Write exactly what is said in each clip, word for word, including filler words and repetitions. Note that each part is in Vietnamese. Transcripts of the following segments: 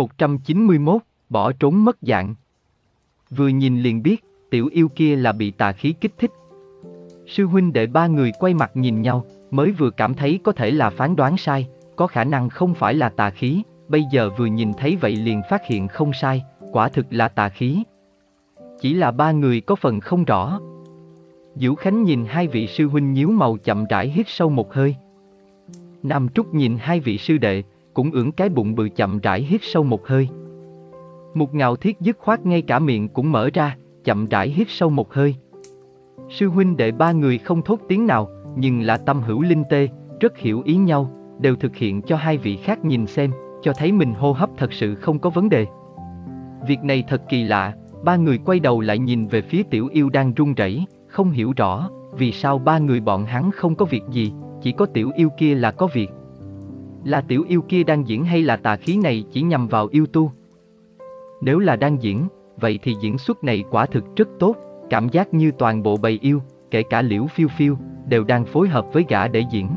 một trăm chín mươi mốt, bỏ trốn mất dạng. Vừa nhìn liền biết, tiểu yêu kia là bị tà khí kích thích. Sư huynh đệ ba người quay mặt nhìn nhau, mới vừa cảm thấy có thể là phán đoán sai, có khả năng không phải là tà khí, bây giờ vừa nhìn thấy vậy liền phát hiện không sai, quả thực là tà khí. Chỉ là ba người có phần không rõ. Vũ Khánh nhìn hai vị sư huynh nhíu màu chậm rãi hít sâu một hơi. Nam Trúc nhìn hai vị sư đệ, cũng ưỡn cái bụng bự chậm rãi hít sâu một hơi. Một Ngạo Thiết dứt khoát ngay cả miệng cũng mở ra, chậm rãi hít sâu một hơi. Sư huynh đệ ba người không thốt tiếng nào, nhưng là tâm hữu linh tê, rất hiểu ý nhau, đều thực hiện cho hai vị khác nhìn xem, cho thấy mình hô hấp thật sự không có vấn đề. Việc này thật kỳ lạ, ba người quay đầu lại nhìn về phía tiểu yêu đang run rẩy, không hiểu rõ, vì sao ba người bọn hắn không có việc gì, chỉ có tiểu yêu kia là có việc. Là tiểu yêu kia đang diễn hay là tà khí này chỉ nhằm vào yêu tu? Nếu là đang diễn, vậy thì diễn xuất này quả thực rất tốt, cảm giác như toàn bộ bầy yêu, kể cả Liễu Phiêu Phiêu, đều đang phối hợp với gã để diễn.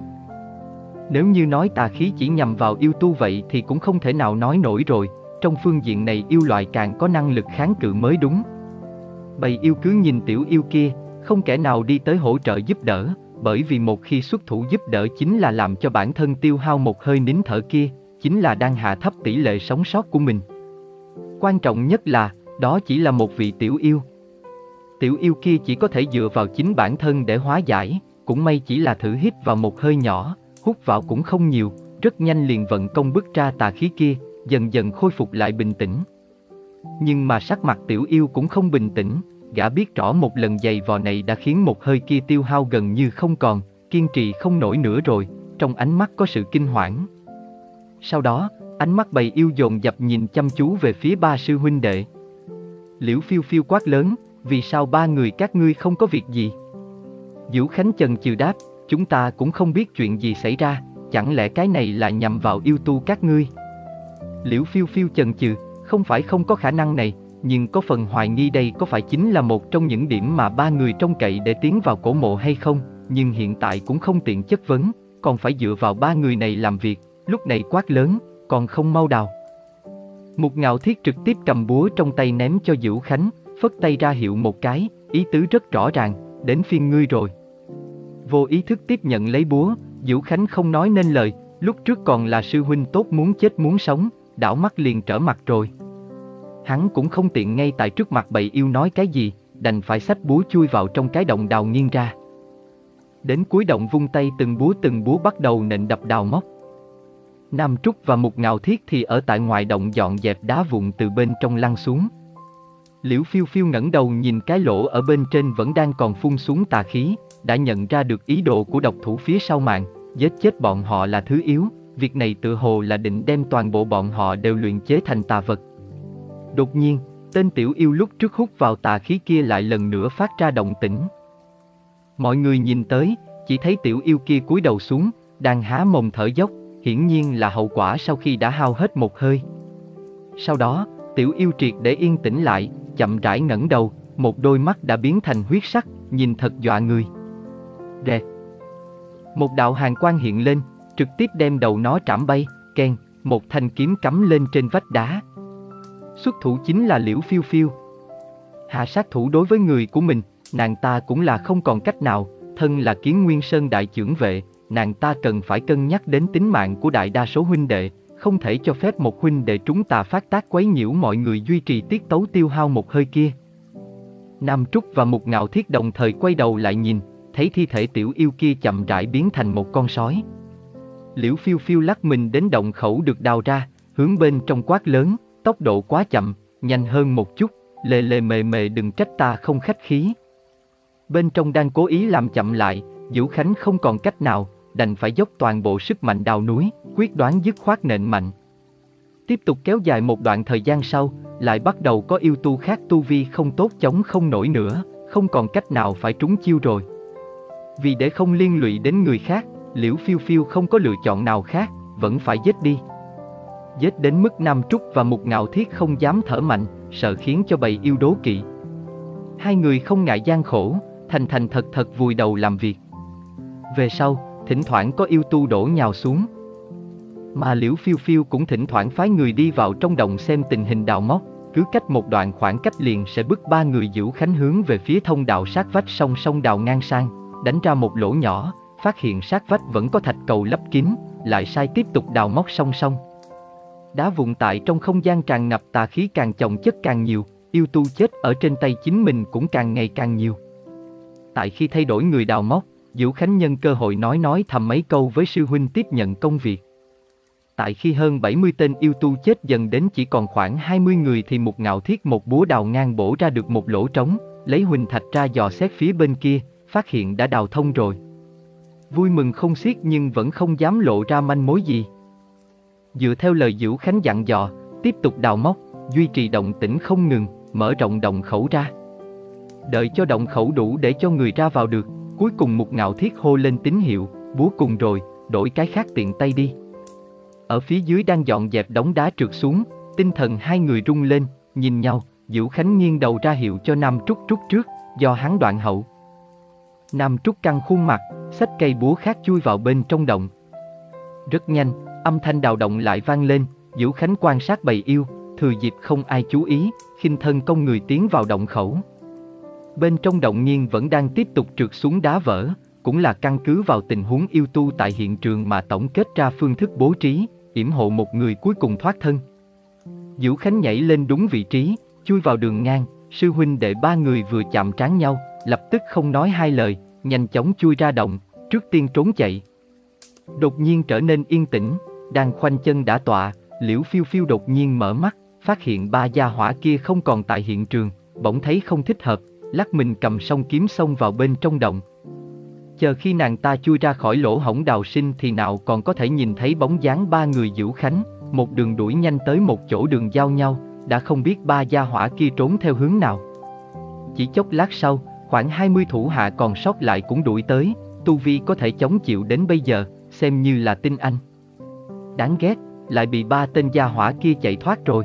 Nếu như nói tà khí chỉ nhằm vào yêu tu vậy thì cũng không thể nào nói nổi rồi, trong phương diện này yêu loại càng có năng lực kháng cự mới đúng. Bầy yêu cứ nhìn tiểu yêu kia, không kẻ nào đi tới hỗ trợ giúp đỡ, bởi vì một khi xuất thủ giúp đỡ chính là làm cho bản thân tiêu hao một hơi nín thở kia, chính là đang hạ thấp tỷ lệ sống sót của mình. Quan trọng nhất là, đó chỉ là một vị tiểu yêu. Tiểu yêu kia chỉ có thể dựa vào chính bản thân để hóa giải, cũng may chỉ là thử hít vào một hơi nhỏ, hút vào cũng không nhiều, rất nhanh liền vận công bức ra tà khí kia, dần dần khôi phục lại bình tĩnh. Nhưng mà sắc mặt tiểu yêu cũng không bình tĩnh, gã biết rõ một lần giày vò này đã khiến một hơi kia tiêu hao gần như không còn, kiên trì không nổi nữa rồi, trong ánh mắt có sự kinh hoảng. Sau đó, ánh mắt bầy yêu dồn dập nhìn chăm chú về phía ba sư huynh đệ. Liễu Phiêu Phiêu quát lớn, vì sao ba người các ngươi không có việc gì? Vũ Khánh chần chừ đáp, chúng ta cũng không biết chuyện gì xảy ra, chẳng lẽ cái này là nhằm vào yêu tu các ngươi? Liễu Phiêu Phiêu chần chừ, không phải không có khả năng này, nhưng có phần hoài nghi đây có phải chính là một trong những điểm mà ba người trông cậy để tiến vào cổ mộ hay không, nhưng hiện tại cũng không tiện chất vấn, còn phải dựa vào ba người này làm việc, lúc này quát lớn, còn không mau đào. Một Ngạo Thiết trực tiếp cầm búa trong tay ném cho Vũ Khánh, phất tay ra hiệu một cái, ý tứ rất rõ ràng, đến phiên ngươi rồi. Vô ý thức tiếp nhận lấy búa, Vũ Khánh không nói nên lời, lúc trước còn là sư huynh tốt muốn chết muốn sống, đảo mắt liền trở mặt rồi. Hắn cũng không tiện ngay tại trước mặt bầy yêu nói cái gì, đành phải xách búa chui vào trong cái động đào nghiêng ra. Đến cuối động vung tay từng búa từng búa bắt đầu nện đập đào móc. Nam Trúc và Một Ngạo Thiết thì ở tại ngoài động dọn dẹp đá vụn từ bên trong lăn xuống. Liễu Phiêu Phiêu ngẩng đầu nhìn cái lỗ ở bên trên vẫn đang còn phun xuống tà khí, đã nhận ra được ý đồ của độc thủ phía sau màn, giết chết bọn họ là thứ yếu, việc này tự hồ là định đem toàn bộ bọn họ đều luyện chế thành tà vật. Đột nhiên, tên tiểu yêu lúc trước hút vào tà khí kia lại lần nữa phát ra động tĩnh. Mọi người nhìn tới, chỉ thấy tiểu yêu kia cúi đầu xuống, đang há mồm thở dốc, hiển nhiên là hậu quả sau khi đã hao hết một hơi. Sau đó, tiểu yêu triệt để yên tĩnh lại, chậm rãi ngẩng đầu, một đôi mắt đã biến thành huyết sắc, nhìn thật dọa người. Rẹt. Một đạo hàn quang hiện lên, trực tiếp đem đầu nó trảm bay, keng, một thanh kiếm cắm lên trên vách đá. Xuất thủ chính là Liễu Phiêu Phiêu. Hạ sát thủ đối với người của mình, nàng ta cũng là không còn cách nào, thân là Kiến Nguyên Sơn đại chưởng vệ, nàng ta cần phải cân nhắc đến tính mạng của đại đa số huynh đệ, không thể cho phép một huynh đệ trúng tà phát tác quấy nhiễu mọi người duy trì tiết tấu tiêu hao một hơi kia. Nam Trúc và Một Ngạo Thiết đồng thời quay đầu lại nhìn, thấy thi thể tiểu yêu kia chậm rãi biến thành một con sói. Liễu Phiêu Phiêu lắc mình đến động khẩu được đào ra, hướng bên trong quát lớn, tốc độ quá chậm, nhanh hơn một chút, lề lề mề mề đừng trách ta không khách khí. Bên trong đang cố ý làm chậm lại, Vũ Khánh không còn cách nào, đành phải dốc toàn bộ sức mạnh đào núi, quyết đoán dứt khoát nện mạnh. Tiếp tục kéo dài một đoạn thời gian sau, lại bắt đầu có yêu tu khác tu vi không tốt chống không nổi nữa, không còn cách nào phải trúng chiêu rồi. Vì để không liên lụy đến người khác, Liễu Phiêu Phiêu không có lựa chọn nào khác, vẫn phải giết đi. Giết đến mức Nam Trúc và Một Ngạo Thiết không dám thở mạnh, sợ khiến cho bầy yêu đố kỵ. Hai người không ngại gian khổ, thành thành thật thật vùi đầu làm việc. Về sau, thỉnh thoảng có yêu tu đổ nhào xuống. Mà Liễu Phiêu Phiêu cũng thỉnh thoảng phái người đi vào trong đồng xem tình hình đào móc, cứ cách một đoạn khoảng cách liền sẽ bức ba người Dữu Khánh hướng về phía thông đạo sát vách song song đào ngang sang, đánh ra một lỗ nhỏ, phát hiện sát vách vẫn có thạch cầu lấp kín, lại sai tiếp tục đào móc song song. Đá vụn tại trong không gian tràn ngập tà khí càng chồng chất càng nhiều, yêu tu chết ở trên tay chính mình cũng càng ngày càng nhiều. Tại khi thay đổi người đào móc, Dữu Khánh nhân cơ hội nói nói thầm mấy câu với sư huynh tiếp nhận công việc. Tại khi hơn bảy mươi tên yêu tu chết dần đến chỉ còn khoảng hai mươi người thì Mục Ngạo Thiết một búa đào ngang bổ ra được một lỗ trống, lấy huỳnh thạch ra dò xét phía bên kia, phát hiện đã đào thông rồi. Vui mừng không xiết nhưng vẫn không dám lộ ra manh mối gì. Dựa theo lời Dữu Khánh dặn dò, tiếp tục đào móc, duy trì động tĩnh không ngừng, mở rộng động khẩu ra. Đợi cho động khẩu đủ để cho người ra vào được, cuối cùng Mục Ngạo Thiết hô lên tín hiệu, búa cùng rồi, đổi cái khác tiện tay đi. Ở phía dưới đang dọn dẹp đống đá trượt xuống, tinh thần hai người rung lên, nhìn nhau, Dữu Khánh nghiêng đầu ra hiệu cho Nam Trúc rút trước, do hắn đoạn hậu. Nam Trúc căng khuôn mặt, xách cây búa khác chui vào bên trong động. Rất nhanh, âm thanh đào động lại vang lên, Dữu Khánh quan sát bầy yêu, thừa dịp không ai chú ý, khinh thân công người tiến vào động khẩu. Bên trong động nghiêng vẫn đang tiếp tục trượt xuống đá vỡ, cũng là căn cứ vào tình huống yêu tu tại hiện trường mà tổng kết ra phương thức bố trí, yểm hộ một người cuối cùng thoát thân. Dữu Khánh nhảy lên đúng vị trí, chui vào đường ngang, sư huynh đệ ba người vừa chạm trán nhau, lập tức không nói hai lời, nhanh chóng chui ra động, trước tiên trốn chạy. Đột nhiên trở nên yên tĩnh, đang khoanh chân đả tọa, Liễu Phiêu Phiêu đột nhiên mở mắt, phát hiện ba gia hỏa kia không còn tại hiện trường, bỗng thấy không thích hợp, lắc mình cầm song kiếm xông vào bên trong động. Chờ khi nàng ta chui ra khỏi lỗ hổng đào sinh thì nào còn có thể nhìn thấy bóng dáng ba người Dữu Khánh, một đường đuổi nhanh tới một chỗ đường giao nhau, đã không biết ba gia hỏa kia trốn theo hướng nào. Chỉ chốc lát sau, khoảng hai mươi thủ hạ còn sót lại cũng đuổi tới, tu vi có thể chống chịu đến bây giờ, xem như là tinh anh. Đáng ghét, lại bị ba tên gia hỏa kia chạy thoát rồi.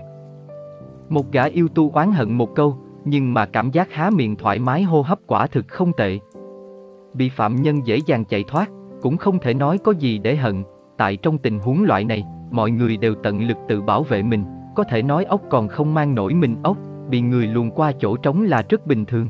Một gã yêu tu oán hận một câu, nhưng mà cảm giác há miệng thoải mái hô hấp quả thực không tệ. Bị phạm nhân dễ dàng chạy thoát, cũng không thể nói có gì để hận, tại trong tình huống loại này, mọi người đều tận lực tự bảo vệ mình, có thể nói ốc còn không mang nổi mình ốc, bị người luồn qua chỗ trống là rất bình thường.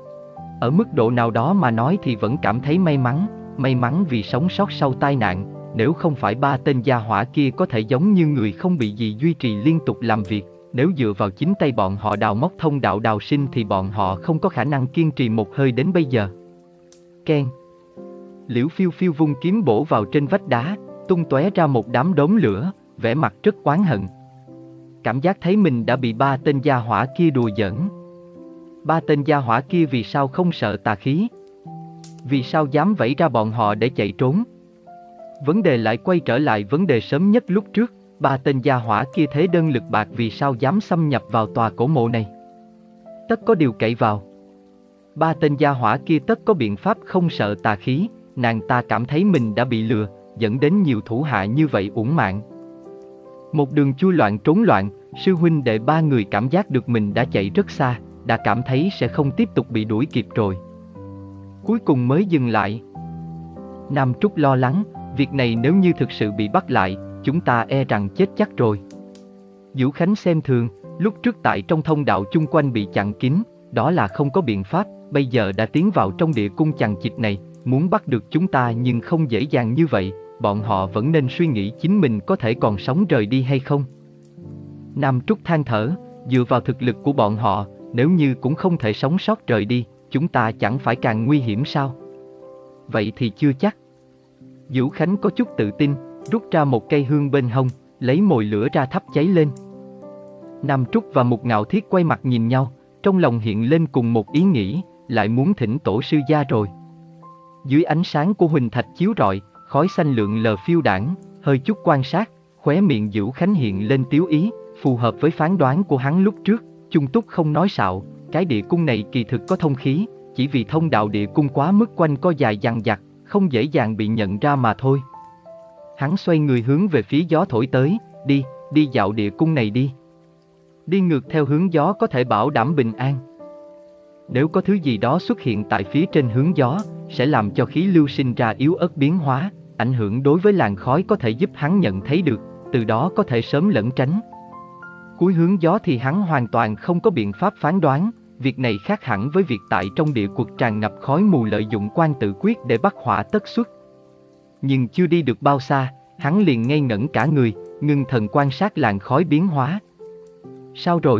Ở mức độ nào đó mà nói thì vẫn cảm thấy may mắn, may mắn vì sống sót sau tai nạn, nếu không phải ba tên gia hỏa kia có thể giống như người không bị gì duy trì liên tục làm việc, nếu dựa vào chính tay bọn họ đào móc thông đạo đào sinh thì bọn họ không có khả năng kiên trì một hơi đến bây giờ. Keng. Liễu Phiêu Phiêu vung kiếm bổ vào trên vách đá, tung tóe ra một đám đốm lửa, vẻ mặt rất oán hận. Cảm giác thấy mình đã bị ba tên gia hỏa kia đùa giỡn. Ba tên gia hỏa kia vì sao không sợ tà khí? Vì sao dám vẫy ra bọn họ để chạy trốn? Vấn đề lại quay trở lại vấn đề sớm nhất lúc trước, ba tên gia hỏa kia thế đơn lực bạc vì sao dám xâm nhập vào tòa cổ mộ này? Tất có điều cậy vào. Ba tên gia hỏa kia tất có biện pháp không sợ tà khí, nàng ta cảm thấy mình đã bị lừa, dẫn đến nhiều thủ hạ như vậy uổng mạng. Một đường chui loạn trốn loạn, sư huynh đệ ba người cảm giác được mình đã chạy rất xa, đã cảm thấy sẽ không tiếp tục bị đuổi kịp rồi. Cuối cùng mới dừng lại. Nam Trúc lo lắng, việc này nếu như thực sự bị bắt lại, chúng ta e rằng chết chắc rồi. Dữu Khánh xem thường, lúc trước tại trong thông đạo chung quanh bị chặn kín, đó là không có biện pháp, bây giờ đã tiến vào trong địa cung chằng chịt này, muốn bắt được chúng ta nhưng không dễ dàng như vậy, bọn họ vẫn nên suy nghĩ chính mình có thể còn sống rời đi hay không. Nam Trúc than thở, dựa vào thực lực của bọn họ, nếu như cũng không thể sống sót rời đi, chúng ta chẳng phải càng nguy hiểm sao? Vậy thì chưa chắc. Dữu Khánh có chút tự tin, rút ra một cây hương bên hông, lấy mồi lửa ra thắp cháy lên. Nam Trúc và Mục Ngạo Thiết quay mặt nhìn nhau, trong lòng hiện lên cùng một ý nghĩ, lại muốn thỉnh tổ sư gia rồi. Dưới ánh sáng của huỳnh thạch chiếu rọi, khói xanh lượn lờ phiêu đãng, hơi chút quan sát, khóe miệng Dữu Khánh hiện lên tiếu ý, phù hợp với phán đoán của hắn lúc trước, chung túc không nói xạo, cái địa cung này kỳ thực có thông khí, chỉ vì thông đạo địa cung quá mức quanh co dài dằng dặc, không dễ dàng bị nhận ra mà thôi. Hắn xoay người hướng về phía gió thổi tới, đi, đi dạo địa cung này đi. Đi ngược theo hướng gió có thể bảo đảm bình an. Nếu có thứ gì đó xuất hiện tại phía trên hướng gió, sẽ làm cho khí lưu sinh ra yếu ớt biến hóa, ảnh hưởng đối với làn khói có thể giúp hắn nhận thấy được, từ đó có thể sớm lẩn tránh. Cuối hướng gió thì hắn hoàn toàn không có biện pháp phán đoán, việc này khác hẳn với việc tại trong địa quật tràn ngập khói mù lợi dụng quan tự quyết để bắt hỏa tất xuất. Nhưng chưa đi được bao xa, hắn liền ngây ngẩn cả người, ngưng thần quan sát làn khói biến hóa. Sao rồi?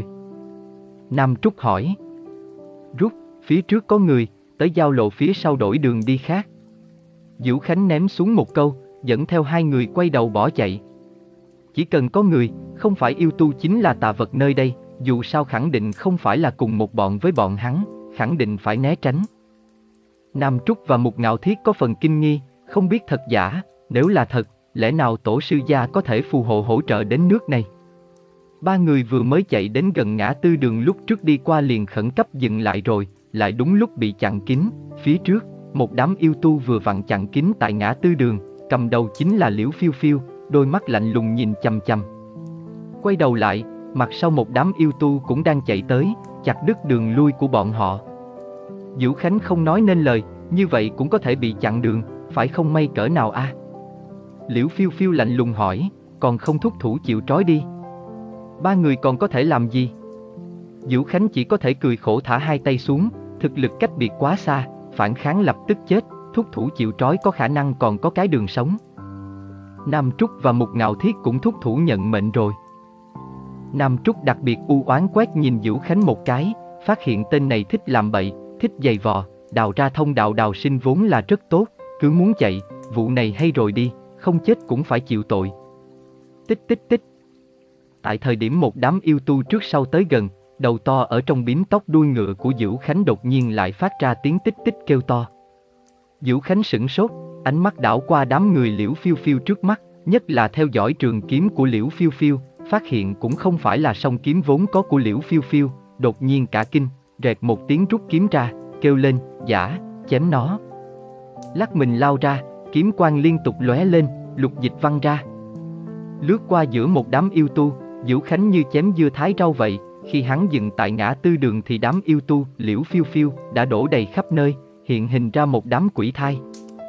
Nam Trúc hỏi. Rút, phía trước có người, tới giao lộ phía sau đổi đường đi khác. Vũ Khánh ném xuống một câu, dẫn theo hai người quay đầu bỏ chạy. Chỉ cần có người, không phải yêu tu chính là tà vật nơi đây, dù sao khẳng định không phải là cùng một bọn với bọn hắn, khẳng định phải né tránh. Nam Trúc và Mục Ngạo Thiết có phần kinh nghi, không biết thật giả, nếu là thật, lẽ nào tổ sư gia có thể phù hộ hỗ trợ đến nước này? Ba người vừa mới chạy đến gần ngã tư đường lúc trước đi qua liền khẩn cấp dừng lại rồi, lại đúng lúc bị chặn kín. Phía trước, một đám yêu tu vừa vặn chặn kín tại ngã tư đường, cầm đầu chính là Liễu Phiêu Phiêu, đôi mắt lạnh lùng nhìn chằm chằm. Quay đầu lại, mặt sau một đám yêu tu cũng đang chạy tới, chặt đứt đường lui của bọn họ. Vũ Khánh không nói nên lời, như vậy cũng có thể bị chặn đường, phải không may cỡ nào a? À? Liễu Phiêu Phiêu lạnh lùng hỏi, còn không thúc thủ chịu trói đi. Ba người còn có thể làm gì? Vũ Khánh chỉ có thể cười khổ thả hai tay xuống, thực lực cách biệt quá xa, phản kháng lập tức chết, thúc thủ chịu trói có khả năng còn có cái đường sống. Nam Trúc và Mục Ngạo Thiết cũng thúc thủ nhận mệnh rồi. Nam Trúc đặc biệt u oán quét nhìn Vũ Khánh một cái, phát hiện tên này thích làm bậy, thích giày vò, đào ra thông đạo đào sinh vốn là rất tốt, cứ muốn chạy, vụ này hay rồi đi, không chết cũng phải chịu tội. Tích tích tích. Tại thời điểm một đám yêu tu trước sau tới gần, đầu to ở trong bím tóc đuôi ngựa của Vũ Khánh đột nhiên lại phát ra tiếng tích tích kêu to. Vũ Khánh sửng sốt, ánh mắt đảo qua đám người Liễu Phiêu Phiêu trước mắt, nhất là theo dõi trường kiếm của Liễu Phiêu Phiêu, phát hiện cũng không phải là song kiếm vốn có của Liễu Phiêu Phiêu, đột nhiên cả kinh, rẹt một tiếng rút kiếm ra, kêu lên, giả, chém nó. Lắc mình lao ra, kiếm quang liên tục lóe lên, lục dịch văng ra. Lướt qua giữa một đám yêu tu, Vũ Khánh như chém dưa thái rau vậy, khi hắn dừng tại ngã tư đường thì đám yêu tu, Liễu Phiêu Phiêu, đã đổ đầy khắp nơi, hiện hình ra một đám quỷ thai.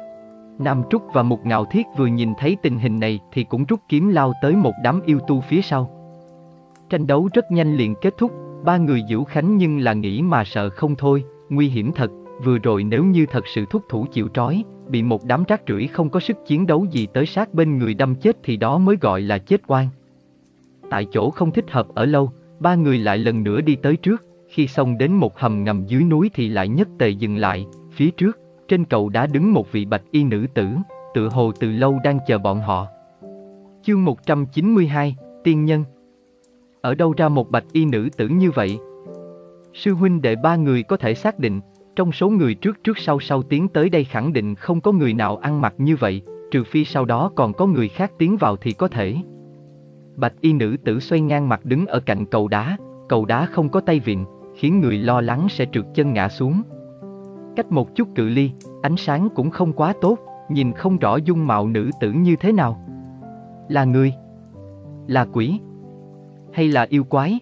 Nam Trúc và Mục Ngạo Thiết vừa nhìn thấy tình hình này thì cũng rút kiếm lao tới một đám yêu tu phía sau. Tranh đấu rất nhanh liền kết thúc, ba người Vũ Khánh nhưng là nghĩ mà sợ không thôi, nguy hiểm thật, vừa rồi nếu như thật sự thúc thủ chịu trói, bị một đám rác rưởi không có sức chiến đấu gì tới sát bên người đâm chết thì đó mới gọi là chết oan. Tại chỗ không thích hợp ở lâu, ba người lại lần nữa đi tới trước, khi xông đến một hầm ngầm dưới núi thì lại nhất tề dừng lại, phía trước, trên cầu đá đứng một vị bạch y nữ tử, tự hồ từ lâu đang chờ bọn họ. Chương một trăm chín mươi hai, Tiên Nhân. Ở đâu ra một bạch y nữ tử như vậy? Sư huynh đệ ba người có thể xác định, trong số người trước trước sau sau tiến tới đây khẳng định không có người nào ăn mặc như vậy, trừ phi sau đó còn có người khác tiến vào thì có thể. Bạch y nữ tử xoay ngang mặt đứng ở cạnh cầu đá, cầu đá không có tay vịn, khiến người lo lắng sẽ trượt chân ngã xuống. Cách một chút cự ly, ánh sáng cũng không quá tốt, nhìn không rõ dung mạo nữ tử như thế nào. Là người? Là quỷ? Hay là yêu quái?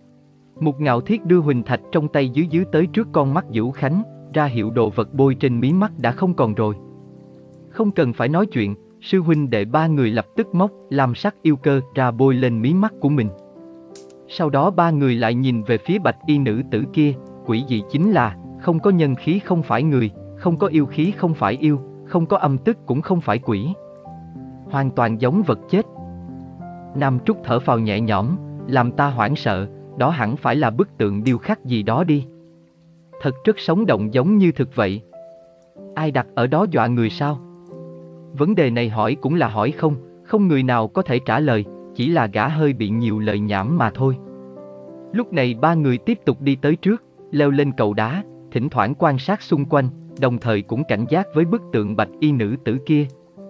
Mục Ngạo Thiết đưa huỳnh thạch trong tay dưới dưới tới trước con mắt Vũ Khánh, ra hiệu đồ vật bôi trên mí mắt đã không còn rồi. Không cần phải nói chuyện, sư huynh đệ ba người lập tức móc làm sắc yêu cơ ra bôi lên mí mắt của mình. Sau đó ba người lại nhìn về phía bạch y nữ tử kia, quỷ dị chính là, không có nhân khí không phải người, không có yêu khí không phải yêu, không có âm tức cũng không phải quỷ. Hoàn toàn giống vật chết. Nam Trúc thở phào nhẹ nhõm, làm ta hoảng sợ, đó hẳn phải là bức tượng điêu khắc gì đó đi. Thật rất sống động giống như thực vậy. Ai đặt ở đó dọa người sao? Vấn đề này hỏi cũng là hỏi không, không người nào có thể trả lời, chỉ là gã hơi bị nhiều lời nhảm mà thôi. Lúc này ba người tiếp tục đi tới trước, leo lên cầu đá, thỉnh thoảng quan sát xung quanh, đồng thời cũng cảnh giác với bức tượng bạch y nữ tử kia.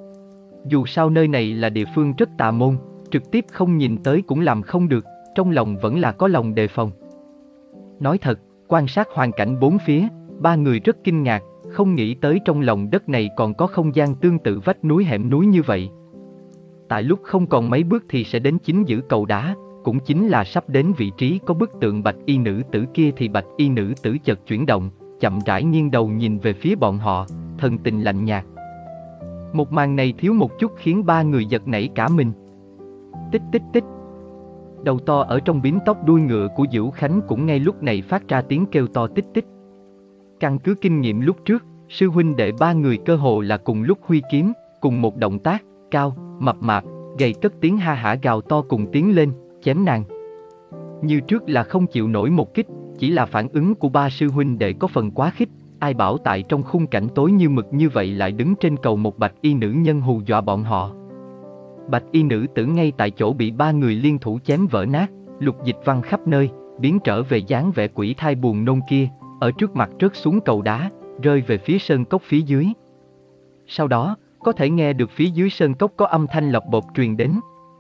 Dù sao nơi này là địa phương rất tà môn, trực tiếp không nhìn tới cũng làm không được, trong lòng vẫn là có lòng đề phòng. Nói thật, quan sát hoàn cảnh bốn phía, ba người rất kinh ngạc, không nghĩ tới trong lòng đất này còn có không gian tương tự vách núi hẻm núi như vậy. Tại lúc không còn mấy bước thì sẽ đến chính giữa cầu đá, cũng chính là sắp đến vị trí có bức tượng bạch y nữ tử kia thì bạch y nữ tử chợt chuyển động, chậm rãi nghiêng đầu nhìn về phía bọn họ, thần tình lạnh nhạt. Một màn này thiếu một chút khiến ba người giật nảy cả mình. Tích tích tích. Đầu to ở trong bím tóc đuôi ngựa của Dữu Khánh cũng ngay lúc này phát ra tiếng kêu to tích tích. Căn cứ kinh nghiệm lúc trước, sư huynh đệ ba người cơ hồ là cùng lúc huy kiếm, cùng một động tác, cao, mập mạp, gầy cất tiếng ha hả gào to cùng tiến lên, chém nàng. Như trước là không chịu nổi một kích, chỉ là phản ứng của ba sư huynh đệ có phần quá khích, ai bảo tại trong khung cảnh tối như mực như vậy lại đứng trên cầu một bạch y nữ nhân hù dọa bọn họ. Bạch y nữ tử ngay tại chỗ bị ba người liên thủ chém vỡ nát, lục dịch văng khắp nơi, biến trở về dáng vẻ quỷ thai buồn nôn kia, ở trước mặt rớt xuống cầu đá, rơi về phía sơn cốc phía dưới. Sau đó, có thể nghe được phía dưới sơn cốc có âm thanh lọc bột truyền đến.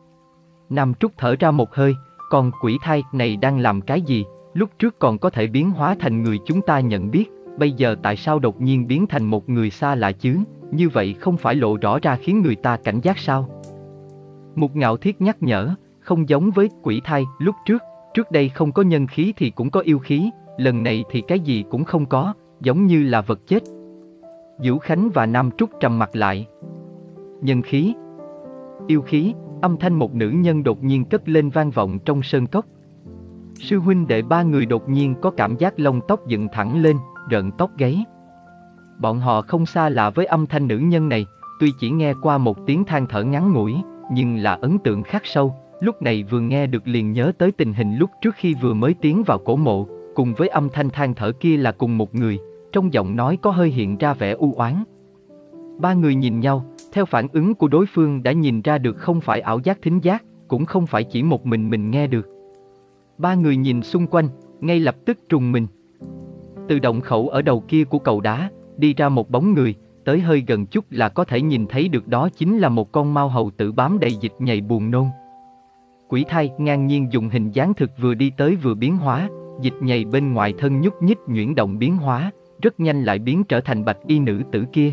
Nam Trúc thở ra một hơi, còn quỷ thai này đang làm cái gì, lúc trước còn có thể biến hóa thành người chúng ta nhận biết, bây giờ tại sao đột nhiên biến thành một người xa lạ chứ, như vậy không phải lộ rõ ra khiến người ta cảnh giác sao? Mục Ngạo Thiết nhắc nhở, không giống với quỷ thai lúc trước, trước đây không có nhân khí thì cũng có yêu khí, lần này thì cái gì cũng không có, giống như là vật chết. Dữu Khánh và Nam Trúc trầm mặt lại. Nhân khí, yêu khí, âm thanh một nữ nhân đột nhiên cất lên vang vọng trong sơn cốc. Sư huynh đệ ba người đột nhiên có cảm giác lông tóc dựng thẳng lên, rợn tóc gáy. Bọn họ không xa lạ với âm thanh nữ nhân này, tuy chỉ nghe qua một tiếng than thở ngắn ngủi, nhưng là ấn tượng khắc sâu, lúc này vừa nghe được liền nhớ tới tình hình lúc trước khi vừa mới tiến vào cổ mộ, cùng với âm thanh than thở kia là cùng một người, trong giọng nói có hơi hiện ra vẻ u oán. Ba người nhìn nhau, theo phản ứng của đối phương đã nhìn ra được không phải ảo giác thính giác, cũng không phải chỉ một mình mình nghe được. Ba người nhìn xung quanh, ngay lập tức trùng mình. Từ động khẩu ở đầu kia của cầu đá, đi ra một bóng người, tới hơi gần chút là có thể nhìn thấy được đó chính là một con mao hầu tử bám đầy dịch nhầy buồn nôn. Quỷ thai ngang nhiên dùng hình dáng thực vừa đi tới vừa biến hóa, dịch nhầy bên ngoài thân nhúc nhích nhuyễn động biến hóa, rất nhanh lại biến trở thành bạch y nữ tử kia.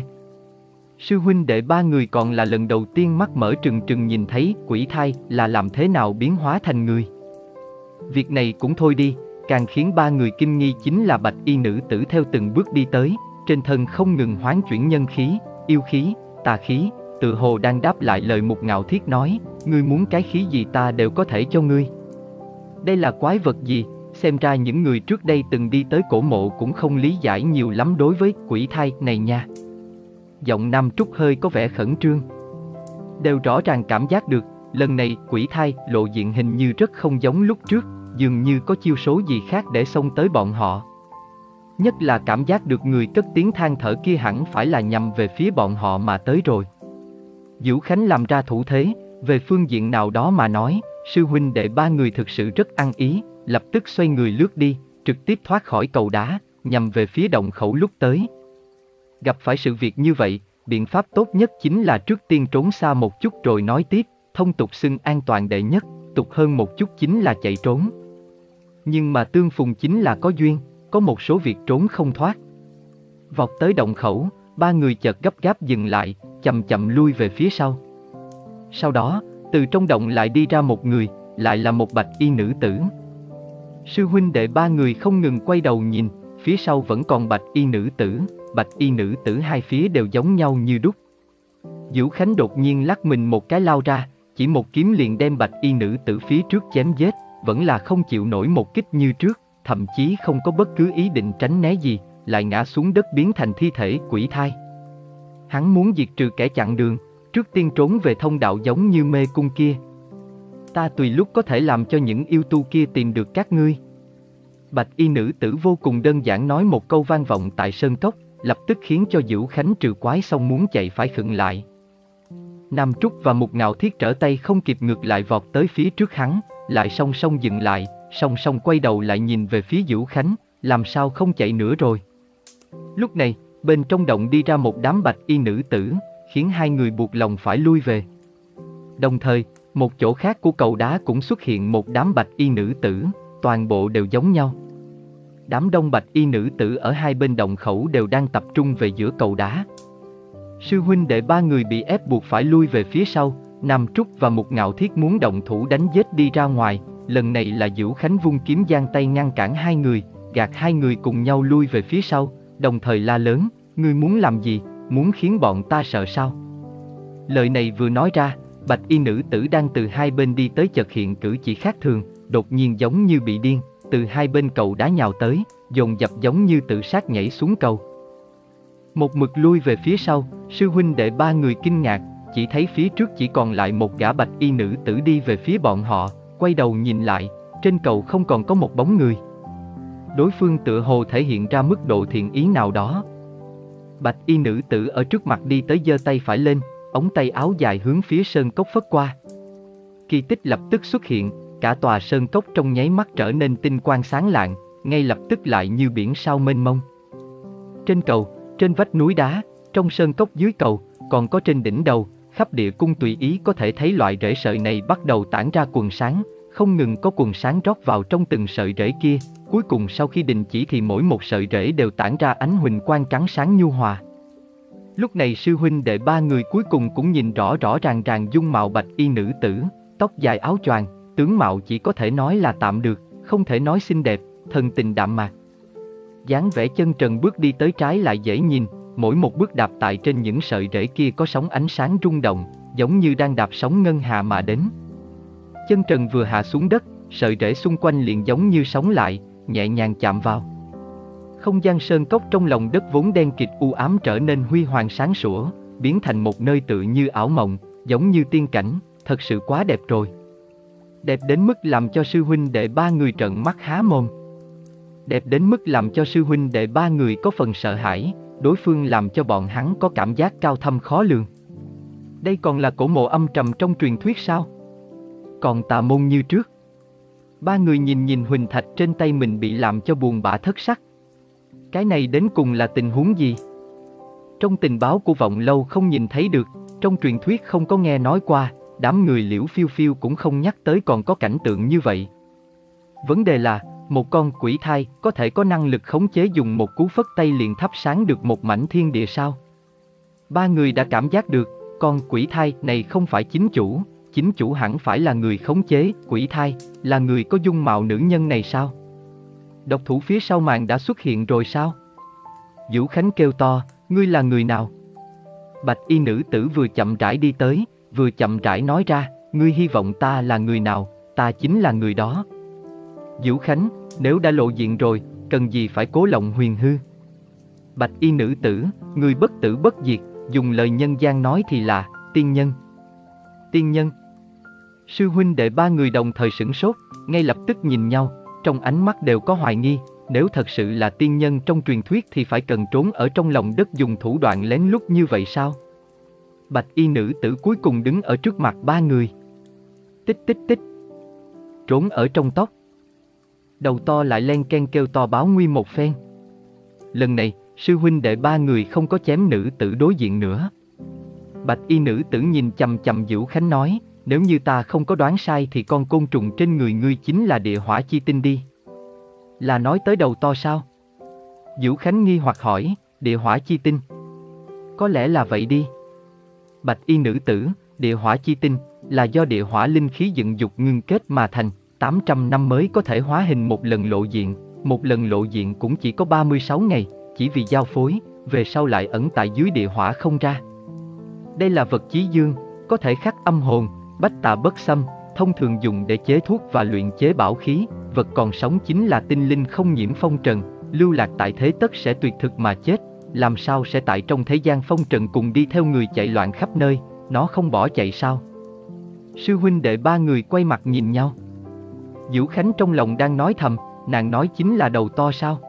Sư huynh đệ ba người còn là lần đầu tiên mắt mở trừng trừng nhìn thấy quỷ thai là làm thế nào biến hóa thành người. Việc này cũng thôi đi, càng khiến ba người kinh nghi chính là bạch y nữ tử theo từng bước đi tới, trên thân không ngừng hoán chuyển nhân khí, yêu khí, tà khí, tự hồ đang đáp lại lời Mục Ngạo Thiết nói, ngươi muốn cái khí gì ta đều có thể cho ngươi. Đây là quái vật gì, xem ra những người trước đây từng đi tới cổ mộ cũng không lý giải nhiều lắm đối với quỷ thai này nha. Giọng Nam Trúc hơi có vẻ khẩn trương. Đều rõ ràng cảm giác được, lần này quỷ thai lộ diện hình như rất không giống lúc trước, dường như có chiêu số gì khác để xông tới bọn họ. Nhất là cảm giác được người cất tiếng than thở kia hẳn phải là nhằm về phía bọn họ mà tới rồi. Dữu Khánh làm ra thủ thế, về phương diện nào đó mà nói, sư huynh đệ ba người thực sự rất ăn ý, lập tức xoay người lướt đi, trực tiếp thoát khỏi cầu đá, nhằm về phía động khẩu lúc tới. Gặp phải sự việc như vậy, biện pháp tốt nhất chính là trước tiên trốn xa một chút rồi nói tiếp, thông tục xưng an toàn đệ nhất, tục hơn một chút chính là chạy trốn. Nhưng mà tương phùng chính là có duyên, có một số việc trốn không thoát. Vọt tới động khẩu, ba người chợt gấp gáp dừng lại, chậm chậm lui về phía sau. Sau đó, từ trong động lại đi ra một người, lại là một bạch y nữ tử. Sư huynh đệ ba người không ngừng quay đầu nhìn, phía sau vẫn còn bạch y nữ tử, bạch y nữ tử hai phía đều giống nhau như đúc. Dữu Khánh đột nhiên lắc mình một cái lao ra, chỉ một kiếm liền đem bạch y nữ tử phía trước chém giết, vẫn là không chịu nổi một kích như trước, thậm chí không có bất cứ ý định tránh né gì, lại ngã xuống đất biến thành thi thể quỷ thai. Hắn muốn diệt trừ kẻ chặn đường, trước tiên trốn về thông đạo giống như mê cung kia. Ta tùy lúc có thể làm cho những yêu tu kia tìm được các ngươi. Bạch y nữ tử vô cùng đơn giản nói một câu vang vọng tại sơn cốc, lập tức khiến cho Dữu Khánh trừ quái xong muốn chạy phải khựng lại. Nam Trúc và Mục Ngạo Thiết trở tay không kịp ngược lại vọt tới phía trước hắn, lại song song dừng lại, song song quay đầu lại nhìn về phía Dữu Khánh, làm sao không chạy nữa rồi. Lúc này, bên trong động đi ra một đám bạch y nữ tử, khiến hai người buộc lòng phải lui về. Đồng thời, một chỗ khác của cầu đá cũng xuất hiện một đám bạch y nữ tử, toàn bộ đều giống nhau. Đám đông bạch y nữ tử ở hai bên động khẩu đều đang tập trung về giữa cầu đá. Sư huynh đệ ba người bị ép buộc phải lui về phía sau, Nam Trúc và Mục Ngạo Thiết muốn động thủ đánh giết đi ra ngoài, lần này là Dữu Khánh vung kiếm giang tay ngăn cản hai người, gạt hai người cùng nhau lui về phía sau, đồng thời la lớn, ngươi muốn làm gì, muốn khiến bọn ta sợ sao? Lời này vừa nói ra, bạch y nữ tử đang từ hai bên đi tới chợt hiện cử chỉ khác thường, đột nhiên giống như bị điên, từ hai bên cầu đá nhào tới, dồn dập giống như tự sát nhảy xuống cầu. Một mực lui về phía sau, sư huynh đệ ba người kinh ngạc, chỉ thấy phía trước chỉ còn lại một gã bạch y nữ tử đi về phía bọn họ, quay đầu nhìn lại, trên cầu không còn có một bóng người. Đối phương tựa hồ thể hiện ra mức độ thiện ý nào đó. Bạch y nữ tử ở trước mặt đi tới giơ tay phải lên, ống tay áo dài hướng phía sơn cốc phất qua. Kỳ tích lập tức xuất hiện, cả tòa sơn cốc trong nháy mắt trở nên tinh quang sáng lạng, ngay lập tức lại như biển sao mênh mông. Trên cầu, trên vách núi đá, trong sơn cốc dưới cầu, còn có trên đỉnh đầu, khắp địa cung tùy ý có thể thấy loại rễ sợi này bắt đầu tản ra quầng sáng, không ngừng có quầng sáng rót vào trong từng sợi rễ kia, cuối cùng sau khi đình chỉ thì mỗi một sợi rễ đều tản ra ánh huỳnh quang trắng sáng nhu hòa. Lúc này sư huynh đệ ba người cuối cùng cũng nhìn rõ rõ ràng ràng dung mạo bạch y nữ tử, tóc dài áo choàng, tướng mạo chỉ có thể nói là tạm được, không thể nói xinh đẹp, thần tình đạm mạc. Dáng vẻ chân trần bước đi tới trái lại dễ nhìn, mỗi một bước đạp tại trên những sợi rễ kia có sóng ánh sáng rung động, giống như đang đạp sóng ngân hà mà đến. Chân trần vừa hạ xuống đất, sợi rễ xung quanh liền giống như sống lại, nhẹ nhàng chạm vào. Không gian sơn cốc trong lòng đất vốn đen kịt u ám trở nên huy hoàng sáng sủa, biến thành một nơi tự như ảo mộng, giống như tiên cảnh, thật sự quá đẹp rồi. Đẹp đến mức làm cho sư huynh đệ ba người trợn mắt há mồm. Đẹp đến mức làm cho sư huynh đệ ba người có phần sợ hãi, đối phương làm cho bọn hắn có cảm giác cao thâm khó lường. Đây còn là cổ mộ âm trầm trong truyền thuyết sao? Còn tà môn như trước. Ba người nhìn nhìn huỳnh thạch trên tay mình bị làm cho buồn bã thất sắc. Cái này đến cùng là tình huống gì? Trong tình báo của vọng lâu không nhìn thấy được, trong truyền thuyết không có nghe nói qua, đám người Liễu Phiêu Phiêu cũng không nhắc tới còn có cảnh tượng như vậy. Vấn đề là, một con quỷ thai có thể có năng lực khống chế dùng một cú phất tay liền thắp sáng được một mảnh thiên địa sao? Ba người đã cảm giác được, con quỷ thai này không phải chính chủ, chính chủ hẳn phải là người khống chế, quỷ thai, là người có dung mạo nữ nhân này sao? Độc thủ phía sau màn đã xuất hiện rồi sao? Vũ Khánh kêu to, ngươi là người nào? Bạch y nữ tử vừa chậm rãi đi tới, vừa chậm rãi nói ra, ngươi hy vọng ta là người nào, ta chính là người đó. Vũ Khánh, nếu đã lộ diện rồi, cần gì phải cố lộng huyền hư? Bạch y nữ tử, người bất tử bất diệt, dùng lời nhân gian nói thì là, tiên nhân. Tiên nhân. Sư huynh đệ ba người đồng thời sửng sốt, ngay lập tức nhìn nhau, trong ánh mắt đều có hoài nghi, nếu thật sự là tiên nhân trong truyền thuyết thì phải cần trốn ở trong lòng đất dùng thủ đoạn lén lút như vậy sao? Bạch y nữ tử cuối cùng đứng ở trước mặt ba người. Tích tích tích. Trốn ở trong tóc. Đầu to lại len ken kêu to báo nguy một phen. Lần này, sư huynh đệ ba người không có chém nữ tử đối diện nữa. Bạch y nữ tử nhìn chằm chằm Vũ Khánh nói, nếu như ta không có đoán sai thì con côn trùng trên người ngươi chính là địa hỏa chi tinh đi. Là nói tới đầu to sao? Vũ Khánh nghi hoặc hỏi, địa hỏa chi tinh. Có lẽ là vậy đi. Bạch y nữ tử, địa hỏa chi tinh, là do địa hỏa linh khí dựng dục ngưng kết mà thành, tám trăm năm mới có thể hóa hình một lần lộ diện, một lần lộ diện cũng chỉ có ba mươi sáu ngày, chỉ vì giao phối, về sau lại ẩn tại dưới địa hỏa không ra. Đây là vật chí dương, có thể khắc âm hồn, bách tà bất xâm, thông thường dùng để chế thuốc và luyện chế bảo khí, vật còn sống chính là tinh linh không nhiễm phong trần, lưu lạc tại thế tất sẽ tuyệt thực mà chết, làm sao sẽ tại trong thế gian phong trần cùng đi theo người chạy loạn khắp nơi, nó không bỏ chạy sao? Sư huynh đệ ba người quay mặt nhìn nhau. Vũ Khánh trong lòng đang nói thầm, nàng nói chính là đầu to sao?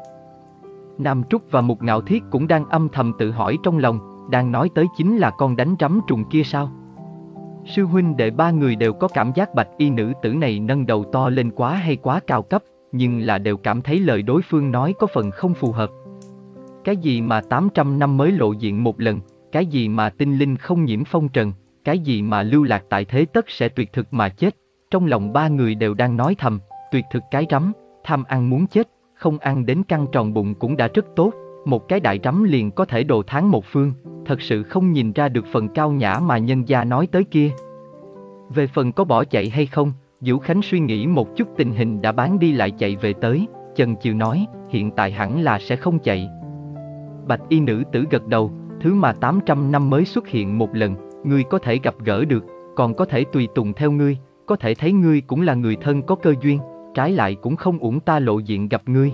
Nam Trúc và Mục Ngạo Thiết cũng đang âm thầm tự hỏi trong lòng, đang nói tới chính là con đánh rắm trùng kia sao? Sư huynh đệ ba người đều có cảm giác bạch y nữ tử này nâng đầu to lên quá hay quá cao cấp, nhưng là đều cảm thấy lời đối phương nói có phần không phù hợp. Cái gì mà tám trăm năm mới lộ diện một lần, cái gì mà tinh linh không nhiễm phong trần, cái gì mà lưu lạc tại thế tất sẽ tuyệt thực mà chết, trong lòng ba người đều đang nói thầm, tuyệt thực cái rắm, tham ăn muốn chết, không ăn đến căng tròn bụng cũng đã rất tốt, một cái đại rắm liền có thể đồ tháng một phương, thật sự không nhìn ra được phần cao nhã mà nhân gia nói tới kia. Về phần có bỏ chạy hay không, Vũ Khánh suy nghĩ một chút tình hình đã bán đi lại chạy về tới, chần chừ nói, hiện tại hẳn là sẽ không chạy. Bạch y nữ tử gật đầu, thứ mà tám trăm năm mới xuất hiện một lần, ngươi có thể gặp gỡ được, còn có thể tùy tùng theo ngươi, có thể thấy ngươi cũng là người thân có cơ duyên, trái lại cũng không uổng ta lộ diện gặp ngươi.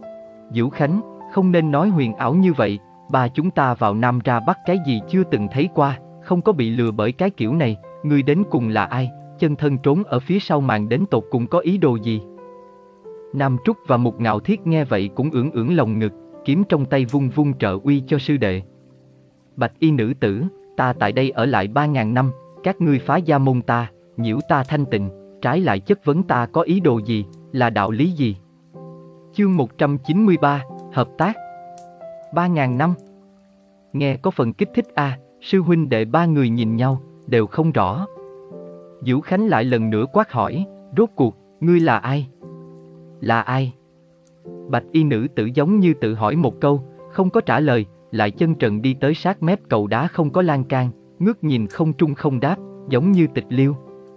Vũ Khánh, không nên nói huyền ảo như vậy, ba chúng ta vào Nam ra Bắc cái gì chưa từng thấy qua, không có bị lừa bởi cái kiểu này, ngươi đến cùng là ai, chân thân trốn ở phía sau màn đến tột cùng có ý đồ gì? Nam Trúc và Mục Ngạo Thiết nghe vậy cũng ưỡn ưỡn lồng ngực, kiếm trong tay vung vung trợ uy cho sư đệ. Bạch y nữ tử, ta tại đây ở lại ba ngàn năm, các ngươi phá gia môn ta, nhiễu ta thanh tịnh, trái lại chất vấn ta có ý đồ gì, là đạo lý gì? Chương một trăm chín mươi ba, Hợp tác. Ba ngàn năm. Nghe có phần kích thích a, à, sư huynh đệ ba người nhìn nhau, đều không rõ. Vũ Khánh lại lần nữa quát hỏi, rốt cuộc, ngươi là ai? Là ai? Bạch y nữ tử giống như tự hỏi một câu, không có trả lời, lại chân trần đi tới sát mép cầu đá không có lan can, ngước nhìn không trung không đáp, giống như tịch liêu.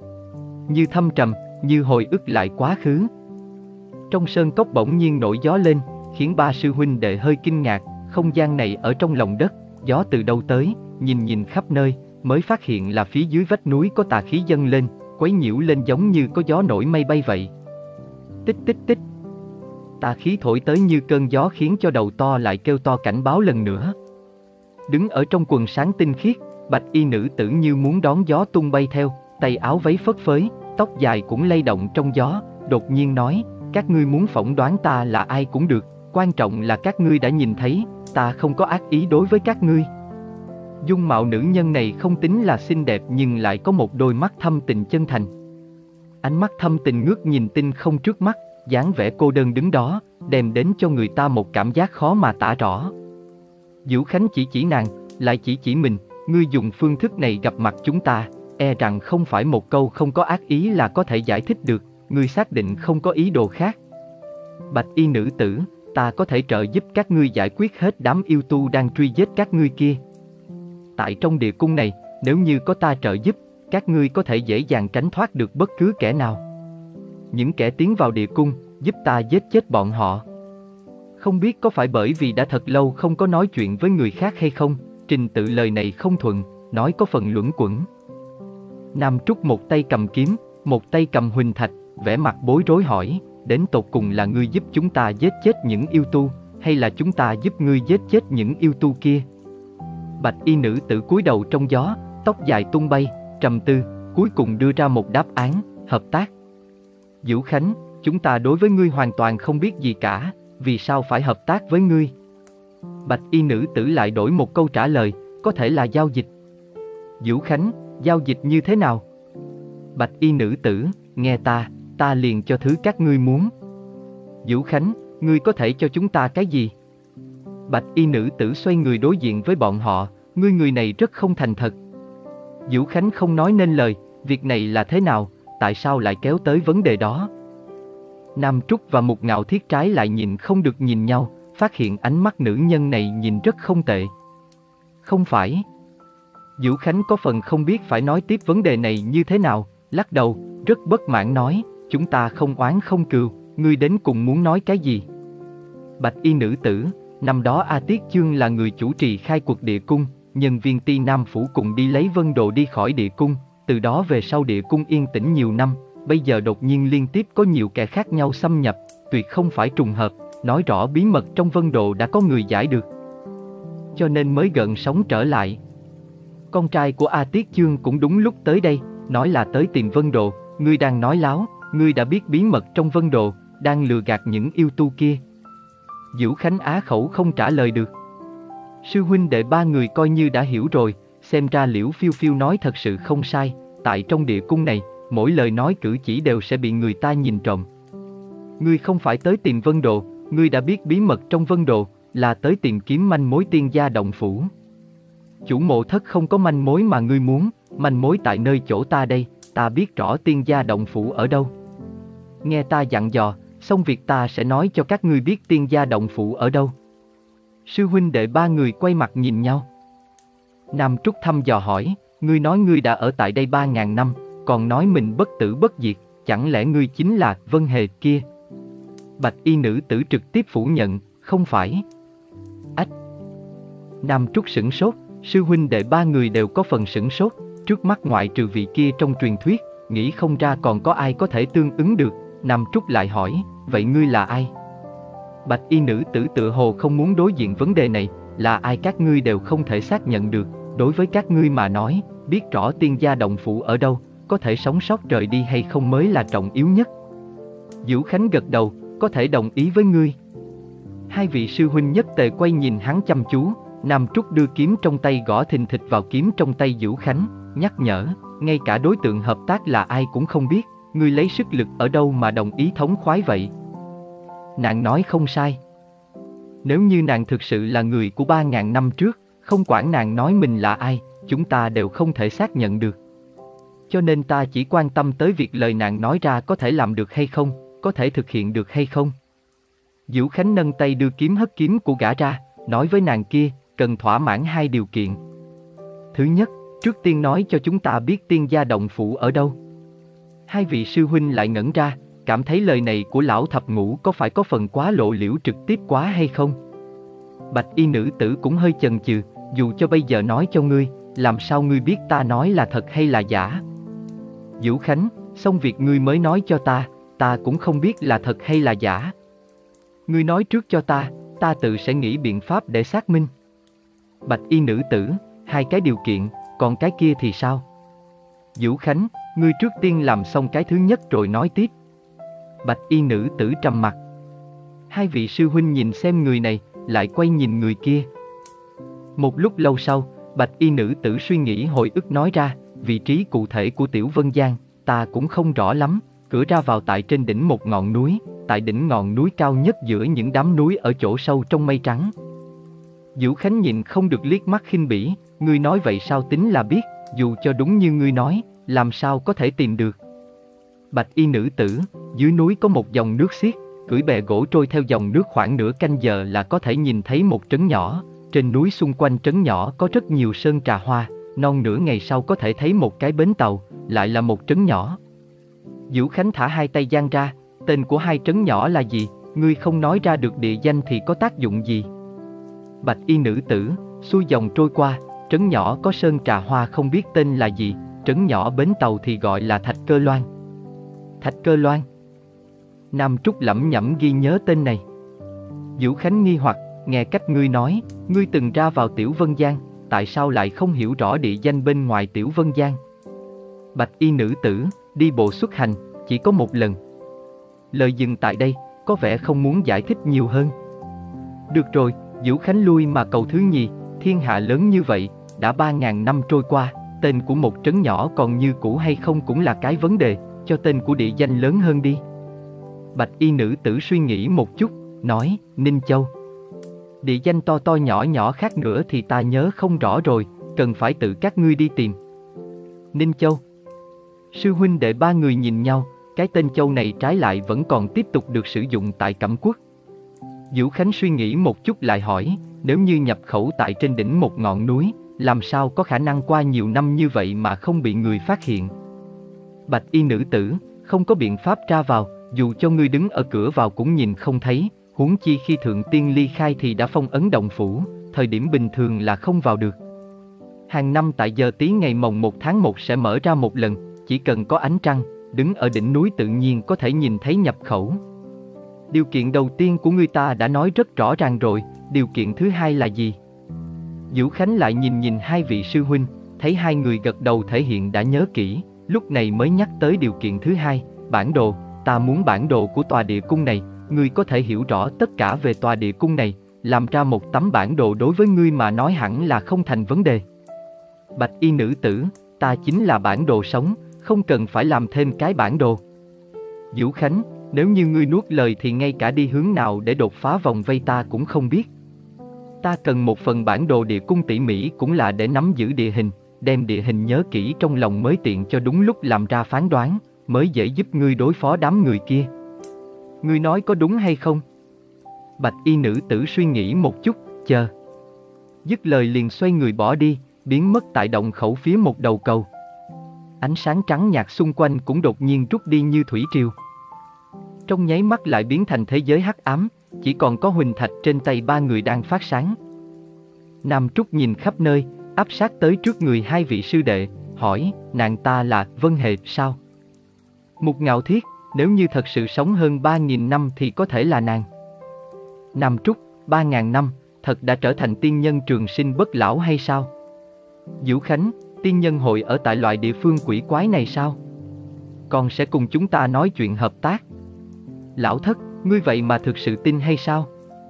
Như thâm trầm, như hồi ức lại quá khứ. Trong sơn cốc bỗng nhiên nổi gió lên, khiến ba sư huynh đệ hơi kinh ngạc, không gian này ở trong lòng đất, gió từ đâu tới, nhìn nhìn khắp nơi, mới phát hiện là phía dưới vách núi có tà khí dâng lên, quấy nhiễu lên giống như có gió nổi mây bay vậy. Tích tích tích. Tà khí thổi tới như cơn gió khiến cho đầu to lại kêu to cảnh báo lần nữa. Đứng ở trong quần sáng tinh khiết, bạch y nữ tử như muốn đón gió tung bay theo, tay áo váy phất phới, tóc dài cũng lay động trong gió, đột nhiên nói, các ngươi muốn phỏng đoán ta là ai cũng được, quan trọng là các ngươi đã nhìn thấy, ta không có ác ý đối với các ngươi. Dung mạo nữ nhân này không tính là xinh đẹp nhưng lại có một đôi mắt thâm tình chân thành. Ánh mắt thâm tình ngước nhìn tinh không trước mắt, dáng vẻ cô đơn đứng đó, đem đến cho người ta một cảm giác khó mà tả rõ. Vũ Khánh chỉ chỉ nàng, lại chỉ chỉ mình, ngươi dùng phương thức này gặp mặt chúng ta, e rằng không phải một câu không có ác ý là có thể giải thích được, ngươi xác định không có ý đồ khác. Bạch y nữ tử, ta có thể trợ giúp các ngươi giải quyết hết đám yêu tu đang truy giết các ngươi kia. Tại trong địa cung này, nếu như có ta trợ giúp, các ngươi có thể dễ dàng tránh thoát được bất cứ kẻ nào. Những kẻ tiến vào địa cung, giúp ta giết chết bọn họ. Không biết có phải bởi vì đã thật lâu không có nói chuyện với người khác hay không, trình tự lời này không thuận, nói có phần luẩn quẩn. Nam Trúc một tay cầm kiếm, một tay cầm huỳnh thạch, vẻ mặt bối rối hỏi, đến tột cùng là ngươi giúp chúng ta giết chết những yêu tu, hay là chúng ta giúp ngươi giết chết những yêu tu kia? Bạch y nữ tử cúi đầu trong gió, tóc dài tung bay, trầm tư, cuối cùng đưa ra một đáp án, hợp tác. Vũ Khánh, chúng ta đối với ngươi hoàn toàn không biết gì cả, vì sao phải hợp tác với ngươi? Bạch y nữ tử lại đổi một câu trả lời, có thể là giao dịch. Vũ Khánh, giao dịch như thế nào? Bạch y nữ tử, nghe ta, ta liền cho thứ các ngươi muốn. Vũ Khánh, ngươi có thể cho chúng ta cái gì? Bạch y nữ tử xoay người đối diện với bọn họ, ngươi người này rất không thành thật. Vũ Khánh không nói nên lời, việc này là thế nào, tại sao lại kéo tới vấn đề đó? Nam Trúc và Mục Ngạo Thiết trái lại nhìn không được nhìn nhau, phát hiện ánh mắt nữ nhân này nhìn rất không tệ. Không phải. Vũ Khánh có phần không biết phải nói tiếp vấn đề này như thế nào, lắc đầu, rất bất mãn nói, chúng ta không oán không cừu, ngươi đến cùng muốn nói cái gì? Bạch y nữ tử, năm đó A Tiết Chương là người chủ trì khai cuộc địa cung, nhân viên Ti Nam Phủ cùng đi lấy vân đồ đi khỏi địa cung, từ đó về sau địa cung yên tĩnh nhiều năm, bây giờ đột nhiên liên tiếp có nhiều kẻ khác nhau xâm nhập, tuyệt không phải trùng hợp, nói rõ bí mật trong vân đồ đã có người giải được. Cho nên mới gợn sóng trở lại. Con trai của A Tiết Chương cũng đúng lúc tới đây, nói là tới tìm vân đồ, ngươi đang nói láo, ngươi đã biết bí mật trong vân đồ, đang lừa gạt những yêu tu kia. Vũ Khánh á khẩu không trả lời được. Sư huynh đệ ba người coi như đã hiểu rồi, xem ra Liễu Phiêu Phiêu nói thật sự không sai, tại trong địa cung này, mỗi lời nói cử chỉ đều sẽ bị người ta nhìn trộm. Ngươi không phải tới tìm vân đồ, ngươi đã biết bí mật trong vân đồ, là tới tìm kiếm manh mối tiên gia động phủ. Chủ mộ thất không có manh mối mà ngươi muốn, manh mối tại nơi chỗ ta đây, ta biết rõ tiên gia động phủ ở đâu. Nghe ta dặn dò, xong việc ta sẽ nói cho các ngươi biết tiên gia động phủ ở đâu. Sư huynh đệ ba người quay mặt nhìn nhau. Nam Trúc thăm dò hỏi, ngươi nói ngươi đã ở tại đây ba ngàn năm, còn nói mình bất tử bất diệt, chẳng lẽ ngươi chính là Vân Hề kia? Bạch y nữ tử trực tiếp phủ nhận, không phải. Ách! Nam Trúc sửng sốt, Sư huynh đệ ba người đều có phần sửng sốt, trước mắt ngoại trừ vị kia trong truyền thuyết, nghĩ không ra còn có ai có thể tương ứng được. Nam Trúc lại hỏi, vậy ngươi là ai? Bạch y nữ tử tựa hồ không muốn đối diện vấn đề này, là ai các ngươi đều không thể xác nhận được, đối với các ngươi mà nói, biết rõ tiên gia động phủ ở đâu, có thể sống sót rời đi hay không mới là trọng yếu nhất. Vũ Khánh gật đầu, có thể đồng ý với ngươi. Hai vị sư huynh nhất tề quay nhìn hắn chăm chú, Nam Trúc đưa kiếm trong tay gõ thình thịch vào kiếm trong tay Vũ Khánh, nhắc nhở, ngay cả đối tượng hợp tác là ai cũng không biết, ngươi lấy sức lực ở đâu mà đồng ý thống khoái vậy? Nàng nói không sai. Nếu như nàng thực sự là người của ba ngàn năm trước, không quản nàng nói mình là ai, chúng ta đều không thể xác nhận được. Cho nên ta chỉ quan tâm tới việc lời nàng nói ra có thể làm được hay không, có thể thực hiện được hay không. Vũ Khánh nâng tay đưa kiếm hất kiếm của gã ra, nói với nàng kia, cần thỏa mãn hai điều kiện. Thứ nhất, trước tiên nói cho chúng ta biết tiên gia động phủ ở đâu. Hai vị sư huynh lại ngẩn ra, cảm thấy lời này của lão thập ngũ có phải có phần quá lộ liễu trực tiếp quá hay không? Bạch y nữ tử cũng hơi chần chừ, dù cho bây giờ nói cho ngươi, làm sao ngươi biết ta nói là thật hay là giả? Vũ Khánh, xong việc ngươi mới nói cho ta, ta cũng không biết là thật hay là giả. Ngươi nói trước cho ta, ta tự sẽ nghĩ biện pháp để xác minh. Bạch y nữ tử, hai cái điều kiện, còn cái kia thì sao? Vũ Khánh, ngươi trước tiên làm xong cái thứ nhất rồi nói tiếp. Bạch y nữ tử trầm mặt. Hai vị sư huynh nhìn xem người này, lại quay nhìn người kia. Một lúc lâu sau, bạch y nữ tử suy nghĩ hồi ức nói ra, vị trí cụ thể của Tiểu Vân Giang, ta cũng không rõ lắm, cửa ra vào tại trên đỉnh một ngọn núi, tại đỉnh ngọn núi cao nhất giữa những đám núi ở chỗ sâu trong mây trắng. Vũ Khánh nhìn không được liếc mắt khinh bỉ, ngươi nói vậy sao tính là biết, dù cho đúng như ngươi nói, làm sao có thể tìm được. Bạch y nữ tử, dưới núi có một dòng nước xiết, cưỡi bè gỗ trôi theo dòng nước khoảng nửa canh giờ là có thể nhìn thấy một trấn nhỏ, trên núi xung quanh trấn nhỏ có rất nhiều sơn trà hoa, non nửa ngày sau có thể thấy một cái bến tàu, lại là một trấn nhỏ. Vũ Khánh thả hai tay giang ra, tên của hai trấn nhỏ là gì, ngươi không nói ra được địa danh thì có tác dụng gì. Bạch y nữ tử, xuôi dòng trôi qua, trấn nhỏ có sơn trà hoa không biết tên là gì, trấn nhỏ bến tàu thì gọi là Thạch Cơ Loan. Thạch Cơ Loan. Nam Trúc lẩm nhẩm ghi nhớ tên này. Vũ Khánh nghi hoặc, nghe cách ngươi nói, ngươi từng ra vào Tiểu Vân Giang, tại sao lại không hiểu rõ địa danh bên ngoài Tiểu Vân Giang? Bạch y nữ tử, đi bộ xuất hành, chỉ có một lần. Lời dừng tại đây, có vẻ không muốn giải thích nhiều hơn. Được rồi, Vũ Khánh lui mà cầu thứ nhì, thiên hạ lớn như vậy, đã ba ngàn năm trôi qua, tên của một trấn nhỏ còn như cũ hay không cũng là cái vấn đề, cho tên của địa danh lớn hơn đi. Bạch y nữ tử suy nghĩ một chút, nói, Ninh Châu. Địa danh to to nhỏ nhỏ khác nữa thì ta nhớ không rõ rồi, cần phải tự các ngươi đi tìm. Ninh Châu. Sư huynh đệ ba người nhìn nhau, cái tên Châu này trái lại vẫn còn tiếp tục được sử dụng tại Cẩm Quốc. Vũ Khánh suy nghĩ một chút lại hỏi, nếu như nhập khẩu tại trên đỉnh một ngọn núi, làm sao có khả năng qua nhiều năm như vậy mà không bị người phát hiện? Bạch y nữ tử, không có biện pháp ra vào, dù cho ngươi đứng ở cửa vào cũng nhìn không thấy, huống chi khi thượng tiên ly khai thì đã phong ấn động phủ, thời điểm bình thường là không vào được. Hàng năm tại giờ tí ngày mồng một tháng một sẽ mở ra một lần, chỉ cần có ánh trăng, đứng ở đỉnh núi tự nhiên có thể nhìn thấy nhập khẩu. Điều kiện đầu tiên của người ta đã nói rất rõ ràng rồi, điều kiện thứ hai là gì? Vũ Khánh lại nhìn nhìn hai vị sư huynh, thấy hai người gật đầu thể hiện đã nhớ kỹ, lúc này mới nhắc tới điều kiện thứ hai, bản đồ, ta muốn bản đồ của tòa địa cung này, ngươi có thể hiểu rõ tất cả về tòa địa cung này, làm ra một tấm bản đồ đối với ngươi mà nói hẳn là không thành vấn đề. Bạch y nữ tử, ta chính là bản đồ sống, không cần phải làm thêm cái bản đồ. Vũ Khánh, nếu như ngươi nuốt lời thì ngay cả đi hướng nào để đột phá vòng vây ta cũng không biết. Ta cần một phần bản đồ địa cung tỉ mỉ cũng là để nắm giữ địa hình, đem địa hình nhớ kỹ trong lòng mới tiện cho đúng lúc làm ra phán đoán, mới dễ giúp ngươi đối phó đám người kia. Ngươi nói có đúng hay không? Bạch y nữ tử suy nghĩ một chút, chờ. Dứt lời liền xoay người bỏ đi, biến mất tại động khẩu phía một đầu cầu. Ánh sáng trắng nhạt xung quanh cũng đột nhiên rút đi như thủy triều. Trong nháy mắt lại biến thành thế giới hắc ám, chỉ còn có huỳnh thạch trên tay ba người đang phát sáng. Nam Trúc nhìn khắp nơi, áp sát tới trước người hai vị sư đệ, hỏi, nàng ta là Vân Hề sao? Mục Ngạo Thiết, nếu như thật sự sống hơn ba nghìn năm thì có thể là nàng. Nam Trúc, ba ngàn năm, thật đã trở thành tiên nhân trường sinh bất lão hay sao? Vũ Khánh, tiên nhân hội ở tại loại địa phương quỷ quái này sao? Còn sẽ cùng chúng ta nói chuyện hợp tác. Lão Thất, ngươi vậy mà thực sự tin hay sao?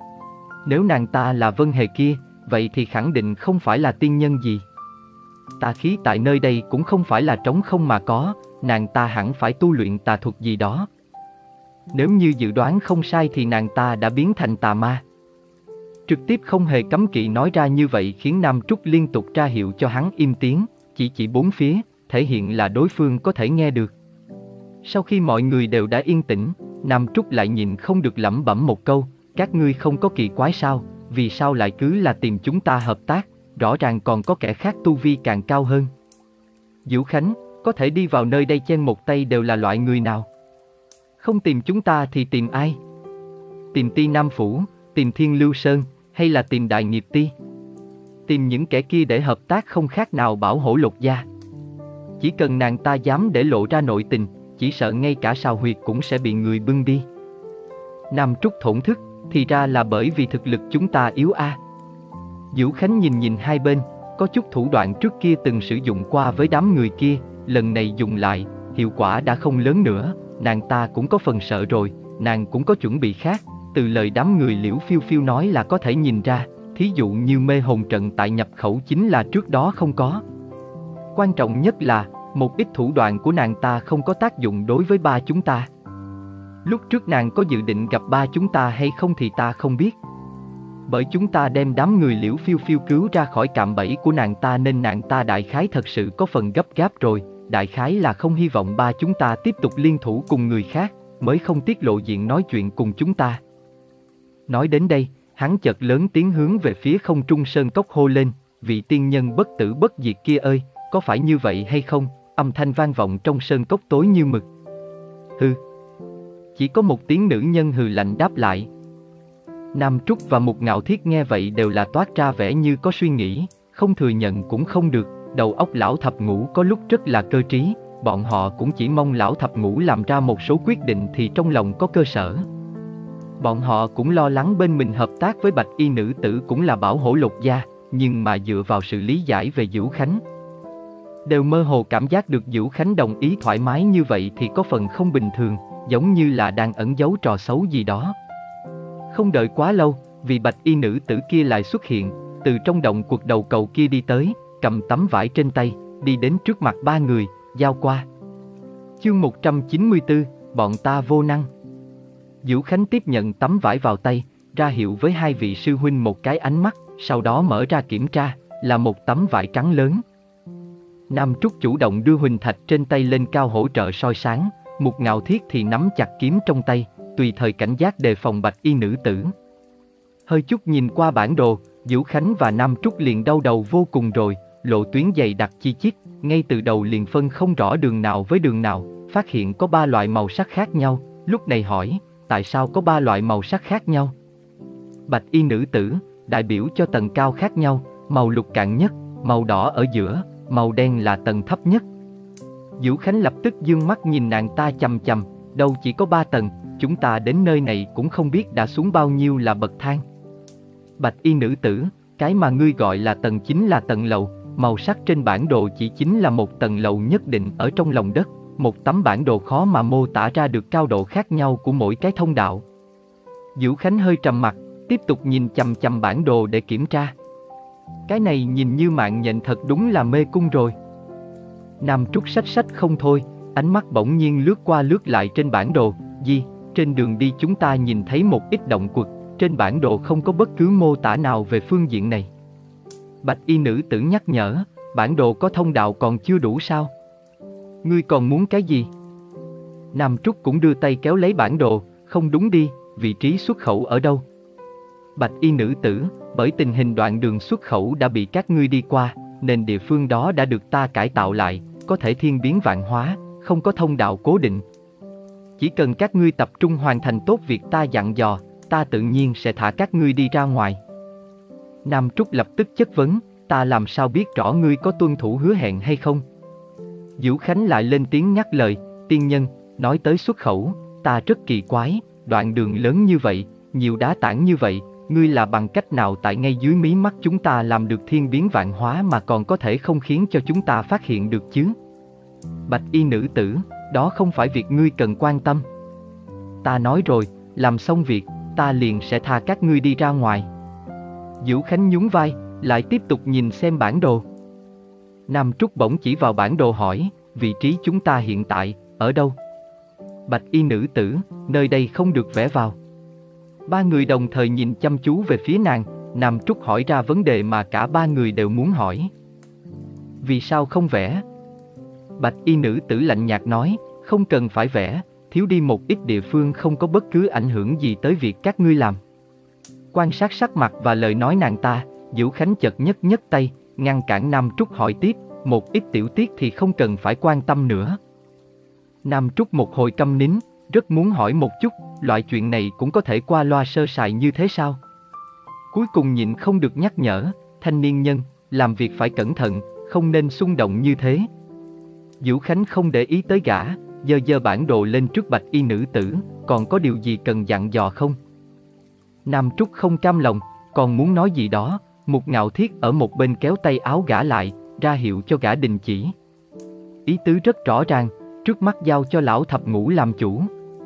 Nếu nàng ta là Vân Hề kia, vậy thì khẳng định không phải là tiên nhân gì. Tà khí tại nơi đây cũng không phải là trống không mà có, nàng ta hẳn phải tu luyện tà thuật gì đó. Nếu như dự đoán không sai thì nàng ta đã biến thành tà ma. Trực tiếp không hề cấm kỵ nói ra như vậy khiến Nam Trúc liên tục ra hiệu cho hắn im tiếng, chỉ chỉ bốn phía, thể hiện là đối phương có thể nghe được. Sau khi mọi người đều đã yên tĩnh, Nam Trúc lại nhìn không được lẩm bẩm một câu, các ngươi không có kỳ quái sao, vì sao lại cứ là tìm chúng ta hợp tác, rõ ràng còn có kẻ khác tu vi càng cao hơn. Vũ Khánh, có thể đi vào nơi đây chen một tay đều là loại người nào? Không tìm chúng ta thì tìm ai? Tìm Ti Nam Phủ, tìm Thiên Lưu Sơn, hay là tìm Đại Nghiệp Ti? Tìm những kẻ kia để hợp tác không khác nào bảo hổ lột da. Chỉ cần nàng ta dám để lộ ra nội tình, chỉ sợ ngay cả sào huyệt cũng sẽ bị người bưng đi. Nam Trúc thổn thức, thì ra là bởi vì thực lực chúng ta yếu a. À. Vũ Khánh nhìn nhìn hai bên, có chút thủ đoạn trước kia từng sử dụng qua với đám người kia, lần này dùng lại, hiệu quả đã không lớn nữa, nàng ta cũng có phần sợ rồi, nàng cũng có chuẩn bị khác, từ lời đám người Liễu Phiêu Phiêu nói là có thể nhìn ra, thí dụ như mê hồn trận tại nhập khẩu chính là trước đó không có. Quan trọng nhất là, một ít thủ đoạn của nàng ta không có tác dụng đối với ba chúng ta. Lúc trước nàng có dự định gặp ba chúng ta hay không thì ta không biết. Bởi chúng ta đem đám người Liễu Phiêu Phiêu cứu ra khỏi cạm bẫy của nàng ta nên nàng ta đại khái thật sự có phần gấp gáp rồi, đại khái là không hy vọng ba chúng ta tiếp tục liên thủ cùng người khác, mới không tiết lộ diện nói chuyện cùng chúng ta. Nói đến đây, hắn chợt lớn tiếng hướng về phía không trung sơn cốc hô lên, vị tiên nhân bất tử bất diệt kia ơi, có phải như vậy hay không? Âm thanh vang vọng trong sơn cốc tối như mực. Hừ. Chỉ có một tiếng nữ nhân hừ lạnh đáp lại. Nam Trúc và Mục Ngạo Thiết nghe vậy đều là toát ra vẻ như có suy nghĩ, không thừa nhận cũng không được, đầu óc lão thập ngũ có lúc rất là cơ trí, bọn họ cũng chỉ mong lão thập ngũ làm ra một số quyết định thì trong lòng có cơ sở. Bọn họ cũng lo lắng bên mình hợp tác với bạch y nữ tử cũng là bảo hổ lột da, nhưng mà dựa vào sự lý giải về Vũ Khánh, đều mơ hồ cảm giác được Vũ Khánh đồng ý thoải mái như vậy thì có phần không bình thường, giống như là đang ẩn giấu trò xấu gì đó. Không đợi quá lâu, vị bạch y nữ tử kia lại xuất hiện, từ trong động quật đầu cầu kia đi tới, cầm tấm vải trên tay, đi đến trước mặt ba người, giao qua. Chương một trăm chín mươi tư, bọn ta vô năng. Vũ Khánh tiếp nhận tấm vải vào tay, ra hiệu với hai vị sư huynh một cái ánh mắt, sau đó mở ra kiểm tra, là một tấm vải trắng lớn. Nam Trúc chủ động đưa huỳnh thạch trên tay lên cao hỗ trợ soi sáng, Mục Ngạo Thiết thì nắm chặt kiếm trong tay, tùy thời cảnh giác đề phòng bạch y nữ tử. Hơi chút nhìn qua bản đồ, Vũ Khánh và Nam Trúc liền đau đầu vô cùng rồi, lộ tuyến dày đặc chi chít, ngay từ đầu liền phân không rõ đường nào với đường nào, phát hiện có ba loại màu sắc khác nhau, lúc này hỏi, tại sao có ba loại màu sắc khác nhau? Bạch y nữ tử, đại biểu cho tầng cao khác nhau, màu lục cạn nhất, màu đỏ ở giữa, màu đen là tầng thấp nhất. Vũ Khánh lập tức dương mắt nhìn nàng ta chằm chằm, đâu chỉ có ba tầng, chúng ta đến nơi này cũng không biết đã xuống bao nhiêu là bậc thang. Bạch y nữ tử, cái mà ngươi gọi là tầng chính là tầng lầu, màu sắc trên bản đồ chỉ chính là một tầng lầu nhất định ở trong lòng đất, một tấm bản đồ khó mà mô tả ra được cao độ khác nhau của mỗi cái thông đạo. Vũ Khánh hơi trầm mặt, tiếp tục nhìn chằm chằm bản đồ để kiểm tra. Cái này nhìn như mạng nhện thật đúng là mê cung rồi. Nam Trúc sách sách không thôi, ánh mắt bỗng nhiên lướt qua lướt lại trên bản đồ, gì, trên đường đi chúng ta nhìn thấy một ít động quật, trên bản đồ không có bất cứ mô tả nào về phương diện này. Bạch y nữ tử nhắc nhở, bản đồ có thông đạo còn chưa đủ sao? Ngươi còn muốn cái gì? Nam Trúc cũng đưa tay kéo lấy bản đồ, không đúng đi, vị trí xuất khẩu ở đâu? Bạch y nữ tử, bởi tình hình đoạn đường xuất khẩu đã bị các ngươi đi qua, nên địa phương đó đã được ta cải tạo lại, có thể thiên biến vạn hóa, không có thông đạo cố định. Chỉ cần các ngươi tập trung hoàn thành tốt việc ta dặn dò, ta tự nhiên sẽ thả các ngươi đi ra ngoài. Nam Trúc lập tức chất vấn, ta làm sao biết rõ ngươi có tuân thủ hứa hẹn hay không? Vũ Khánh lại lên tiếng nhắc lời, tiên nhân, nói tới xuất khẩu, ta rất kỳ quái, đoạn đường lớn như vậy, nhiều đá tảng như vậy, ngươi là bằng cách nào tại ngay dưới mí mắt chúng ta làm được thiên biến vạn hóa mà còn có thể không khiến cho chúng ta phát hiện được chứ? Bạch y nữ tử, đó không phải việc ngươi cần quan tâm. Ta nói rồi, làm xong việc, ta liền sẽ tha các ngươi đi ra ngoài. Vũ Khánh nhún vai, lại tiếp tục nhìn xem bản đồ. Nam Trúc bỗng chỉ vào bản đồ hỏi, vị trí chúng ta hiện tại, ở đâu? Bạch y nữ tử, nơi đây không được vẽ vào. Ba người đồng thời nhìn chăm chú về phía nàng, Nam Trúc hỏi ra vấn đề mà cả ba người đều muốn hỏi. Vì sao không vẽ? Bạch y nữ tử lạnh nhạt nói, không cần phải vẽ, thiếu đi một ít địa phương không có bất cứ ảnh hưởng gì tới việc các ngươi làm. Quan sát sắc mặt và lời nói nàng ta, Vũ Khánh chợt nhấc nhấc tay, ngăn cản Nam Trúc hỏi tiếp, một ít tiểu tiết thì không cần phải quan tâm nữa. Nam Trúc một hồi câm nín, rất muốn hỏi một chút, loại chuyện này cũng có thể qua loa sơ sài như thế sao? Cuối cùng nhịn không được nhắc nhở, thanh niên nhân, làm việc phải cẩn thận, không nên xung động như thế. Vũ Khánh không để ý tới gã, giơ giơ bản đồ lên trước bạch y nữ tử, còn có điều gì cần dặn dò không? Nam Trúc không cam lòng, còn muốn nói gì đó, Mục Ngạo Thiết ở một bên kéo tay áo gã lại, ra hiệu cho gã đình chỉ. Ý tứ rất rõ ràng, trước mắt giao cho lão thập ngũ làm chủ.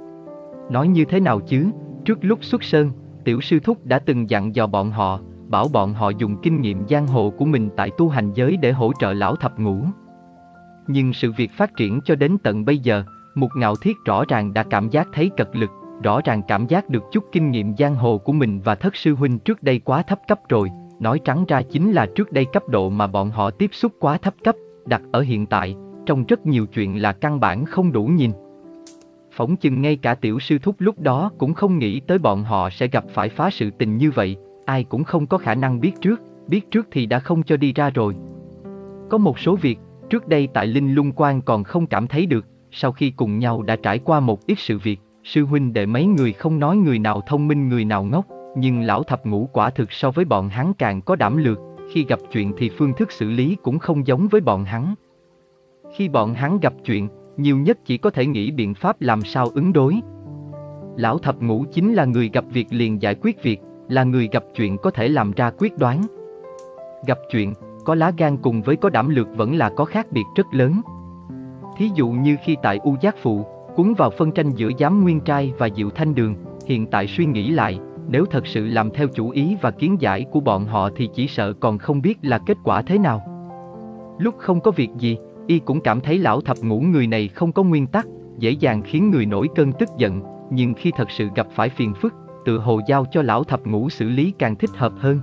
Nói như thế nào chứ, trước lúc xuất sơn, tiểu sư thúc đã từng dặn dò bọn họ, bảo bọn họ dùng kinh nghiệm giang hồ của mình tại tu hành giới để hỗ trợ lão thập ngũ. Nhưng sự việc phát triển cho đến tận bây giờ, Mục Ngạo Thiết rõ ràng đã cảm giác thấy cật lực, rõ ràng cảm giác được chút kinh nghiệm giang hồ của mình và thất sư huynh trước đây quá thấp cấp rồi, nói trắng ra chính là trước đây cấp độ mà bọn họ tiếp xúc quá thấp cấp, đặt ở hiện tại, trong rất nhiều chuyện là căn bản không đủ nhìn. Phỏng chừng ngay cả tiểu sư thúc lúc đó cũng không nghĩ tới bọn họ sẽ gặp phải phá sự tình như vậy, ai cũng không có khả năng biết trước, biết trước thì đã không cho đi ra rồi. Có một số việc, trước đây tại Linh Lung Quan còn không cảm thấy được, sau khi cùng nhau đã trải qua một ít sự việc, sư huynh đệ mấy người không nói người nào thông minh người nào ngốc, nhưng lão thập ngũ quả thực so với bọn hắn càng có đảm lược, khi gặp chuyện thì phương thức xử lý cũng không giống với bọn hắn. Khi bọn hắn gặp chuyện, nhiều nhất chỉ có thể nghĩ biện pháp làm sao ứng đối. Lão thập ngũ chính là người gặp việc liền giải quyết việc, là người gặp chuyện có thể làm ra quyết đoán. Gặp chuyện, có lá gan cùng với có đảm lược vẫn là có khác biệt rất lớn. Thí dụ như khi tại U Giác Phụ, cuốn vào phân tranh giữa Giám Nguyên Trai và Diệu Thanh Đường, hiện tại suy nghĩ lại, nếu thật sự làm theo chủ ý và kiến giải của bọn họ thì chỉ sợ còn không biết là kết quả thế nào. Lúc không có việc gì, y cũng cảm thấy lão thập ngũ người này không có nguyên tắc, dễ dàng khiến người nổi cơn tức giận, nhưng khi thật sự gặp phải phiền phức, tự hồ giao cho lão thập ngũ xử lý càng thích hợp hơn.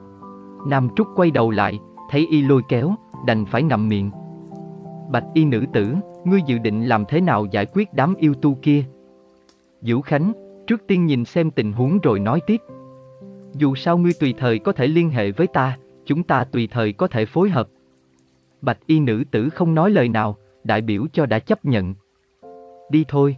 Nam Trúc quay đầu lại, thấy y lôi kéo, đành phải ngậm miệng. Bạch y nữ tử, ngươi dự định làm thế nào giải quyết đám yêu tu kia? Vũ Khánh, trước tiên nhìn xem tình huống rồi nói tiếp. Dù sao ngươi tùy thời có thể liên hệ với ta, chúng ta tùy thời có thể phối hợp. Bạch y nữ tử không nói lời nào, đại biểu cho đã chấp nhận. Đi thôi.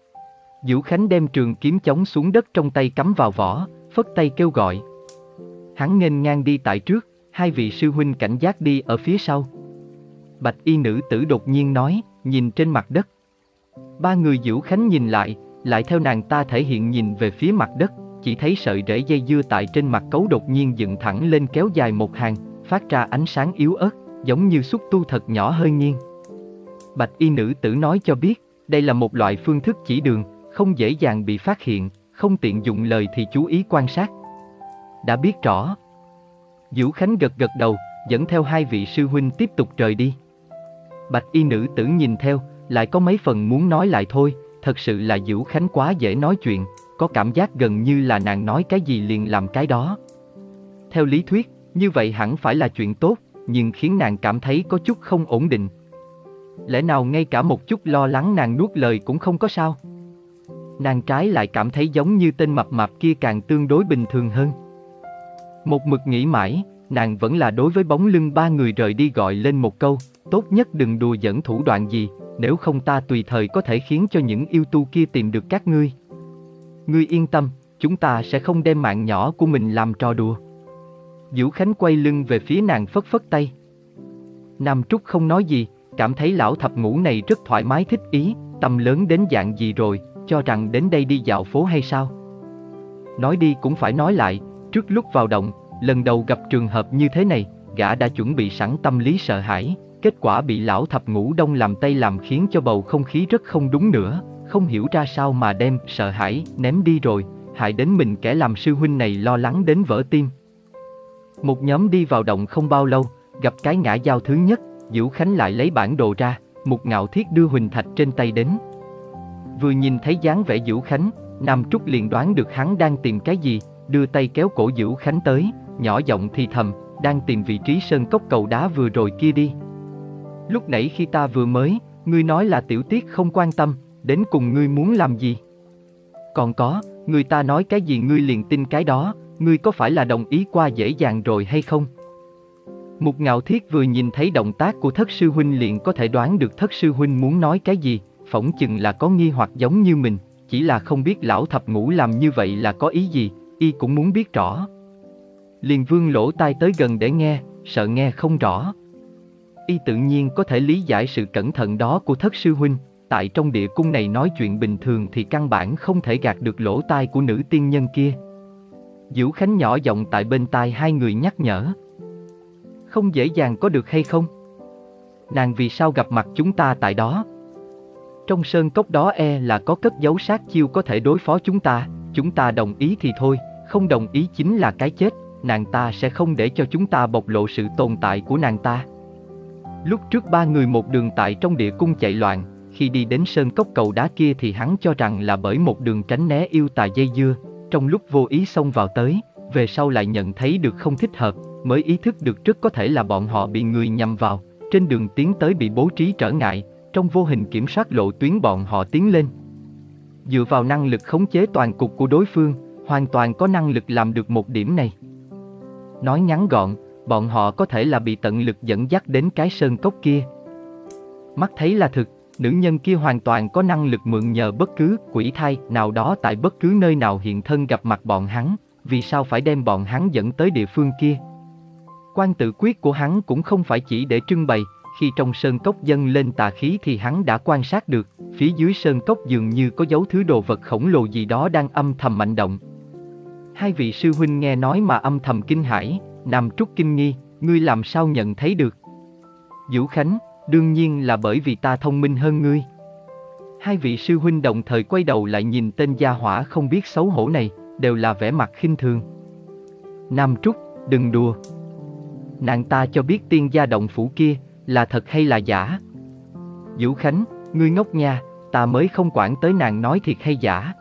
Vũ Khánh đem trường kiếm chống xuống đất trong tay cắm vào vỏ, phất tay kêu gọi. Hắn nghênh ngang đi tại trước, hai vị sư huynh cảnh giác đi ở phía sau. Bạch y nữ tử đột nhiên nói, nhìn trên mặt đất. Ba người Vũ Khánh nhìn lại, lại theo nàng ta thể hiện nhìn về phía mặt đất, chỉ thấy sợi rễ dây dưa tại trên mặt cấu đột nhiên dựng thẳng lên kéo dài một hàng, phát ra ánh sáng yếu ớt, giống như xúc tu thật nhỏ hơi nghiêng. Bạch y nữ tử nói cho biết, đây là một loại phương thức chỉ đường, không dễ dàng bị phát hiện, không tiện dùng lời thì chú ý quan sát. Đã biết rõ. Vũ Khánh gật gật đầu, dẫn theo hai vị sư huynh tiếp tục rời đi. Bạch y nữ tử nhìn theo, lại có mấy phần muốn nói lại thôi, thật sự là Vũ Khánh quá dễ nói chuyện, có cảm giác gần như là nàng nói cái gì liền làm cái đó. Theo lý thuyết, như vậy hẳn phải là chuyện tốt, nhưng khiến nàng cảm thấy có chút không ổn định. Lẽ nào ngay cả một chút lo lắng nàng nuốt lời cũng không có sao? Nàng trái lại cảm thấy giống như tên mập mạp kia càng tương đối bình thường hơn. Một mực nghĩ mãi, nàng vẫn là đối với bóng lưng ba người rời đi gọi lên một câu, tốt nhất đừng đùa giỡn thủ đoạn gì, nếu không ta tùy thời có thể khiến cho những yêu tu kia tìm được các ngươi. Ngươi yên tâm, chúng ta sẽ không đem mạng nhỏ của mình làm trò đùa. Vũ Khánh quay lưng về phía nàng phất phất tay. Nam Trúc không nói gì, cảm thấy lão thập ngũ này rất thoải mái thích ý, tâm lớn đến dạng gì rồi, cho rằng đến đây đi dạo phố hay sao? Nói đi cũng phải nói lại, trước lúc vào động, lần đầu gặp trường hợp như thế này, gã đã chuẩn bị sẵn tâm lý sợ hãi, kết quả bị lão thập ngũ đông làm tay làm khiến cho bầu không khí rất không đúng nữa, không hiểu ra sao mà đem sợ hãi ném đi rồi, hại đến mình kẻ làm sư huynh này lo lắng đến vỡ tim. Một nhóm đi vào động không bao lâu, gặp cái ngã giao thứ nhất, Vũ Khánh lại lấy bản đồ ra, Mục Ngạo Thiết đưa huỳnh thạch trên tay đến. Vừa nhìn thấy dáng vẻ Vũ Khánh, Nam Trúc liền đoán được hắn đang tìm cái gì, đưa tay kéo cổ Vũ Khánh tới, nhỏ giọng thì thầm, đang tìm vị trí sơn cốc cầu đá vừa rồi kia đi. Lúc nãy khi ta vừa mới, ngươi nói là tiểu tiết không quan tâm, đến cùng ngươi muốn làm gì? Còn có, người ta nói cái gì ngươi liền tin cái đó, ngươi có phải là đồng ý qua dễ dàng rồi hay không? Mục Ngạo Thiết vừa nhìn thấy động tác của thất sư huynh liền có thể đoán được thất sư huynh muốn nói cái gì, phỏng chừng là có nghi hoặc giống như mình, chỉ là không biết lão thập ngũ làm như vậy là có ý gì, y cũng muốn biết rõ. Liền vương lỗ tai tới gần để nghe, sợ nghe không rõ. Y tự nhiên có thể lý giải sự cẩn thận đó của thất sư huynh, tại trong địa cung này nói chuyện bình thường thì căn bản không thể gạt được lỗ tai của nữ tiên nhân kia. Vũ Khánh nhỏ giọng tại bên tai hai người nhắc nhở. Không dễ dàng có được hay không? Nàng vì sao gặp mặt chúng ta tại đó? Trong sơn cốc đó e là có cất giấu sát chiêu có thể đối phó chúng ta, chúng ta đồng ý thì thôi, không đồng ý chính là cái chết, nàng ta sẽ không để cho chúng ta bộc lộ sự tồn tại của nàng ta. Lúc trước ba người một đường tại trong địa cung chạy loạn, khi đi đến sơn cốc cầu đá kia thì hắn cho rằng là bởi một đường tránh né yêu tà dây dưa, trong lúc vô ý xông vào tới, về sau lại nhận thấy được không thích hợp, mới ý thức được rất có thể là bọn họ bị người nhầm vào, trên đường tiến tới bị bố trí trở ngại, trong vô hình kiểm soát lộ tuyến bọn họ tiến lên. Dựa vào năng lực khống chế toàn cục của đối phương, hoàn toàn có năng lực làm được một điểm này. Nói ngắn gọn, bọn họ có thể là bị tận lực dẫn dắt đến cái sơn cốc kia. Mắt thấy là thực, nữ nhân kia hoàn toàn có năng lực mượn nhờ bất cứ quỷ thai nào đó tại bất cứ nơi nào hiện thân gặp mặt bọn hắn, vì sao phải đem bọn hắn dẫn tới địa phương kia. Quan tự quyết của hắn cũng không phải chỉ để trưng bày, khi trong sơn cốc dâng lên tà khí thì hắn đã quan sát được, phía dưới sơn cốc dường như có dấu thứ đồ vật khổng lồ gì đó đang âm thầm mạnh động. Hai vị sư huynh nghe nói mà âm thầm kinh hãi, Nam Trúc kinh nghi, ngươi làm sao nhận thấy được? Vũ Khánh, đương nhiên là bởi vì ta thông minh hơn ngươi. Hai vị sư huynh đồng thời quay đầu lại nhìn tên gia hỏa không biết xấu hổ này, đều là vẻ mặt khinh thường. Nam Trúc, đừng đùa. Nàng ta cho biết tiên gia động phủ kia, là thật hay là giả? Vũ Khánh, ngươi ngốc nha, ta mới không quản tới nàng nói thiệt hay giả.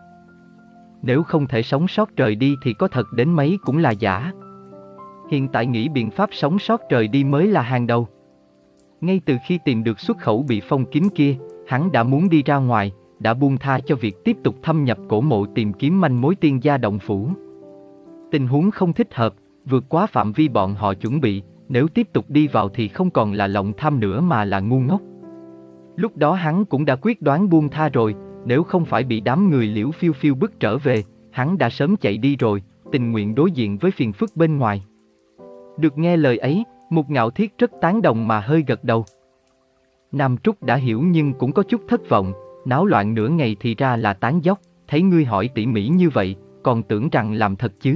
Nếu không thể sống sót trời đi thì có thật đến mấy cũng là giả. Hiện tại nghĩ biện pháp sống sót trời đi mới là hàng đầu. Ngay từ khi tìm được xuất khẩu bị phong kín kia, hắn đã muốn đi ra ngoài, đã buông tha cho việc tiếp tục thâm nhập cổ mộ tìm kiếm manh mối tiên gia động phủ. Tình huống không thích hợp, vượt quá phạm vi bọn họ chuẩn bị, nếu tiếp tục đi vào thì không còn là lòng tham nữa mà là ngu ngốc. Lúc đó hắn cũng đã quyết đoán buông tha rồi, nếu không phải bị đám người Liễu Phiêu Phiêu bức trở về, hắn đã sớm chạy đi rồi, tình nguyện đối diện với phiền phức bên ngoài. Được nghe lời ấy, Mục Ngạo Thiết rất tán đồng mà hơi gật đầu. Nam Trúc đã hiểu nhưng cũng có chút thất vọng, náo loạn nửa ngày thì ra là tán dóc, thấy ngươi hỏi tỉ mỉ như vậy, còn tưởng rằng làm thật chứ.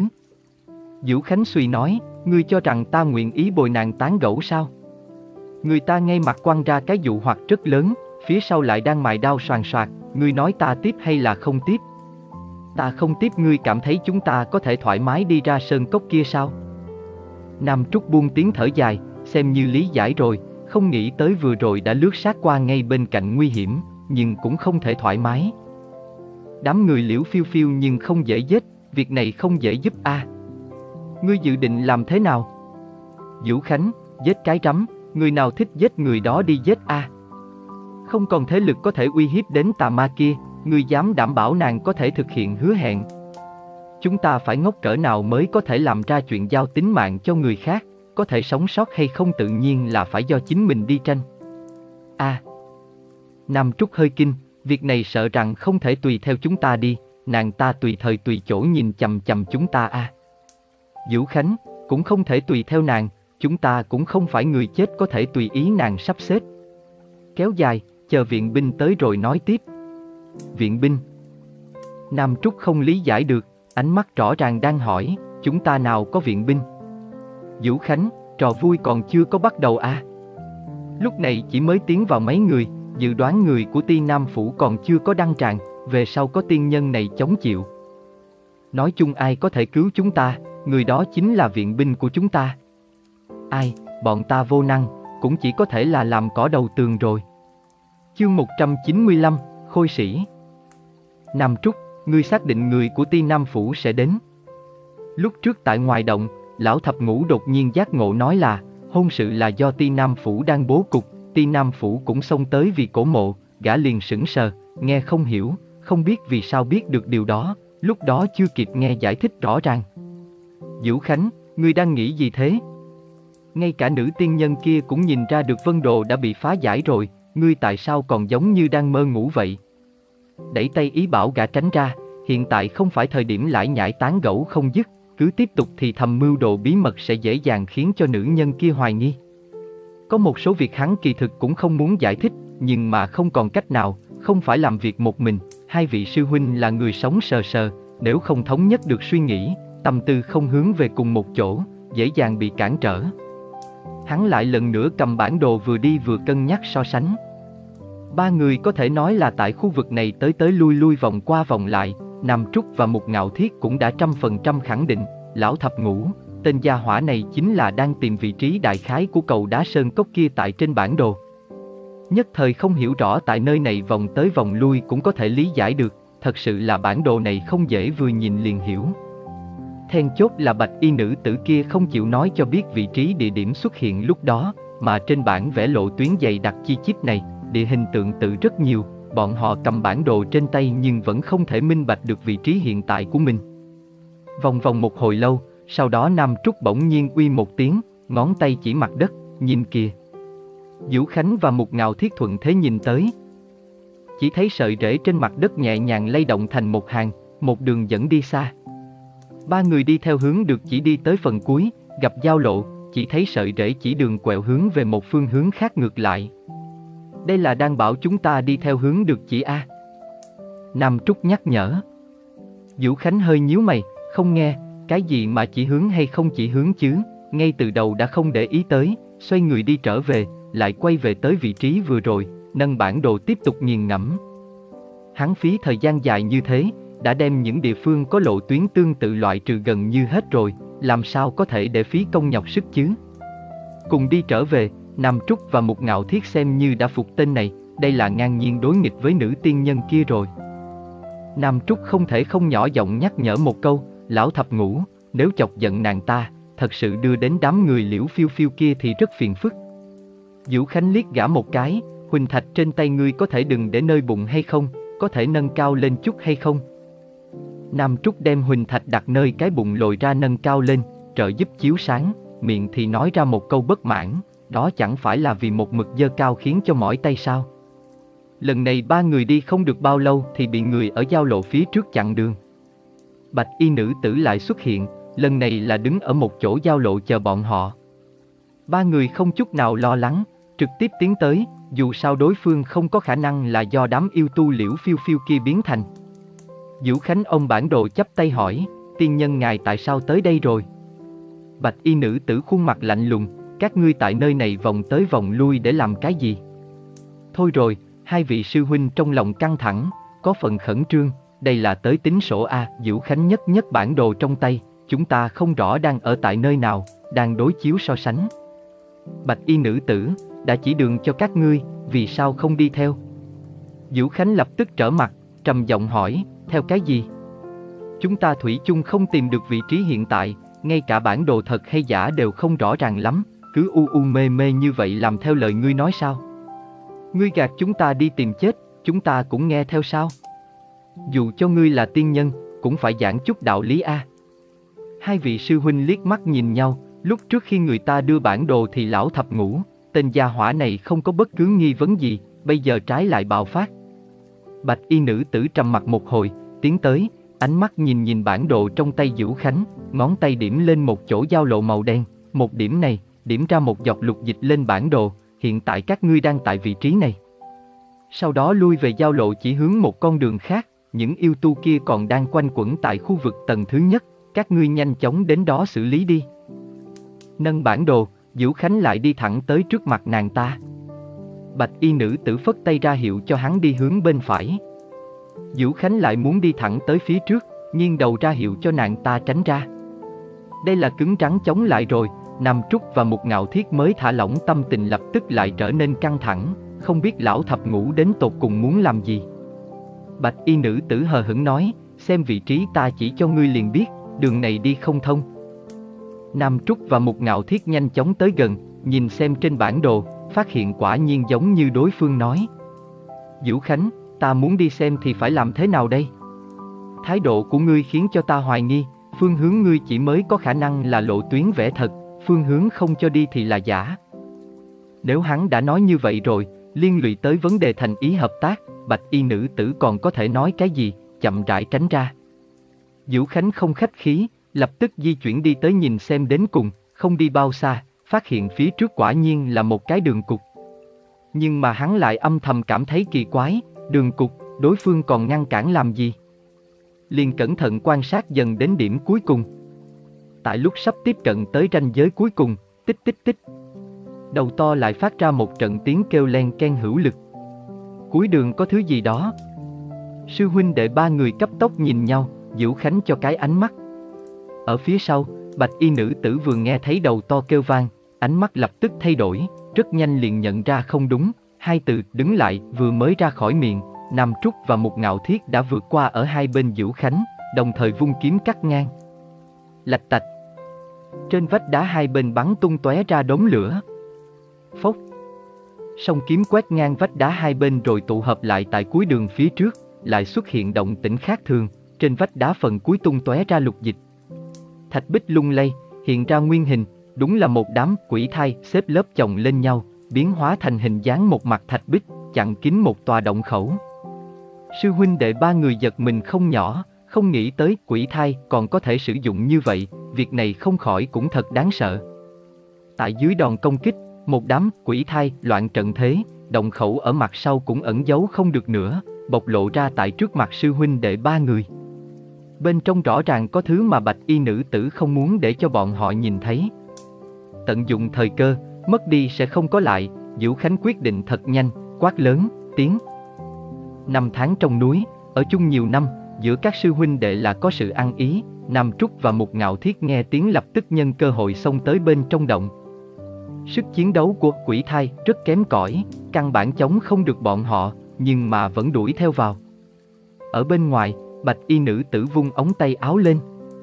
Vũ Khánh suy nói, ngươi cho rằng ta nguyện ý bồi nàng tán gẫu sao? Người ta ngay mặt quăng ra cái dụ hoặc rất lớn, phía sau lại đang mài đao soàn soạt, ngươi nói ta tiếp hay là không tiếp? Ta không tiếp, ngươi cảm thấy chúng ta có thể thoải mái đi ra sơn cốc kia sao? Nam Trúc buông tiếng thở dài, xem như lý giải rồi, không nghĩ tới vừa rồi đã lướt sát qua ngay bên cạnh nguy hiểm, nhưng cũng không thể thoải mái. Đám người Liễu Phiêu Phiêu nhưng không dễ giết, việc này không dễ giúp a. À. Ngươi dự định làm thế nào? Vũ Khánh, giết cái rắm, người nào thích giết người đó đi giết a. À. Không còn thế lực có thể uy hiếp đến tà ma kia, ngươi dám đảm bảo nàng có thể thực hiện hứa hẹn? Chúng ta phải ngốc cỡ nào mới có thể làm ra chuyện giao tính mạng cho người khác, có thể sống sót hay không tự nhiên là phải do chính mình đi tranh. A. À. Nam Trúc hơi kinh, việc này sợ rằng không thể tùy theo chúng ta đi, nàng ta tùy thời tùy chỗ nhìn chằm chằm chúng ta a. À. Vũ Khánh, cũng không thể tùy theo nàng, chúng ta cũng không phải người chết có thể tùy ý nàng sắp xếp. Kéo dài, chờ viện binh tới rồi nói tiếp. Viện binh? Nam Trúc không lý giải được, ánh mắt rõ ràng đang hỏi, chúng ta nào có viện binh? Vũ Khánh, trò vui còn chưa có bắt đầu à? Lúc này chỉ mới tiến vào mấy người, dự đoán người của Ti Nam Phủ còn chưa có đăng tràng, về sau có tiên nhân này chống chịu. Nói chung ai có thể cứu chúng ta, người đó chính là viện binh của chúng ta. Ai, bọn ta vô năng, cũng chỉ có thể là làm cỏ đầu tường rồi. Chương một trăm chín mươi lăm, Khôi Sĩ. Nam Trúc, ngươi xác định người của Ti Nam Phủ sẽ đến. Lúc trước tại ngoài động, lão thập ngũ đột nhiên giác ngộ nói là, hôn sự là do Ti Nam Phủ đang bố cục, Ti Nam Phủ cũng xông tới vì cổ mộ, gã liền sững sờ, nghe không hiểu, không biết vì sao biết được điều đó, lúc đó chưa kịp nghe giải thích rõ ràng. Vũ Khánh, ngươi đang nghĩ gì thế? Ngay cả nữ tiên nhân kia cũng nhìn ra được Vân Đồ đã bị phá giải rồi, ngươi tại sao còn giống như đang mơ ngủ vậy? Đẩy tay ý bảo gã tránh ra, hiện tại không phải thời điểm lải nhải tán gẫu không dứt, cứ tiếp tục thì thầm mưu đồ bí mật sẽ dễ dàng khiến cho nữ nhân kia hoài nghi. Có một số việc hắn kỳ thực cũng không muốn giải thích, nhưng mà không còn cách nào, không phải làm việc một mình, hai vị sư huynh là người sống sờ sờ, nếu không thống nhất được suy nghĩ, tâm tư không hướng về cùng một chỗ, dễ dàng bị cản trở. Hắn lại lần nữa cầm bản đồ vừa đi vừa cân nhắc so sánh. Ba người có thể nói là tại khu vực này tới tới lui lui vòng qua vòng lại, Nam Trúc và Mục Ngạo Thiết cũng đã trăm phần trăm khẳng định, lão thập ngũ, tên gia hỏa này chính là đang tìm vị trí đại khái của cầu đá sơn cốc kia tại trên bản đồ. Nhất thời không hiểu rõ tại nơi này vòng tới vòng lui cũng có thể lý giải được, thật sự là bản đồ này không dễ vừa nhìn liền hiểu. Then chốt là bạch y nữ tử kia không chịu nói cho biết vị trí địa điểm xuất hiện lúc đó, mà trên bản vẽ lộ tuyến dày đặc chi chít này, địa hình tượng tự rất nhiều, bọn họ cầm bản đồ trên tay nhưng vẫn không thể minh bạch được vị trí hiện tại của mình. Vòng vòng một hồi lâu, sau đó Nam Trúc bỗng nhiên uy một tiếng, ngón tay chỉ mặt đất, nhìn kìa. Vũ Khánh và Mục Ngạo Thiết thuận thế nhìn tới. Chỉ thấy sợi rễ trên mặt đất nhẹ nhàng lay động thành một hàng, một đường dẫn đi xa. Ba người đi theo hướng được chỉ đi tới phần cuối, gặp giao lộ, chỉ thấy sợi rễ chỉ đường quẹo hướng về một phương hướng khác ngược lại. Đây là đang bảo chúng ta đi theo hướng được chỉ A. Nam Trúc nhắc nhở. Vũ Khánh hơi nhíu mày, không nghe, cái gì mà chỉ hướng hay không chỉ hướng chứ, ngay từ đầu đã không để ý tới, xoay người đi trở về, lại quay về tới vị trí vừa rồi, nâng bản đồ tiếp tục nghiền ngẫm. Hắn phí thời gian dài như thế, đã đem những địa phương có lộ tuyến tương tự loại trừ gần như hết rồi, làm sao có thể để phí công nhọc sức chứ? Cùng đi trở về, Nam Trúc và Mục Ngạo Thiết xem như đã phục tên này, đây là ngang nhiên đối nghịch với nữ tiên nhân kia rồi. Nam Trúc không thể không nhỏ giọng nhắc nhở một câu, lão thập ngũ, nếu chọc giận nàng ta, thật sự đưa đến đám người liễu phiêu phiêu kia thì rất phiền phức. Vũ Khánh liếc gã một cái, huỳnh thạch trên tay ngươi có thể đừng để nơi bụng hay không, có thể nâng cao lên chút hay không? Nam Trúc đem huỳnh thạch đặt nơi cái bụng lồi ra nâng cao lên, trợ giúp chiếu sáng, miệng thì nói ra một câu bất mãn, đó chẳng phải là vì một mực dơ cao khiến cho mỏi tay sao? Lần này ba người đi không được bao lâu thì bị người ở giao lộ phía trước chặn đường. Bạch y nữ tử lại xuất hiện, lần này là đứng ở một chỗ giao lộ chờ bọn họ. Ba người không chút nào lo lắng, trực tiếp tiến tới, dù sao đối phương không có khả năng là do đám yêu tu liễu phiêu phiêu kia biến thành. Vũ Khánh ông bản đồ chắp tay hỏi, tiên nhân ngài tại sao tới đây rồi? Bạch y nữ tử khuôn mặt lạnh lùng, các ngươi tại nơi này vòng tới vòng lui để làm cái gì? Thôi rồi, hai vị sư huynh trong lòng căng thẳng, có phần khẩn trương, đây là tới tính sổ A. Vũ Khánh nhất nhất bản đồ trong tay, chúng ta không rõ đang ở tại nơi nào, đang đối chiếu so sánh. Bạch y nữ tử, đã chỉ đường cho các ngươi, vì sao không đi theo? Vũ Khánh lập tức trở mặt, trầm giọng hỏi, theo cái gì? Chúng ta thủy chung không tìm được vị trí hiện tại, ngay cả bản đồ thật hay giả đều không rõ ràng lắm, cứ u u mê mê như vậy làm theo lời ngươi nói sao? Ngươi gạt chúng ta đi tìm chết, chúng ta cũng nghe theo sao? Dù cho ngươi là tiên nhân, cũng phải giảng chút đạo lý a. Hai vị sư huynh liếc mắt nhìn nhau, lúc trước khi người ta đưa bản đồ thì lão thập ngũ, tên gia hỏa này không có bất cứ nghi vấn gì, bây giờ trái lại bạo phát. Bạch y nữ tử trầm mặt một hồi, tiến tới, ánh mắt nhìn nhìn bản đồ trong tay Vũ Khánh, ngón tay điểm lên một chỗ giao lộ màu đen, một điểm này, điểm ra một dọc lục dịch lên bản đồ, hiện tại các ngươi đang tại vị trí này. Sau đó lui về giao lộ chỉ hướng một con đường khác, những yêu tu kia còn đang quanh quẩn tại khu vực tầng thứ nhất, các ngươi nhanh chóng đến đó xử lý đi. Nâng bản đồ, Vũ Khánh lại đi thẳng tới trước mặt nàng ta. Bạch y nữ tử phất tay ra hiệu cho hắn đi hướng bên phải. Vũ Khánh lại muốn đi thẳng tới phía trước, nghiêng đầu ra hiệu cho nàng ta tránh ra. Đây là cứng rắn chống lại rồi, Nam Trúc và Mục Ngạo Thiết mới thả lỏng tâm tình lập tức lại trở nên căng thẳng, không biết lão thập ngũ đến tột cùng muốn làm gì. Bạch y nữ tử hờ hững nói, xem vị trí ta chỉ cho ngươi liền biết, đường này đi không thông. Nam Trúc và Mục Ngạo Thiết nhanh chóng tới gần, nhìn xem trên bản đồ, phát hiện quả nhiên giống như đối phương nói. Vũ Khánh, ta muốn đi xem thì phải làm thế nào đây? Thái độ của ngươi khiến cho ta hoài nghi, phương hướng ngươi chỉ mới có khả năng là lộ tuyến vẽ thật, phương hướng không cho đi thì là giả. Nếu hắn đã nói như vậy rồi, liên lụy tới vấn đề thành ý hợp tác, bạch y nữ tử còn có thể nói cái gì, chậm rãi tránh ra. Vũ Khánh không khách khí, lập tức di chuyển đi tới nhìn xem đến cùng, không đi bao xa, phát hiện phía trước quả nhiên là một cái đường cụt. Nhưng mà hắn lại âm thầm cảm thấy kỳ quái, đường cụt, đối phương còn ngăn cản làm gì? Liền cẩn thận quan sát dần đến điểm cuối cùng. Tại lúc sắp tiếp cận tới ranh giới cuối cùng, tích tích tích. Đầu to lại phát ra một trận tiếng kêu len ken hữu lực. Cuối đường có thứ gì đó. Sư huynh đệ ba người cấp tốc nhìn nhau, Vũ Khánh cho cái ánh mắt. Ở phía sau, bạch y nữ tử vừa nghe thấy đầu to kêu vang, ánh mắt lập tức thay đổi, rất nhanh liền nhận ra không đúng, hai từ đứng lại vừa mới ra khỏi miệng, Nam Trúc và Mục Ngạo Thiết đã vượt qua ở hai bên Vũ Khánh, đồng thời vung kiếm cắt ngang. Lạch tạch. Trên vách đá hai bên bắn tung tóe ra đống lửa. Phốc. Song kiếm quét ngang vách đá hai bên rồi tụ hợp lại tại cuối đường phía trước, lại xuất hiện động tĩnh khác thường, trên vách đá phần cuối tung tóe ra lục dịch. Thạch bích lung lay, hiện ra nguyên hình, đúng là một đám quỷ thai xếp lớp chồng lên nhau, biến hóa thành hình dáng một mặt thạch bích, chặn kín một tòa động khẩu. Sư huynh đệ ba người giật mình không nhỏ, không nghĩ tới quỷ thai còn có thể sử dụng như vậy, việc này không khỏi cũng thật đáng sợ. Tại dưới đòn công kích, một đám quỷ thai loạn trận thế, động khẩu ở mặt sau cũng ẩn giấu không được nữa, bộc lộ ra tại trước mặt sư huynh đệ ba người. Bên trong rõ ràng có thứ mà bạch y nữ tử không muốn để cho bọn họ nhìn thấy. Tận dụng thời cơ, mất đi sẽ không có lại, Vũ Khánh quyết định thật nhanh, quát lớn, tiến. Năm tháng trong núi, ở chung nhiều năm, giữa các sư huynh đệ là có sự ăn ý, Nam Trúc và Mục Ngạo Thiết nghe tiếng lập tức nhân cơ hội xông tới bên trong động. Sức chiến đấu của quỷ thai rất kém cỏi, căn bản chống không được bọn họ, nhưng mà vẫn đuổi theo vào. Ở bên ngoài, bạch y nữ tử vung ống tay áo lên.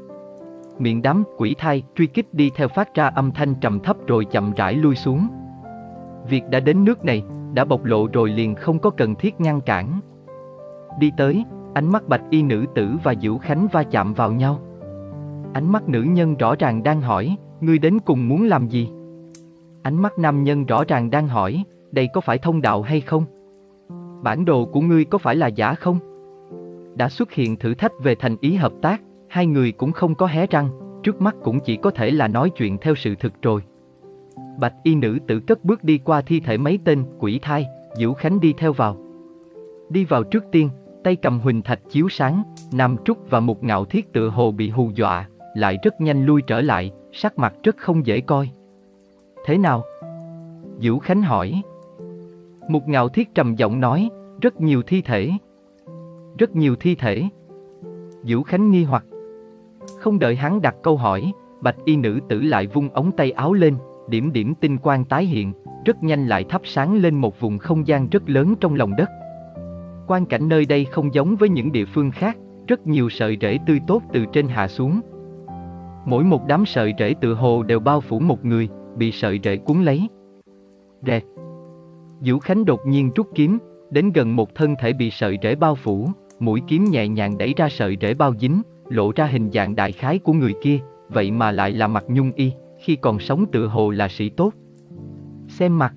Miệng đám quỷ thai truy kích đi theo phát ra âm thanh trầm thấp rồi chậm rãi lui xuống. Việc đã đến nước này, đã bộc lộ rồi liền không có cần thiết ngăn cản. Đi tới, ánh mắt bạch y nữ tử và Vũ Khánh va chạm vào nhau. Ánh mắt nữ nhân rõ ràng đang hỏi, ngươi đến cùng muốn làm gì? Ánh mắt nam nhân rõ ràng đang hỏi, đây có phải thông đạo hay không? Bản đồ của ngươi có phải là giả không? Đã xuất hiện thử thách về thành ý hợp tác, hai người cũng không có hé răng, trước mắt cũng chỉ có thể là nói chuyện theo sự thực rồi. Bạch y nữ tử cất bước đi qua thi thể mấy tên quỷ thai, Vũ Khánh đi theo vào. Đi vào trước tiên, tay cầm huỳnh thạch chiếu sáng, Nam Trúc và Mục Ngạo Thiết tựa hồ bị hù dọa, lại rất nhanh lui trở lại, sắc mặt rất không dễ coi. Thế nào? Vũ Khánh hỏi. Mục Ngạo Thiết trầm giọng nói, rất nhiều thi thể. Rất nhiều thi thể. Vũ Khánh nghi hoặc. Không đợi hắn đặt câu hỏi, bạch y nữ tử lại vung ống tay áo lên, điểm điểm tinh quang tái hiện, rất nhanh lại thắp sáng lên một vùng không gian rất lớn trong lòng đất. Quang cảnh nơi đây không giống với những địa phương khác, rất nhiều sợi rễ tươi tốt từ trên hạ xuống. Mỗi một đám sợi rễ tựa hồ đều bao phủ một người, bị sợi rễ cuốn lấy. Rẹt. Vũ Khánh đột nhiên rút kiếm, đến gần một thân thể bị sợi rễ bao phủ, mũi kiếm nhẹ nhàng đẩy ra sợi rễ bao dính, lộ ra hình dạng đại khái của người kia, vậy mà lại là Mặc Nhung Y, khi còn sống tựa hồ là sĩ tốt. Xem mặt.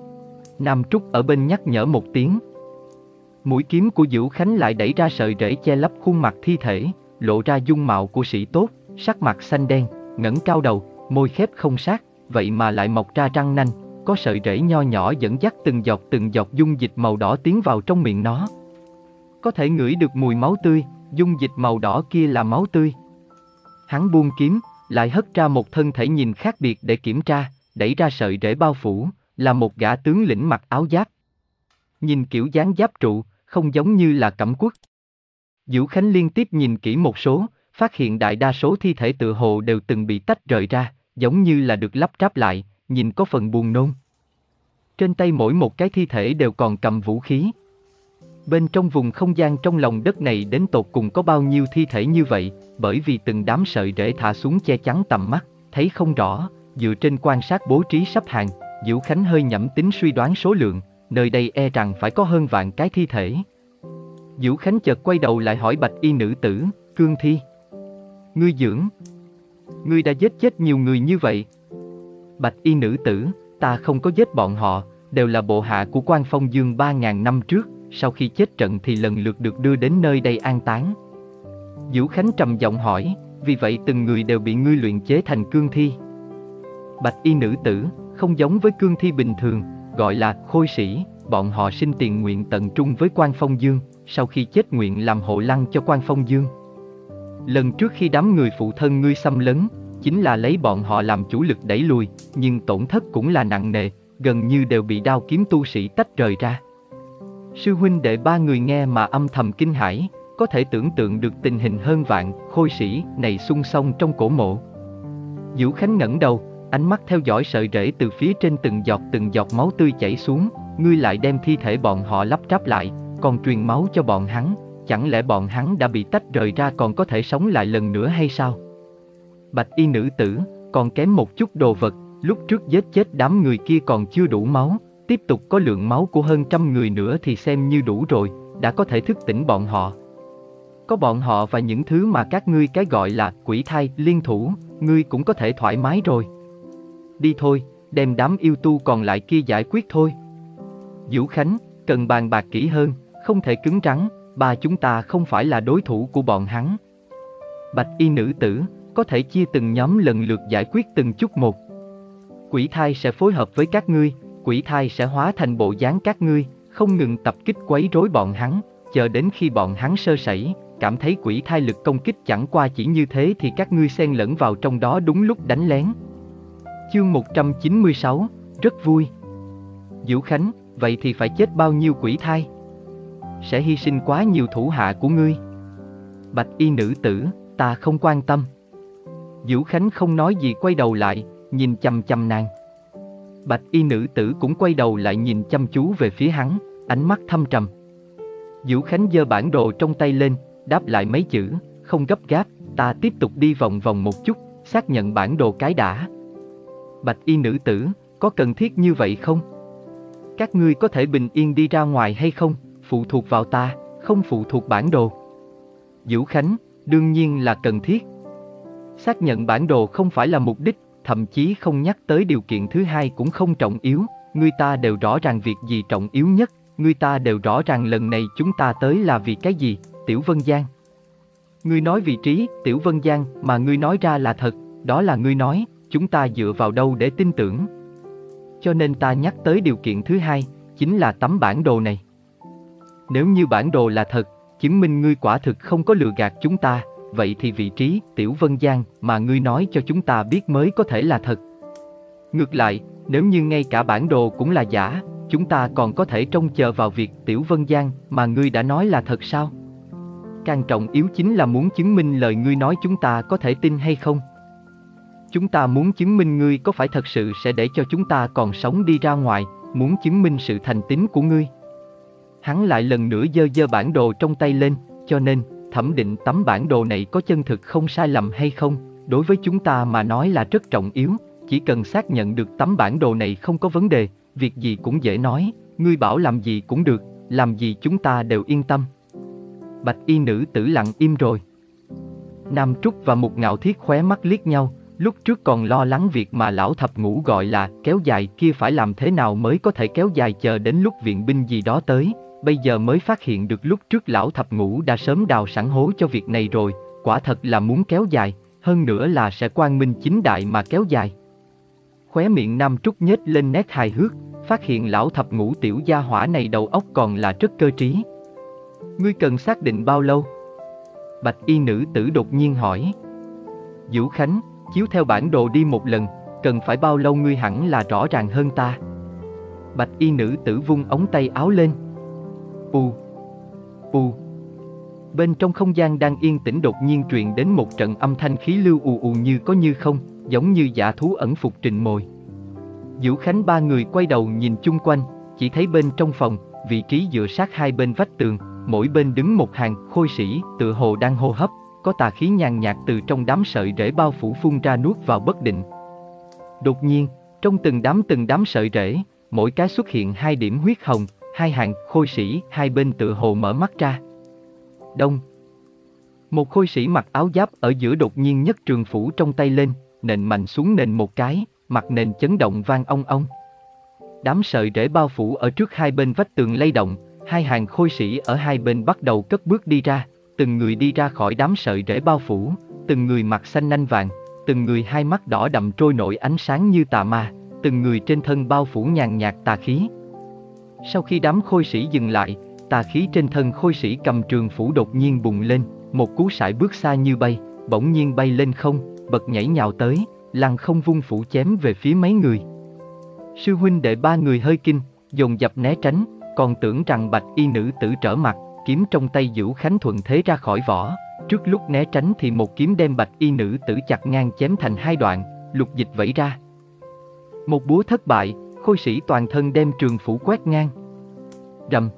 Nam Trúc ở bên nhắc nhở một tiếng. Mũi kiếm của Vũ Khánh lại đẩy ra sợi rễ che lấp khuôn mặt thi thể, lộ ra dung mạo của sĩ tốt, sắc mặt xanh đen, ngẩng cao đầu, môi khép không sát, vậy mà lại mọc ra răng nanh, có sợi rễ nho nhỏ dẫn dắt từng giọt từng giọt dung dịch màu đỏ tiến vào trong miệng nó. Có thể ngửi được mùi máu tươi, dung dịch màu đỏ kia là máu tươi. Hắn buông kiếm, lại hất ra một thân thể nhìn khác biệt để kiểm tra, đẩy ra sợi rễ bao phủ, là một gã tướng lĩnh mặc áo giáp. Nhìn kiểu dáng giáp trụ, không giống như là Cẩm Quốc. Vũ Khánh liên tiếp nhìn kỹ một số, phát hiện đại đa số thi thể tựa hồ đều từng bị tách rời ra, giống như là được lắp ráp lại, nhìn có phần buồn nôn. Trên tay mỗi một cái thi thể đều còn cầm vũ khí. Bên trong vùng không gian trong lòng đất này đến tột cùng có bao nhiêu thi thể như vậy, bởi vì từng đám sợi rễ thả xuống che chắn tầm mắt, thấy không rõ, dựa trên quan sát bố trí sắp hàng, Vũ Khánh hơi nhẩm tính suy đoán số lượng, nơi đây e rằng phải có hơn vạn cái thi thể. Vũ Khánh chợt quay đầu lại hỏi bạch y nữ tử, Cương Thi. Ngươi dưỡng. Ngươi đã giết chết nhiều người như vậy. Bạch y nữ tử, ta không có giết bọn họ, đều là bộ hạ của Quan Phong Dương ba ngàn năm trước, sau khi chết trận thì lần lượt được đưa đến nơi đây an táng. Vũ Khánh trầm giọng hỏi, vì vậy từng người đều bị ngươi luyện chế thành cương thi. Bạch y nữ tử, không giống với cương thi bình thường, gọi là khôi sĩ, bọn họ sinh tiền nguyện tận trung với Quan Phong Dương, sau khi chết nguyện làm hộ lăng cho Quan Phong Dương. Lần trước khi đám người phụ thân ngươi xâm lấn, chính là lấy bọn họ làm chủ lực đẩy lùi, nhưng tổn thất cũng là nặng nề, gần như đều bị đao kiếm tu sĩ tách rời ra. Sư huynh đệ ba người nghe mà âm thầm kinh hãi, có thể tưởng tượng được tình hình hơn vạn khôi sĩ này xung song trong cổ mộ. Vũ Khánh ngẩng đầu, ánh mắt theo dõi sợi rễ từ phía trên từng giọt từng giọt máu tươi chảy xuống, ngươi lại đem thi thể bọn họ lắp ráp lại, còn truyền máu cho bọn hắn, chẳng lẽ bọn hắn đã bị tách rời ra còn có thể sống lại lần nữa hay sao? Bạch y nữ tử, còn kém một chút đồ vật, lúc trước giết chết đám người kia còn chưa đủ máu, tiếp tục có lượng máu của hơn trăm người nữa thì xem như đủ rồi, đã có thể thức tỉnh bọn họ. Có bọn họ và những thứ mà các ngươi cái gọi là quỷ thai liên thủ, ngươi cũng có thể thoải mái rồi. Đi thôi, đem đám yêu tu còn lại kia giải quyết thôi. Vũ Khánh, cần bàn bạc kỹ hơn, không thể cứng rắn, ba chúng ta không phải là đối thủ của bọn hắn. Bạch y nữ tử, có thể chia từng nhóm lần lượt giải quyết từng chút một. Quỷ thai sẽ phối hợp với các ngươi, quỷ thai sẽ hóa thành bộ dáng các ngươi, không ngừng tập kích quấy rối bọn hắn, chờ đến khi bọn hắn sơ sẩy, cảm thấy quỷ thai lực công kích chẳng qua chỉ như thế thì các ngươi xen lẫn vào trong đó đúng lúc đánh lén. Chương một trăm chín mươi sáu, rất vui. Vũ Khánh, vậy thì phải chết bao nhiêu quỷ thai? Sẽ hy sinh quá nhiều thủ hạ của ngươi. Bạch y nữ tử, ta không quan tâm. Vũ Khánh không nói gì quay đầu lại, nhìn chăm chăm nàng. Bạch y nữ tử cũng quay đầu lại nhìn chăm chú về phía hắn, ánh mắt thâm trầm. Vũ Khánh giơ bản đồ trong tay lên, đáp lại mấy chữ, không gấp gáp, ta tiếp tục đi vòng vòng một chút, xác nhận bản đồ cái đã. Bạch y nữ tử, có cần thiết như vậy không? Các ngươi có thể bình yên đi ra ngoài hay không, phụ thuộc vào ta, không phụ thuộc bản đồ. Vũ Khánh, đương nhiên là cần thiết. Xác nhận bản đồ không phải là mục đích, thậm chí không nhắc tới điều kiện thứ hai cũng không trọng yếu, người ta đều rõ ràng việc gì trọng yếu nhất, người ta đều rõ ràng lần này chúng ta tới là vì cái gì, Tiểu Vân Giang. Ngươi nói vị trí, Tiểu Vân Giang, mà ngươi nói ra là thật, đó là ngươi nói, chúng ta dựa vào đâu để tin tưởng. Cho nên ta nhắc tới điều kiện thứ hai, chính là tấm bản đồ này. Nếu như bản đồ là thật, chứng minh ngươi quả thực không có lừa gạt chúng ta, vậy thì vị trí, Tiểu Vân Giang, mà ngươi nói cho chúng ta biết mới có thể là thật. Ngược lại, nếu như ngay cả bản đồ cũng là giả, chúng ta còn có thể trông chờ vào việc Tiểu Vân Giang mà ngươi đã nói là thật sao? Càng trọng yếu chính là muốn chứng minh lời ngươi nói chúng ta có thể tin hay không. Chúng ta muốn chứng minh ngươi có phải thật sự sẽ để cho chúng ta còn sống đi ra ngoài, muốn chứng minh sự thành tín của ngươi. Hắn lại lần nữa giơ giơ bản đồ trong tay lên, cho nên, thẩm định tấm bản đồ này có chân thực không sai lầm hay không, đối với chúng ta mà nói là rất trọng yếu, chỉ cần xác nhận được tấm bản đồ này không có vấn đề, việc gì cũng dễ nói, ngươi bảo làm gì cũng được, làm gì chúng ta đều yên tâm. Bạch y nữ tử lặng im rồi. Nam Trúc và Mục Ngạo Thiết khóe mắt liếc nhau, lúc trước còn lo lắng việc mà lão thập ngũ gọi là kéo dài kia phải làm thế nào mới có thể kéo dài chờ đến lúc viện binh gì đó tới, bây giờ mới phát hiện được lúc trước lão thập ngũ đã sớm đào sẵn hố cho việc này rồi, quả quả thật là muốn kéo dài, hơn nữa là sẽ quang minh chính đại mà kéo dài. Khóe miệng Nam Trúc nhếch lên nét hài hước, phát hiện lão thập ngũ tiểu gia hỏa này đầu óc còn là rất cơ trí. Ngươi cần xác định bao lâu? Bạch y nữ tử đột nhiên hỏi. Vũ Khánh, chiếu theo bản đồ đi một lần, cần phải bao lâu ngươi hẳn là rõ ràng hơn ta. Bạch y nữ tử vung ống tay áo lên. U U Bên trong không gian đang yên tĩnh đột nhiên truyền đến một trận âm thanh khí lưu ù ù như có như không, giống như dã thú ẩn phục trình mồi. Vũ Khánh ba người quay đầu nhìn chung quanh, chỉ thấy bên trong phòng, vị trí dựa sát hai bên vách tường, mỗi bên đứng một hàng khôi sĩ, tựa hồ đang hô hấp, có tà khí nhàn nhạt từ trong đám sợi rễ bao phủ phun ra nuốt vào bất định. Đột nhiên, trong từng đám từng đám sợi rễ, mỗi cái xuất hiện hai điểm huyết hồng, hai hàng khôi sĩ hai bên tựa hồ mở mắt ra. Đông. Một khôi sĩ mặc áo giáp ở giữa đột nhiên nhấc trường phủ trong tay lên, nện mạnh xuống nền một cái, mặt nền chấn động vang ong ong. Đám sợi rễ bao phủ ở trước hai bên vách tường lay động, hai hàng khôi sĩ ở hai bên bắt đầu cất bước đi ra, từng người đi ra khỏi đám sợi rễ bao phủ, từng người mặt xanh nanh vàng, từng người hai mắt đỏ đậm trôi nổi ánh sáng như tà ma, từng người trên thân bao phủ nhàn nhạt tà khí. Sau khi đám khôi sĩ dừng lại, tà khí trên thân khôi sĩ cầm trường phủ đột nhiên bùng lên, một cú sải bước xa như bay, bỗng nhiên bay lên không, bật nhảy nhào tới, lăng không vung phủ chém về phía mấy người. Sư huynh đệ ba người hơi kinh, dồn dập né tránh, còn tưởng rằng bạch y nữ tử trở mặt, kiếm trong tay Vũ Khánh thuận thế ra khỏi vỏ. Trước lúc né tránh thì một kiếm đem bạch y nữ tử chặt ngang chém thành hai đoạn, lục dịch vẩy ra. Một búa thất bại, khôi sĩ toàn thân đem trường phủ quét ngang. Rầm.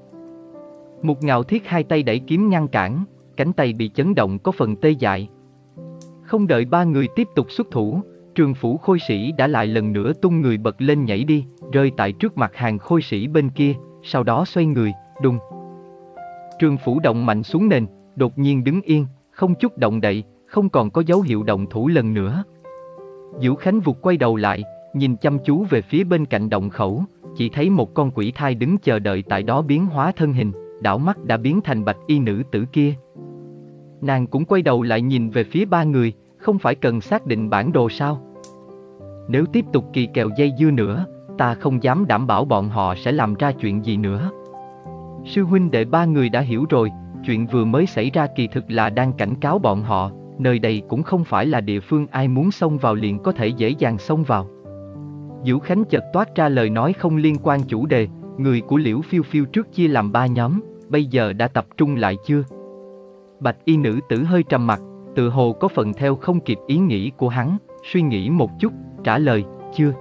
Một Ngạo Thiết hai tay đẩy kiếm ngăn cản, cánh tay bị chấn động có phần tê dại. Không đợi ba người tiếp tục xuất thủ, trường phủ khôi sĩ đã lại lần nữa tung người bật lên nhảy đi, rơi tại trước mặt hàng khôi sĩ bên kia, sau đó xoay người, đùng. Trường phủ động mạnh xuống nền, đột nhiên đứng yên, không chút động đậy, không còn có dấu hiệu động thủ lần nữa. Vũ Khánh vụt quay đầu lại, nhìn chăm chú về phía bên cạnh động khẩu, chỉ thấy một con quỷ thai đứng chờ đợi tại đó biến hóa thân hình, đảo mắt đã biến thành bạch y nữ tử kia. Nàng cũng quay đầu lại nhìn về phía ba người, không phải cần xác định bản đồ sao? Nếu tiếp tục kỳ kèo dây dưa nữa, ta không dám đảm bảo bọn họ sẽ làm ra chuyện gì nữa. Sư huynh đệ ba người đã hiểu rồi, chuyện vừa mới xảy ra kỳ thực là đang cảnh cáo bọn họ, nơi đây cũng không phải là địa phương ai muốn xông vào liền có thể dễ dàng xông vào. Vũ Khánh chợt toát ra lời nói không liên quan chủ đề, người của Liễu Phiêu Phiêu trước chia làm ba nhóm, bây giờ đã tập trung lại chưa? Bạch y nữ tử hơi trầm mặt, tự hồ có phần theo không kịp ý nghĩ của hắn, suy nghĩ một chút, trả lời, chưa.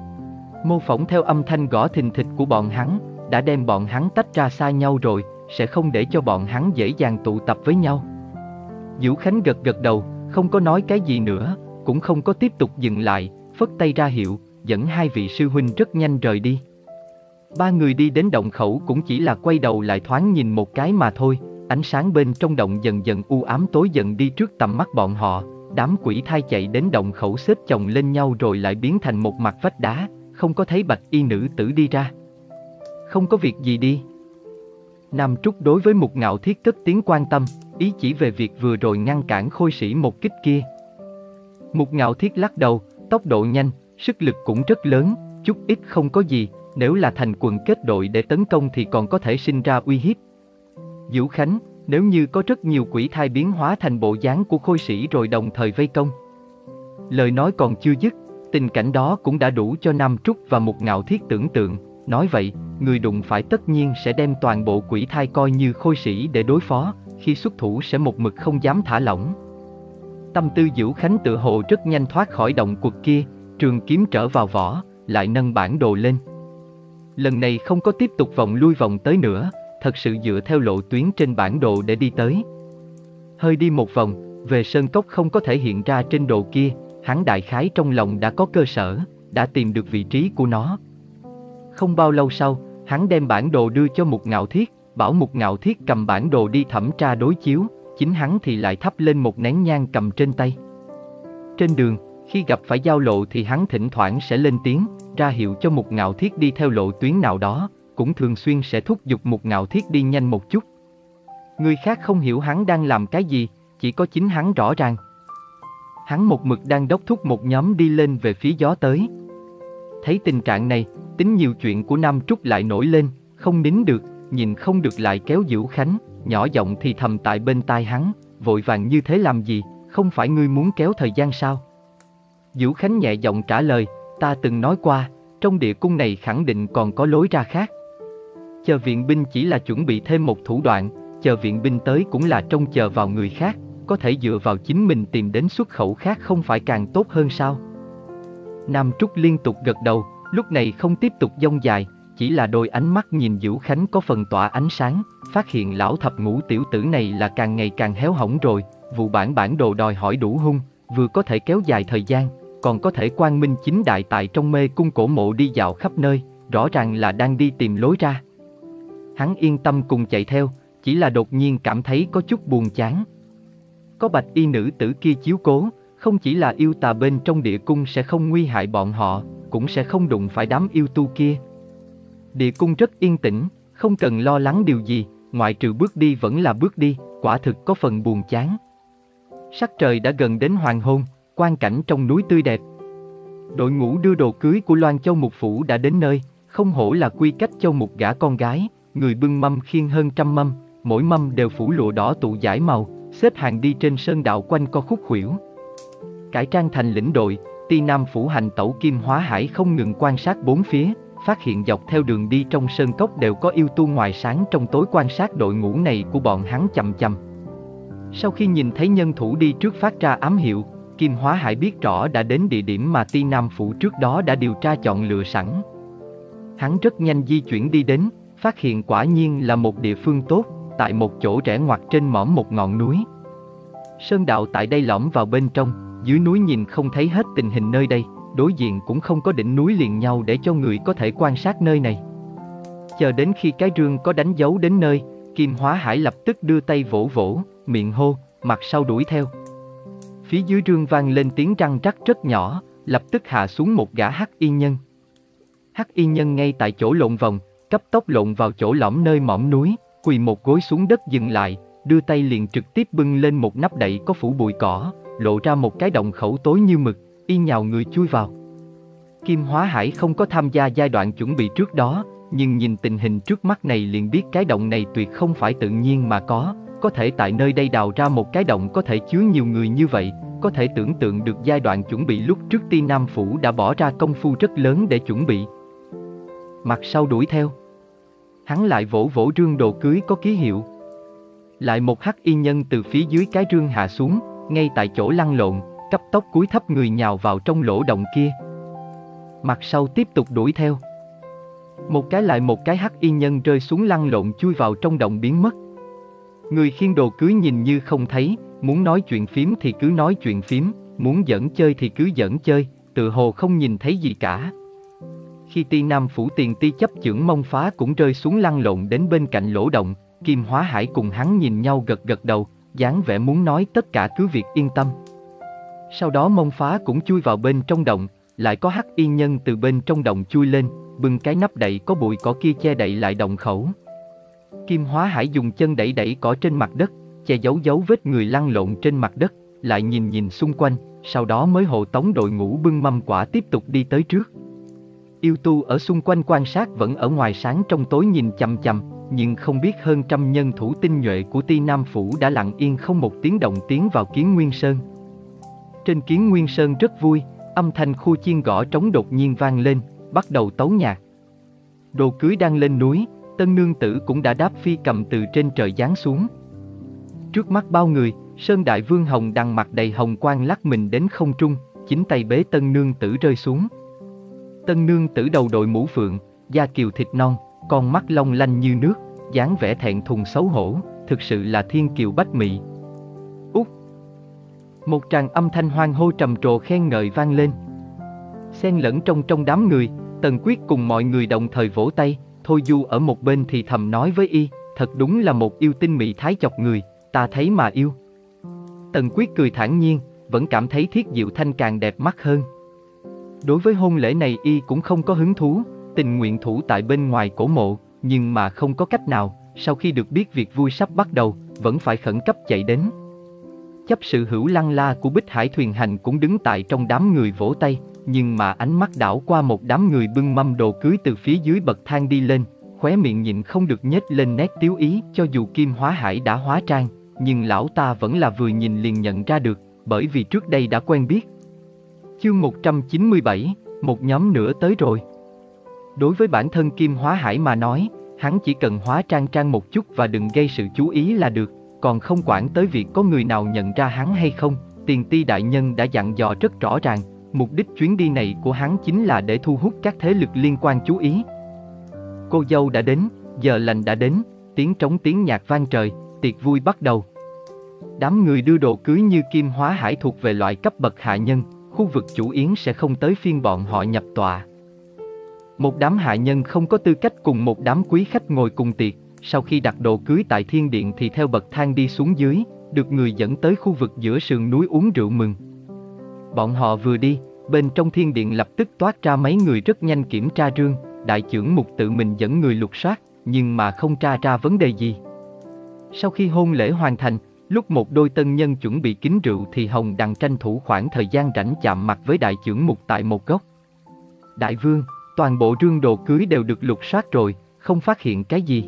Mô phỏng theo âm thanh gõ thình thịch của bọn hắn, đã đem bọn hắn tách ra xa nhau rồi, sẽ không để cho bọn hắn dễ dàng tụ tập với nhau. Vũ Khánh gật gật đầu, không có nói cái gì nữa, cũng không có tiếp tục dừng lại, phất tay ra hiệu, dẫn hai vị sư huynh rất nhanh rời đi. Ba người đi đến động khẩu cũng chỉ là quay đầu lại thoáng nhìn một cái mà thôi, ánh sáng bên trong động dần dần u ám tối dần đi trước tầm mắt bọn họ, đám quỷ thai chạy đến động khẩu xếp chồng lên nhau rồi lại biến thành một mặt vách đá, không có thấy bạch y nữ tử đi ra. Không có việc gì đi. Nam Trúc đối với Mục Ngạo Thiết cất tiếng quan tâm, ý chỉ về việc vừa rồi ngăn cản khôi sĩ một kích kia. Mục Ngạo Thiết lắc đầu, tốc độ nhanh, sức lực cũng rất lớn, chút ít không có gì, nếu là thành quần kết đội để tấn công thì còn có thể sinh ra uy hiếp. Vũ Khánh, nếu như có rất nhiều quỷ thai biến hóa thành bộ dáng của khôi sĩ rồi đồng thời vây công. Lời nói còn chưa dứt, tình cảnh đó cũng đã đủ cho Nam Trúc và Mục Ngạo Thiết tưởng tượng, nói vậy, người đụng phải tất nhiên sẽ đem toàn bộ quỷ thai coi như khôi sĩ để đối phó, khi xuất thủ sẽ một mực không dám thả lỏng. Tâm tư Vũ Khánh tự hồ rất nhanh thoát khỏi động quật kia, trường kiếm trở vào vỏ, lại nâng bản đồ lên. Lần này không có tiếp tục vòng lui vòng tới nữa, thật sự dựa theo lộ tuyến trên bản đồ để đi tới. Hơi đi một vòng, về sơn cốc không có thể hiện ra trên đồ kia, hắn đại khái trong lòng đã có cơ sở, đã tìm được vị trí của nó. Không bao lâu sau, hắn đem bản đồ đưa cho Mục Ngạo Thiết, bảo Mục Ngạo Thiết cầm bản đồ đi thẩm tra đối chiếu, chính hắn thì lại thắp lên một nén nhang cầm trên tay. Trên đường, khi gặp phải giao lộ thì hắn thỉnh thoảng sẽ lên tiếng, ra hiệu cho Mục Ngạo Thiết đi theo lộ tuyến nào đó, cũng thường xuyên sẽ thúc giục Mục Ngạo Thiết đi nhanh một chút. Người khác không hiểu hắn đang làm cái gì, chỉ có chính hắn rõ ràng. Hắn một mực đang đốc thúc một nhóm đi lên về phía gió tới. Thấy tình trạng này, tính nhiều chuyện của Nam Trúc lại nổi lên, không nín được, nhìn không được lại kéo Dữu Khánh, nhỏ giọng thì thầm tại bên tai hắn, vội vàng như thế làm gì, không phải ngươi muốn kéo thời gian sao? Dữu Khánh nhẹ giọng trả lời, ta từng nói qua, trong địa cung này khẳng định còn có lối ra khác. Chờ viện binh chỉ là chuẩn bị thêm một thủ đoạn, chờ viện binh tới cũng là trông chờ vào người khác, có thể dựa vào chính mình tìm đến xuất khẩu khác không phải càng tốt hơn sao? Nam Trúc liên tục gật đầu, lúc này không tiếp tục dông dài, chỉ là đôi ánh mắt nhìn Dữu Khánh có phần tỏa ánh sáng, phát hiện lão thập ngũ tiểu tử này là càng ngày càng héo hỏng rồi, vụ bản bản đồ đòi hỏi đủ hung, vừa có thể kéo dài thời gian, còn có thể quang minh chính đại tại trong mê cung cổ mộ đi dạo khắp nơi, rõ ràng là đang đi tìm lối ra. Hắn yên tâm cùng chạy theo, chỉ là đột nhiên cảm thấy có chút buồn chán. Có bạch y nữ tử kia chiếu cố, không chỉ là yêu tà bên trong địa cung sẽ không nguy hại bọn họ, cũng sẽ không đụng phải đám yêu tu kia. Địa cung rất yên tĩnh, không cần lo lắng điều gì, ngoại trừ bước đi vẫn là bước đi, quả thực có phần buồn chán. Sắc trời đã gần đến hoàng hôn, quang cảnh trong núi tươi đẹp. Đội ngũ đưa đồ cưới của Loan Châu Mục Phủ đã đến nơi, không hổ là quy cách Châu Mục gả con gái, người bưng mâm khiêng hơn trăm mâm, mỗi mâm đều phủ lụa đỏ tụ dải màu, xếp hàng đi trên sơn đạo quanh co khúc khuỷu. Cải trang thành lĩnh đội, Ti Nam Phủ hành tẩu Kim Hóa Hải không ngừng quan sát bốn phía, phát hiện dọc theo đường đi trong sơn cốc đều có yêu tu ngoài sáng trong tối quan sát đội ngũ này của bọn hắn chằm chằm. Sau khi nhìn thấy nhân thủ đi trước phát ra ám hiệu, Kim Hóa Hải biết rõ đã đến địa điểm mà Ti Nam Phủ trước đó đã điều tra chọn lựa sẵn. Hắn rất nhanh di chuyển đi đến, phát hiện quả nhiên là một địa phương tốt, tại một chỗ rẽ ngoặt trên mỏm một ngọn núi. Sơn đạo tại đây lõm vào bên trong, dưới núi nhìn không thấy hết tình hình nơi đây, đối diện cũng không có đỉnh núi liền nhau để cho người có thể quan sát nơi này. Chờ đến khi cái rương có đánh dấu đến nơi, Kim Hóa Hải lập tức đưa tay vỗ vỗ, miệng hô, mặt sau đuổi theo. Phía dưới rương vang lên tiếng răng rắc rất nhỏ, lập tức hạ xuống một gã hắc y nhân. Hắc y nhân ngay tại chỗ lộn vòng, cấp tốc lộn vào chỗ lõm nơi mỏm núi, quỳ một gối xuống đất dừng lại, đưa tay liền trực tiếp bưng lên một nắp đậy có phủ bụi cỏ, lộ ra một cái động khẩu tối như mực, y nhào người chui vào. Kim Hóa Hải không có tham gia giai đoạn chuẩn bị trước đó, nhưng nhìn tình hình trước mắt này liền biết cái động này tuyệt không phải tự nhiên mà có, có thể tại nơi đây đào ra một cái động có thể chứa nhiều người như vậy, có thể tưởng tượng được giai đoạn chuẩn bị lúc trước Ti Nam Phủ đã bỏ ra công phu rất lớn để chuẩn bị. Mặt sau đuổi theo. Hắn lại vỗ vỗ rương đồ cưới có ký hiệu. Lại một hắc y nhân từ phía dưới cái rương hạ xuống, ngay tại chỗ lăn lộn, cấp tốc cúi thấp người nhào vào trong lỗ động kia. Mặt sau tiếp tục đuổi theo. Một cái lại một cái hắc y nhân rơi xuống lăn lộn chui vào trong động biến mất. Người khiêng đồ cưới nhìn như không thấy, muốn nói chuyện phím thì cứ nói chuyện phím, muốn giỡn chơi thì cứ giỡn chơi, tự hồ không nhìn thấy gì cả. Khi Ti Nam Phủ tiền ti chấp chưởng Mông Phá cũng rơi xuống lăn lộn đến bên cạnh lỗ động, Kim Hóa Hải cùng hắn nhìn nhau gật gật đầu, dáng vẻ muốn nói tất cả cứ việc yên tâm. Sau đó Mông Phá cũng chui vào bên trong động, lại có hắc y nhân từ bên trong động chui lên, bưng cái nắp đậy có bụi cỏ kia che đậy lại động khẩu. Kim Hóa Hải dùng chân đẩy đẩy cỏ trên mặt đất, che giấu dấu vết người lăn lộn trên mặt đất, lại nhìn nhìn xung quanh, sau đó mới hộ tống đội ngũ bưng mâm quả tiếp tục đi tới trước. Yêu tu ở xung quanh quan sát vẫn ở ngoài sáng trong tối nhìn chằm chằm, nhưng không biết hơn trăm nhân thủ tinh nhuệ của Ti Nam Phủ đã lặng yên không một tiếng động tiến vào Kiến Nguyên Sơn. Trên Kiến Nguyên Sơn rất vui, âm thanh khu chiên gõ trống đột nhiên vang lên, bắt đầu tấu nhạc. Đồ cưới đang lên núi, tân nương tử cũng đã đáp phi cầm từ trên trời giáng xuống. Trước mắt bao người, Sơn Đại Vương Hồng Đằng mặt đầy hồng quang lắc mình đến không trung, chính tay bế tân nương tử rơi xuống. Tân nương tử đầu đội mũ phượng, da kiều thịt non, con mắt long lanh như nước, dáng vẻ thẹn thùng xấu hổ, thực sự là thiên kiều bách mị. Út! Một tràng âm thanh hoan hô trầm trồ khen ngợi vang lên. Xen lẫn trong trong đám người, Tần Quyết cùng mọi người đồng thời vỗ tay, Thôi Du ở một bên thì thầm nói với y, thật đúng là một yêu tinh mị thái chọc người, ta thấy mà yêu. Tần Quyết cười thản nhiên, vẫn cảm thấy Thiết Diệu Thanh càng đẹp mắt hơn. Đối với hôn lễ này y cũng không có hứng thú, tình nguyện thủ tại bên ngoài cổ mộ, nhưng mà không có cách nào, sau khi được biết việc vui sắp bắt đầu, vẫn phải khẩn cấp chạy đến. chấp sự hữu lăng la của Bích Hải Thuyền Hành cũng đứng tại trong đám người vỗ tay, nhưng mà ánh mắt đảo qua một đám người bưng mâm đồ cưới từ phía dưới bậc thang đi lên, khóe miệng nhịn không được nhếch lên nét tiếu ý. Cho dù Kim Hóa Hải đã hóa trang, nhưng lão ta vẫn là vừa nhìn liền nhận ra được, bởi vì trước đây đã quen biết. Chương một trăm chín mươi bảy, một nhóm nữa tới rồi. Đối với bản thân Kim Hóa Hải mà nói, hắn chỉ cần hóa trang trang một chút và đừng gây sự chú ý là được, còn không quản tới việc có người nào nhận ra hắn hay không. Tiền Ti đại nhân đã dặn dò rất rõ ràng, mục đích chuyến đi này của hắn chính là để thu hút các thế lực liên quan chú ý. Cô dâu đã đến, giờ lành đã đến, tiếng trống tiếng nhạc vang trời, tiệc vui bắt đầu. Đám người đưa đồ cưới như Kim Hóa Hải thuộc về loại cấp bậc hạ nhân, khu vực chủ yến sẽ không tới phiên bọn họ nhập tọa. Một đám hạ nhân không có tư cách cùng một đám quý khách ngồi cùng tiệc, sau khi đặt đồ cưới tại thiên điện thì theo bậc thang đi xuống dưới, được người dẫn tới khu vực giữa sườn núi uống rượu mừng. Bọn họ vừa đi, bên trong thiên điện lập tức toát ra mấy người rất nhanh kiểm tra rương. Đại trưởng mục tự mình dẫn người lục soát, nhưng mà không tra ra vấn đề gì. Sau khi hôn lễ hoàn thành, lúc một đôi tân nhân chuẩn bị kính rượu thì Hồng Đằng tranh thủ khoảng thời gian rảnh chạm mặt với đại trưởng mục tại một góc. Đại vương, toàn bộ rương đồ cưới đều được lục soát rồi, không phát hiện cái gì.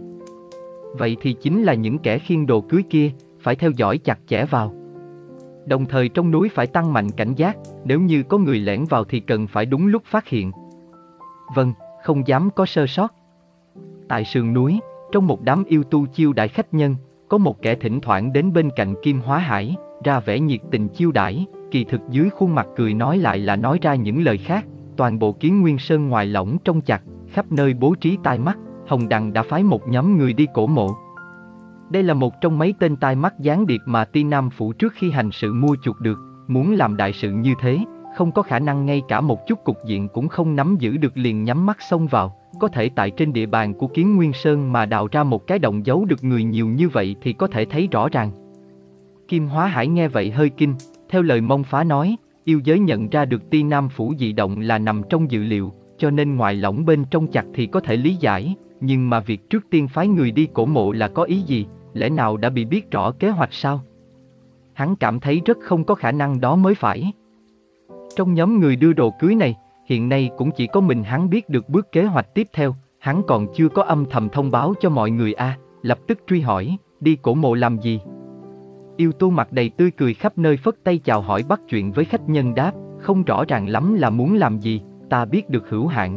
Vậy thì chính là những kẻ khiêng đồ cưới kia, phải theo dõi chặt chẽ vào. Đồng thời trong núi phải tăng mạnh cảnh giác, nếu như có người lẻn vào thì cần phải đúng lúc phát hiện. Vâng, không dám có sơ sót. Tại sườn núi, trong một đám yêu tu chiêu đãi khách nhân, có một kẻ thỉnh thoảng đến bên cạnh Kim Hóa Hải, ra vẻ nhiệt tình chiêu đãi, kỳ thực dưới khuôn mặt cười nói lại là nói ra những lời khác. Toàn bộ Kiến Nguyên Sơn ngoài lỏng trong chặt, khắp nơi bố trí tai mắt, Hồng Đằng đã phái một nhóm người đi cổ mộ. Đây là một trong mấy tên tai mắt gián điệp mà Ti Nam Phủ trước khi hành sự mua chuộc được, muốn làm đại sự như thế, không có khả năng ngay cả một chút cục diện cũng không nắm giữ được liền nhắm mắt xông vào. Có thể tại trên địa bàn của Kiến Nguyên Sơn mà đào ra một cái động giấu được người nhiều như vậy thì có thể thấy rõ ràng. Kim Hóa Hải nghe vậy hơi kinh, theo lời Mông Phá nói, yêu giới nhận ra được Ti Nam Phủ dị động là nằm trong dự liệu, cho nên ngoại lỏng bên trong chặt thì có thể lý giải, nhưng mà việc trước tiên phái người đi cổ mộ là có ý gì, lẽ nào đã bị biết rõ kế hoạch sao? Hắn cảm thấy rất không có khả năng đó mới phải. Trong nhóm người đưa đồ cưới này, hiện nay cũng chỉ có mình hắn biết được bước kế hoạch tiếp theo, hắn còn chưa có âm thầm thông báo cho mọi người a. Lập tức truy hỏi, đi cổ mộ làm gì? Yêu tu mặt đầy tươi cười khắp nơi phất tay chào hỏi bắt chuyện với khách nhân đáp, không rõ ràng lắm là muốn làm gì, ta biết được hữu hạn.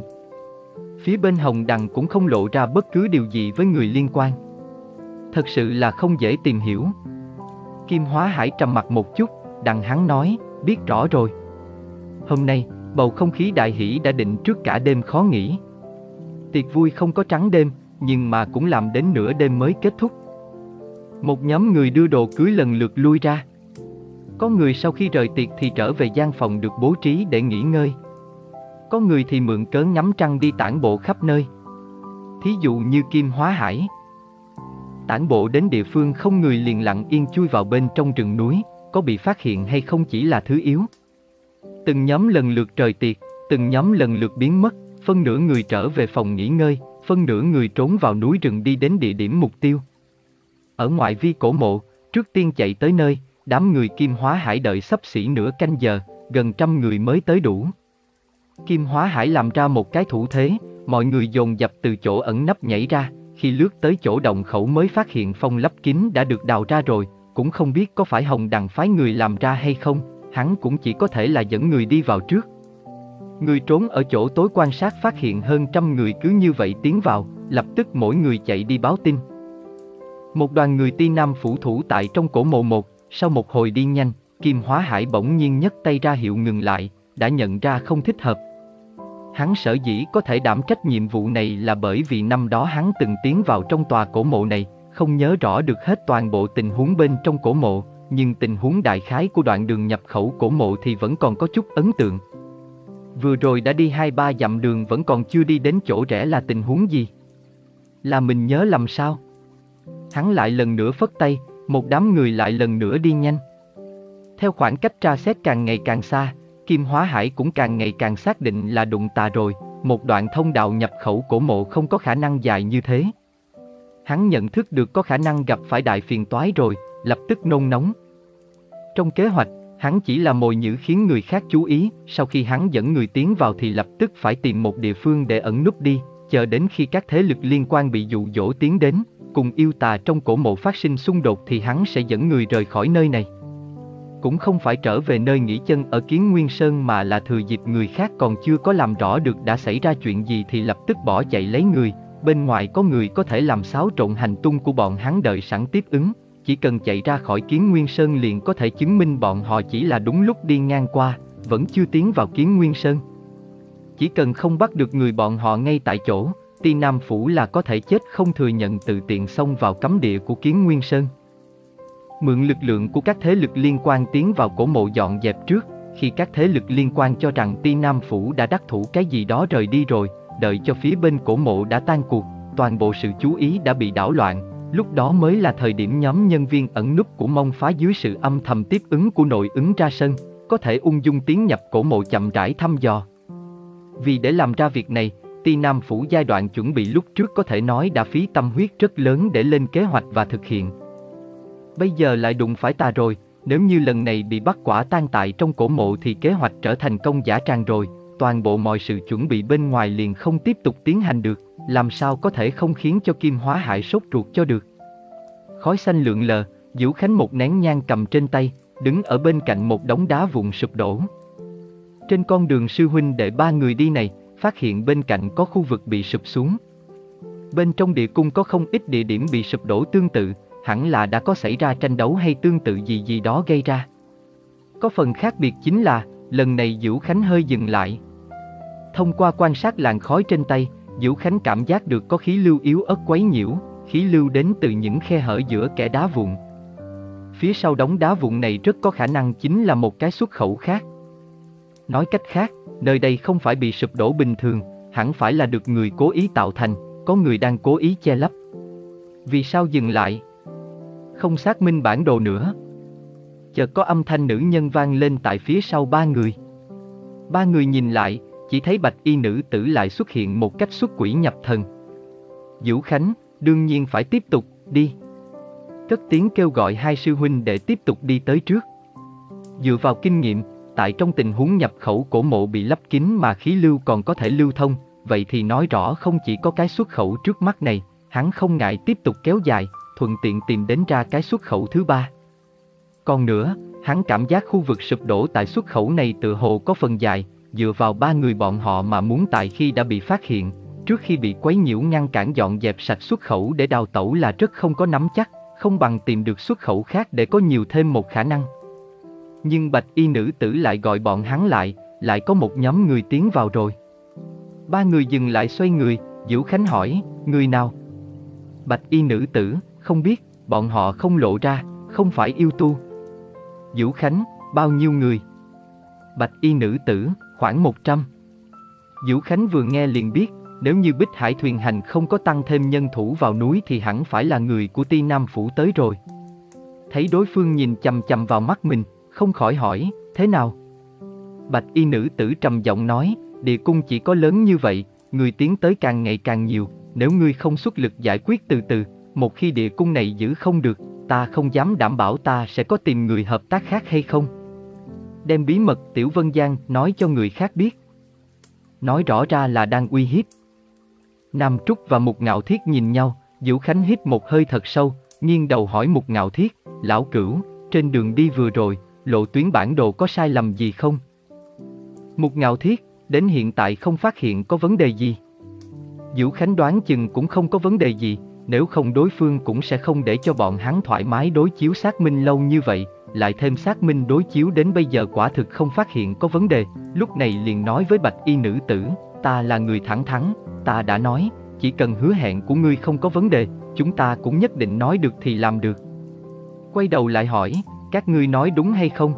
Phía bên Hồng Đằng cũng không lộ ra bất cứ điều gì với người liên quan. Thật sự là không dễ tìm hiểu. Kim Hóa Hải trầm mặt một chút, đằng hắn nói, biết rõ rồi. Hôm nay, bầu không khí đại hỷ đã định trước cả đêm khó nghỉ. Tiệc vui không có trắng đêm, nhưng mà cũng làm đến nửa đêm mới kết thúc. Một nhóm người đưa đồ cưới lần lượt lui ra. Có người sau khi rời tiệc thì trở về gian phòng được bố trí để nghỉ ngơi. Có người thì mượn cớ ngắm trăng đi tản bộ khắp nơi. Thí dụ như Kim Hóa Hải. Tản bộ đến địa phương không người liền lặng yên chui vào bên trong rừng núi, có bị phát hiện hay không chỉ là thứ yếu. Từng nhóm lần lượt rời tiệc, từng nhóm lần lượt biến mất, phân nửa người trở về phòng nghỉ ngơi, phân nửa người trốn vào núi rừng đi đến địa điểm mục tiêu. Ở ngoại vi cổ mộ, trước tiên chạy tới nơi, đám người Kim Hóa Hải đợi xấp xỉ nửa canh giờ, gần trăm người mới tới đủ. Kim Hóa Hải làm ra một cái thủ thế, mọi người dồn dập từ chỗ ẩn nấp nhảy ra, khi lướt tới chỗ động khẩu mới phát hiện phong lấp kín đã được đào ra rồi, cũng không biết có phải Hồng Đằng phái người làm ra hay không, hắn cũng chỉ có thể là dẫn người đi vào trước. Người trốn ở chỗ tối quan sát phát hiện hơn trăm người cứ như vậy tiến vào, lập tức mỗi người chạy đi báo tin. Một đoàn người Ti Nam Phủ thủ tại trong cổ mộ một, sau một hồi đi nhanh, Kim Hóa Hải bỗng nhiên nhấc tay ra hiệu ngừng lại, đã nhận ra không thích hợp. Hắn sở dĩ có thể đảm trách nhiệm vụ này là bởi vì năm đó hắn từng tiến vào trong tòa cổ mộ này, không nhớ rõ được hết toàn bộ tình huống bên trong cổ mộ, nhưng tình huống đại khái của đoạn đường nhập khẩu cổ mộ thì vẫn còn có chút ấn tượng. Vừa rồi đã đi hai ba dặm đường vẫn còn chưa đi đến chỗ rẽ là tình huống gì? Là mình nhớ lầm sao? Hắn lại lần nữa phất tay, một đám người lại lần nữa đi nhanh. Theo khoảng cách tra xét càng ngày càng xa, Kim Hóa Hải cũng càng ngày càng xác định là đụng tà rồi, một đoạn thông đạo nhập khẩu cổ mộ không có khả năng dài như thế. Hắn nhận thức được có khả năng gặp phải đại phiền toái rồi, lập tức nôn nóng. Trong kế hoạch, hắn chỉ là mồi nhử khiến người khác chú ý, sau khi hắn dẫn người tiến vào thì lập tức phải tìm một địa phương để ẩn núp đi, chờ đến khi các thế lực liên quan bị dụ dỗ tiến đến, cùng yêu tà trong cổ mộ phát sinh xung đột thì hắn sẽ dẫn người rời khỏi nơi này. Cũng không phải trở về nơi nghỉ chân ở Kiến Nguyên Sơn mà là thừa dịp người khác còn chưa có làm rõ được đã xảy ra chuyện gì thì lập tức bỏ chạy lấy người, bên ngoài có người có thể làm xáo trộn hành tung của bọn hắn đợi sẵn tiếp ứng, chỉ cần chạy ra khỏi Kiến Nguyên Sơn liền có thể chứng minh bọn họ chỉ là đúng lúc đi ngang qua, vẫn chưa tiến vào Kiến Nguyên Sơn. Chỉ cần không bắt được người bọn họ ngay tại chỗ, Ti Nam Phủ là có thể chết không thừa nhận tự tiện xông vào cấm địa của Kiến Nguyên Sơn. Mượn lực lượng của các thế lực liên quan tiến vào cổ mộ dọn dẹp trước, khi các thế lực liên quan cho rằng Ti Nam Phủ đã đắc thủ cái gì đó rời đi rồi, đợi cho phía bên cổ mộ đã tan cuộc, toàn bộ sự chú ý đã bị đảo loạn, lúc đó mới là thời điểm nhóm nhân viên ẩn núp của Mông Phá dưới sự âm thầm tiếp ứng của nội ứng ra sân, có thể ung dung tiến nhập cổ mộ chậm rãi thăm dò. Vì để làm ra việc này, Ti Nam Phủ giai đoạn chuẩn bị lúc trước có thể nói đã phí tâm huyết rất lớn để lên kế hoạch và thực hiện. Bây giờ lại đụng phải tà rồi, nếu như lần này bị bắt quả tang tại trong cổ mộ thì kế hoạch trở thành công dã tràng rồi, toàn bộ mọi sự chuẩn bị bên ngoài liền không tiếp tục tiến hành được, làm sao có thể không khiến cho Kim Hóa Hải sốt ruột cho được. Khói xanh lượn lờ, Diễu Khánh một nén nhang cầm trên tay, đứng ở bên cạnh một đống đá vụn sụp đổ. Trên con đường sư huynh đệ ba người đi này, phát hiện bên cạnh có khu vực bị sụp xuống. Bên trong địa cung có không ít địa điểm bị sụp đổ tương tự, hẳn là đã có xảy ra tranh đấu hay tương tự gì gì đó gây ra. Có phần khác biệt chính là, lần này Diễu Khánh hơi dừng lại. Thông qua quan sát làn khói trên tay, Diễu Khánh cảm giác được có khí lưu yếu ớt quấy nhiễu, khí lưu đến từ những khe hở giữa kẽ đá vụn. Phía sau đống đá vụn này rất có khả năng chính là một cái xuất khẩu khác. Nói cách khác, nơi đây không phải bị sụp đổ bình thường, hẳn phải là được người cố ý tạo thành, có người đang cố ý che lấp. Vì sao dừng lại? Không xác minh bản đồ nữa. Chợt có âm thanh nữ nhân vang lên tại phía sau ba người. Ba người nhìn lại, chỉ thấy bạch y nữ tử lại xuất hiện một cách xuất quỷ nhập thần. Diễu Khánh, đương nhiên phải tiếp tục, đi. Cất tiếng kêu gọi hai sư huynh để tiếp tục đi tới trước. Dựa vào kinh nghiệm, tại trong tình huống nhập khẩu cổ mộ bị lấp kín mà khí lưu còn có thể lưu thông, vậy thì nói rõ không chỉ có cái xuất khẩu trước mắt này, hắn không ngại tiếp tục kéo dài, thuận tiện tìm đến ra cái xuất khẩu thứ ba. Còn nữa, hắn cảm giác khu vực sụp đổ tại xuất khẩu này tựa hồ có phần dài, dựa vào ba người bọn họ mà muốn tại khi đã bị phát hiện, trước khi bị quấy nhiễu ngăn cản dọn dẹp sạch xuất khẩu để đào tẩu là rất không có nắm chắc, không bằng tìm được xuất khẩu khác để có nhiều thêm một khả năng. Nhưng bạch y nữ tử lại gọi bọn hắn lại, lại có một nhóm người tiến vào rồi. Ba người dừng lại xoay người, Diễu Khánh hỏi, người nào? Bạch y nữ tử, không biết, bọn họ không lộ ra, không phải yêu tu. Diễu Khánh, bao nhiêu người? Bạch y nữ tử, khoảng một trăm. Diễu Khánh vừa nghe liền biết, nếu như Bích Hải thuyền hành không có tăng thêm nhân thủ vào núi thì hẳn phải là người của Ti Nam Phủ tới rồi. Thấy đối phương nhìn chằm chằm vào mắt mình, không khỏi hỏi, thế nào? Bạch y nữ tử trầm giọng nói, địa cung chỉ có lớn như vậy, người tiến tới càng ngày càng nhiều, nếu ngươi không xuất lực giải quyết từ từ, một khi địa cung này giữ không được, ta không dám đảm bảo ta sẽ có tìm người hợp tác khác hay không. Đem bí mật Tiểu Vân Giang nói cho người khác biết. Nói rõ ra là đang uy hiếp. Nam Trúc và Mục Ngạo Thiết nhìn nhau, Diễu Khánh hít một hơi thật sâu, nghiêng đầu hỏi Mục Ngạo Thiết, lão cửu, trên đường đi vừa rồi, lộ tuyến bản đồ có sai lầm gì không? Mục Ngạo Thiết, đến hiện tại không phát hiện có vấn đề gì. Diễu Khánh đoán chừng cũng không có vấn đề gì, nếu không đối phương cũng sẽ không để cho bọn hắn thoải mái đối chiếu xác minh lâu như vậy, lại thêm xác minh đối chiếu đến bây giờ quả thực không phát hiện có vấn đề, lúc này liền nói với bạch y nữ tử, ta là người thẳng thắn, ta đã nói, chỉ cần hứa hẹn của ngươi không có vấn đề, chúng ta cũng nhất định nói được thì làm được. Quay đầu lại hỏi, các ngươi nói đúng hay không?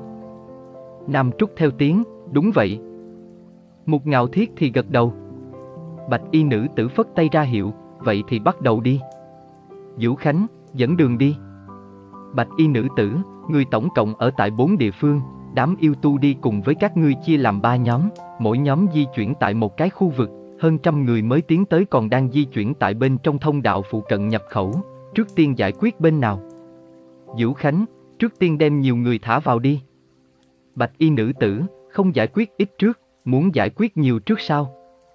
Nam Trúc theo tiếng, đúng vậy. Mục Ngạo Thiết thì gật đầu. Bạch y nữ tử phất tay ra hiệu, vậy thì bắt đầu đi. Diễu Khánh, dẫn đường đi. Bạch y nữ tử, ngươi tổng cộng ở tại bốn địa phương, đám yêu tu đi cùng với các ngươi chia làm ba nhóm, mỗi nhóm di chuyển tại một cái khu vực, hơn trăm người mới tiến tới còn đang di chuyển tại bên trong thông đạo phụ cận nhập khẩu, trước tiên giải quyết bên nào? Diễu Khánh, Trước tiên đem nhiều người thả vào đi. Bạch y nữ tử, không giải quyết ít trước, muốn giải quyết nhiều trước sao?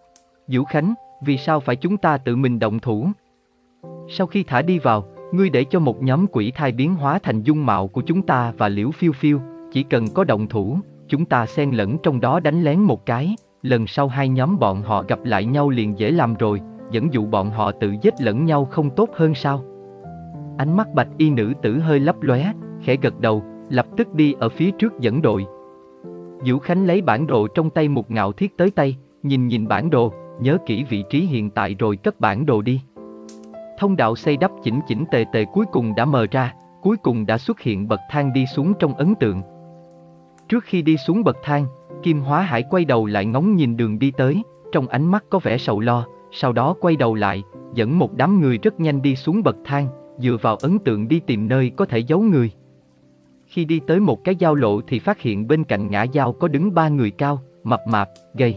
Vũ Khánh, vì sao phải chúng ta tự mình động thủ? Sau khi thả đi vào, ngươi để cho một nhóm quỷ thai biến hóa thành dung mạo của chúng ta và Liễu Phiêu Phiêu, chỉ cần có động thủ, chúng ta xen lẫn trong đó đánh lén một cái, lần sau hai nhóm bọn họ gặp lại nhau liền dễ làm rồi, dẫn dụ bọn họ tự giết lẫn nhau không tốt hơn sao? Ánh mắt bạch y nữ tử hơi lấp lóe, khẽ gật đầu, lập tức đi ở phía trước dẫn đội. Vũ Khánh lấy bản đồ trong tay Mục Ngạo Thiết tới tay, nhìn nhìn bản đồ, nhớ kỹ vị trí hiện tại rồi cất bản đồ đi. Thông đạo xây đắp chỉnh chỉnh tề tề cuối cùng đã mở ra, cuối cùng đã xuất hiện bậc thang đi xuống trong ấn tượng. Trước khi đi xuống bậc thang, Kim Hóa Hải quay đầu lại ngóng nhìn đường đi tới, trong ánh mắt có vẻ sầu lo, sau đó quay đầu lại, dẫn một đám người rất nhanh đi xuống bậc thang, dựa vào ấn tượng đi tìm nơi có thể giấu người. Khi đi tới một cái giao lộ thì phát hiện bên cạnh ngã giao có đứng ba người cao, mập mạp, gầy.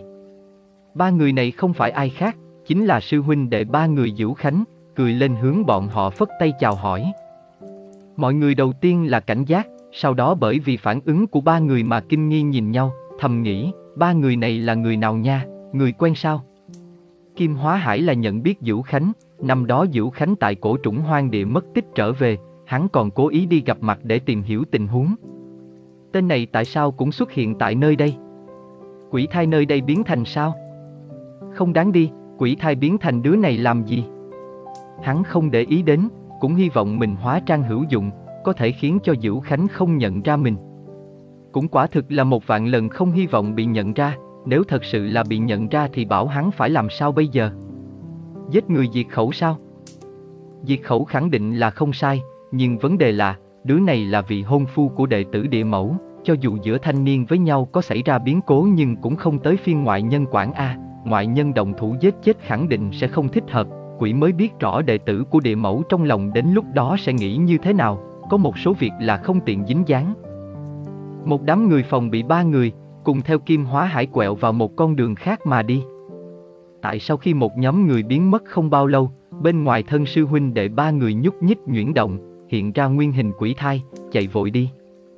Ba người này không phải ai khác, chính là sư huynh đệ ba người Vũ Khánh, cười lên hướng bọn họ phất tay chào hỏi. Mọi người đầu tiên là cảnh giác, sau đó bởi vì phản ứng của ba người mà kinh nghi nhìn nhau, thầm nghĩ, ba người này là người nào nha, người quen sao? Kim Hóa Hải là nhận biết Vũ Khánh, năm đó Vũ Khánh tại cổ trũng hoang địa mất tích trở về, hắn còn cố ý đi gặp mặt để tìm hiểu tình huống. Tên này tại sao cũng xuất hiện tại nơi đây? Quỷ thai nơi đây biến thành sao? Không đáng đi, quỷ thai biến thành đứa này làm gì? Hắn không để ý đến, cũng hy vọng mình hóa trang hữu dụng, có thể khiến cho Vũ Khánh không nhận ra mình. Cũng quả thực là một vạn lần không hy vọng bị nhận ra, nếu thật sự là bị nhận ra thì bảo hắn phải làm sao bây giờ? Giết người diệt khẩu sao? Diệt khẩu khẳng định là không sai, nhưng vấn đề là, đứa này là vị hôn phu của đệ tử địa mẫu, cho dù giữa thanh niên với nhau có xảy ra biến cố nhưng cũng không tới phiên ngoại nhân quản a, ngoại nhân động thủ giết chết khẳng định sẽ không thích hợp, quỷ mới biết rõ đệ tử của địa mẫu trong lòng đến lúc đó sẽ nghĩ như thế nào, có một số việc là không tiện dính dáng. Một đám người phòng bị ba người, cùng theo Kim Hóa Hải quẹo vào một con đường khác mà đi. Tại sau khi một nhóm người biến mất không bao lâu, bên ngoài thân sư huynh đệ ba người nhúc nhích nhuyễn động, hiện ra nguyên hình quỷ thai, chạy vội đi.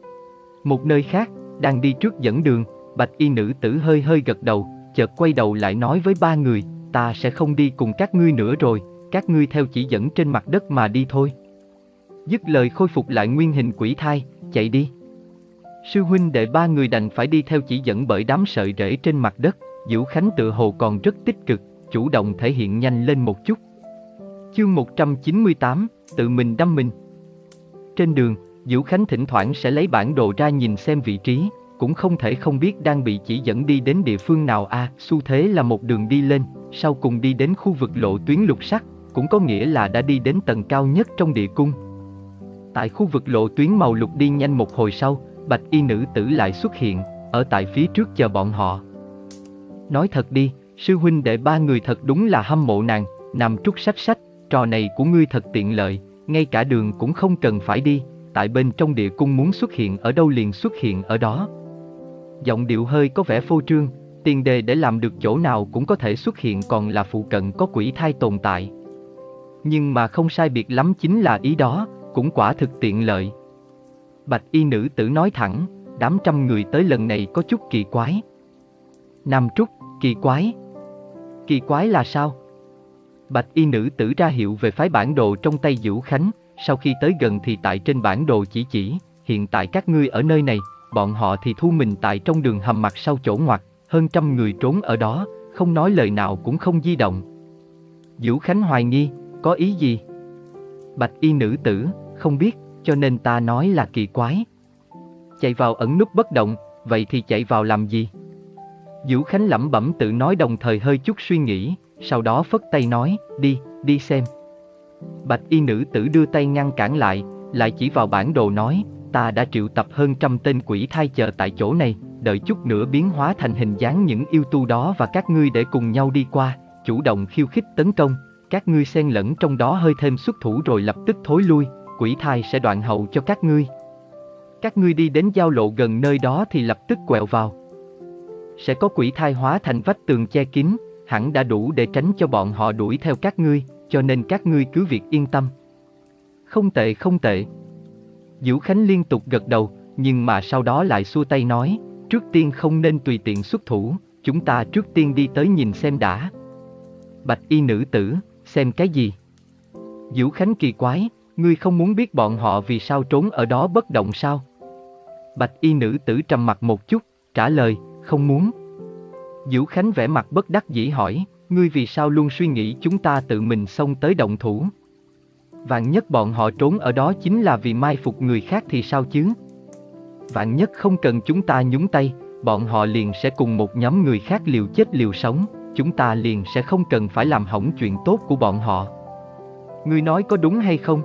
Một nơi khác, đang đi trước dẫn đường, bạch y nữ tử hơi hơi gật đầu, chợt quay đầu lại nói với ba người, ta sẽ không đi cùng các ngươi nữa rồi, các ngươi theo chỉ dẫn trên mặt đất mà đi thôi. Dứt lời khôi phục lại nguyên hình quỷ thai, chạy đi. Sư huynh đệ ba người đành phải đi theo chỉ dẫn bởi đám sợi rễ trên mặt đất. Vũ Khánh tự hồ còn rất tích cực, chủ động thể hiện nhanh lên một chút. Chương một trăm chín mươi tám, tự mình đâm mình. Trên đường, Vũ Khánh thỉnh thoảng sẽ lấy bản đồ ra nhìn xem vị trí, cũng không thể không biết đang bị chỉ dẫn đi đến địa phương nào a. À, xu thế là một đường đi lên, sau cùng đi đến khu vực lộ tuyến lục sắc, cũng có nghĩa là đã đi đến tầng cao nhất trong địa cung. Tại khu vực lộ tuyến màu lục đi nhanh một hồi sau, bạch y nữ tử lại xuất hiện, ở tại phía trước chờ bọn họ. Nói thật đi, sư huynh đệ ba người thật đúng là hâm mộ nàng, nằm trút sách sách, trò này của ngươi thật tiện lợi, ngay cả đường cũng không cần phải đi, tại bên trong địa cung muốn xuất hiện ở đâu liền xuất hiện ở đó. Giọng điệu hơi có vẻ phô trương, tiền đề để làm được chỗ nào cũng có thể xuất hiện còn là phụ cận có quỷ thai tồn tại. Nhưng mà không sai biệt lắm chính là ý đó, cũng quả thực tiện lợi. Bạch y nữ tử nói thẳng, đám trăm người tới lần này có chút kỳ quái. Nam Trúc, kỳ quái. Kỳ quái là sao? Bạch y nữ tử ra hiệu về phái bản đồ trong tay Vũ Khánh, sau khi tới gần thì tại trên bản đồ chỉ chỉ, hiện tại các ngươi ở nơi này, bọn họ thì thu mình tại trong đường hầm mặt sau chỗ ngoặt, hơn trăm người trốn ở đó, không nói lời nào cũng không di động. Vũ Khánh hoài nghi, có ý gì? Bạch y nữ tử, không biết, cho nên ta nói là kỳ quái. Chạy vào ẩn núp bất động, vậy thì chạy vào làm gì? Vũ Khánh lẩm bẩm tự nói đồng thời hơi chút suy nghĩ, sau đó phất tay nói, đi, đi xem. Bạch y nữ tử đưa tay ngăn cản lại, lại chỉ vào bản đồ nói, ta đã triệu tập hơn trăm tên quỷ thai chờ tại chỗ này, đợi chút nữa biến hóa thành hình dáng những yêu tu đó và các ngươi để cùng nhau đi qua, chủ động khiêu khích tấn công, các ngươi xen lẫn trong đó hơi thêm xuất thủ rồi lập tức thối lui, quỷ thai sẽ đoạn hậu cho các ngươi. Các ngươi đi đến giao lộ gần nơi đó thì lập tức quẹo vào. Sẽ có quỷ thai hóa thành vách tường che kín, hẳn đã đủ để tránh cho bọn họ đuổi theo các ngươi, cho nên các ngươi cứ việc yên tâm. Không tệ không tệ. Dữu Khánh liên tục gật đầu, nhưng mà sau đó lại xua tay nói, trước tiên không nên tùy tiện xuất thủ, chúng ta trước tiên đi tới nhìn xem đã. Bạch y nữ tử, xem cái gì? Dữu Khánh kỳ quái, ngươi không muốn biết bọn họ vì sao trốn ở đó bất động sao? Bạch y nữ tử trầm mặt một chút, trả lời, không muốn. Dữu Khánh vẻ mặt bất đắc dĩ hỏi, ngươi vì sao luôn suy nghĩ chúng ta tự mình xông tới động thủ? Vạn nhất bọn họ trốn ở đó chính là vì mai phục người khác thì sao chứ? Vạn nhất không cần chúng ta nhúng tay, bọn họ liền sẽ cùng một nhóm người khác liều chết liều sống, chúng ta liền sẽ không cần phải làm hỏng chuyện tốt của bọn họ. Ngươi nói có đúng hay không?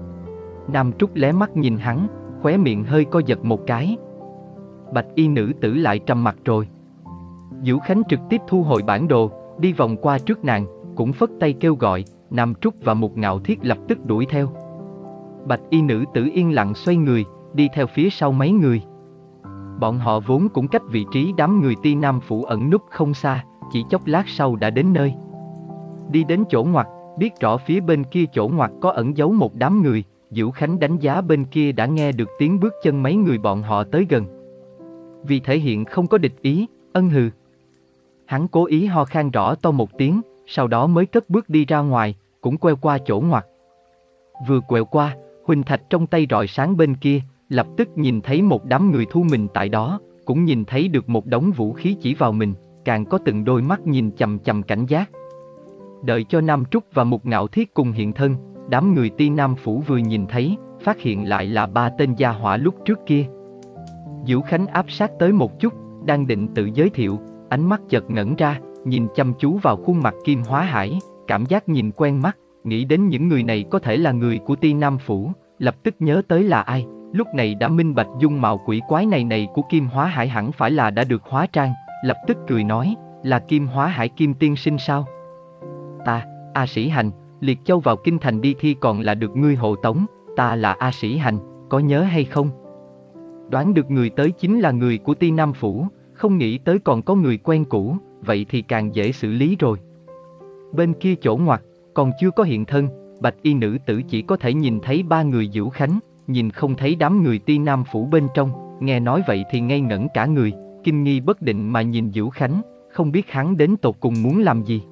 Nam Trúc lé mắt nhìn hắn, khóe miệng hơi co giật một cái. Bạch y nữ tử lại trầm mặt rồi. Dữu Khánh trực tiếp thu hồi bản đồ, đi vòng qua trước nàng, cũng phất tay kêu gọi, Nam Trúc và Mục Ngạo Thiết lập tức đuổi theo. Bạch y nữ tử yên lặng xoay người, đi theo phía sau mấy người. Bọn họ vốn cũng cách vị trí đám người Ti Nam Phủ ẩn núp không xa, chỉ chốc lát sau đã đến nơi. Đi đến chỗ ngoặt, biết rõ phía bên kia chỗ ngoặt có ẩn giấu một đám người, Dữu Khánh đánh giá bên kia đã nghe được tiếng bước chân mấy người bọn họ tới gần. Vì thể hiện không có địch ý, ân hừ. Hắn cố ý ho khan rõ to một tiếng, sau đó mới cất bước đi ra ngoài, cũng queo qua chỗ ngoặt. Vừa quẹo qua, huỳnh thạch trong tay rọi sáng bên kia, lập tức nhìn thấy một đám người thu mình tại đó, cũng nhìn thấy được một đống vũ khí chỉ vào mình, càng có từng đôi mắt nhìn chằm chằm cảnh giác. Đợi cho Nam Trúc và Mục Ngạo Thiết cùng hiện thân, đám người Ti Nam Phủ vừa nhìn thấy, phát hiện lại là ba tên gia hỏa lúc trước kia. Dữu Khánh áp sát tới một chút, đang định tự giới thiệu, ánh mắt chợt ngẩn ra, nhìn chăm chú vào khuôn mặt Kim Hóa Hải, cảm giác nhìn quen mắt, nghĩ đến những người này có thể là người của Ti Nam Phủ, lập tức nhớ tới là ai, lúc này đã minh bạch dung mạo quỷ quái này này của Kim Hóa Hải hẳn phải là đã được hóa trang, lập tức cười nói, là Kim Hóa Hải Kim tiên sinh sao? Ta, A Sĩ Hành, Liệt Châu vào kinh thành đi thi còn là được ngươi hộ tống, ta là A Sĩ Hành, có nhớ hay không? Đoán được người tới chính là người của Ti Nam Phủ, không nghĩ tới còn có người quen cũ, vậy thì càng dễ xử lý rồi. Bên kia chỗ ngoặt, còn chưa có hiện thân, bạch y nữ tử chỉ có thể nhìn thấy ba người Dữu Khánh, nhìn không thấy đám người Ti Nam Phủ bên trong, nghe nói vậy thì ngây ngẩn cả người, kinh nghi bất định mà nhìn Dữu Khánh, không biết hắn đến tột cùng muốn làm gì.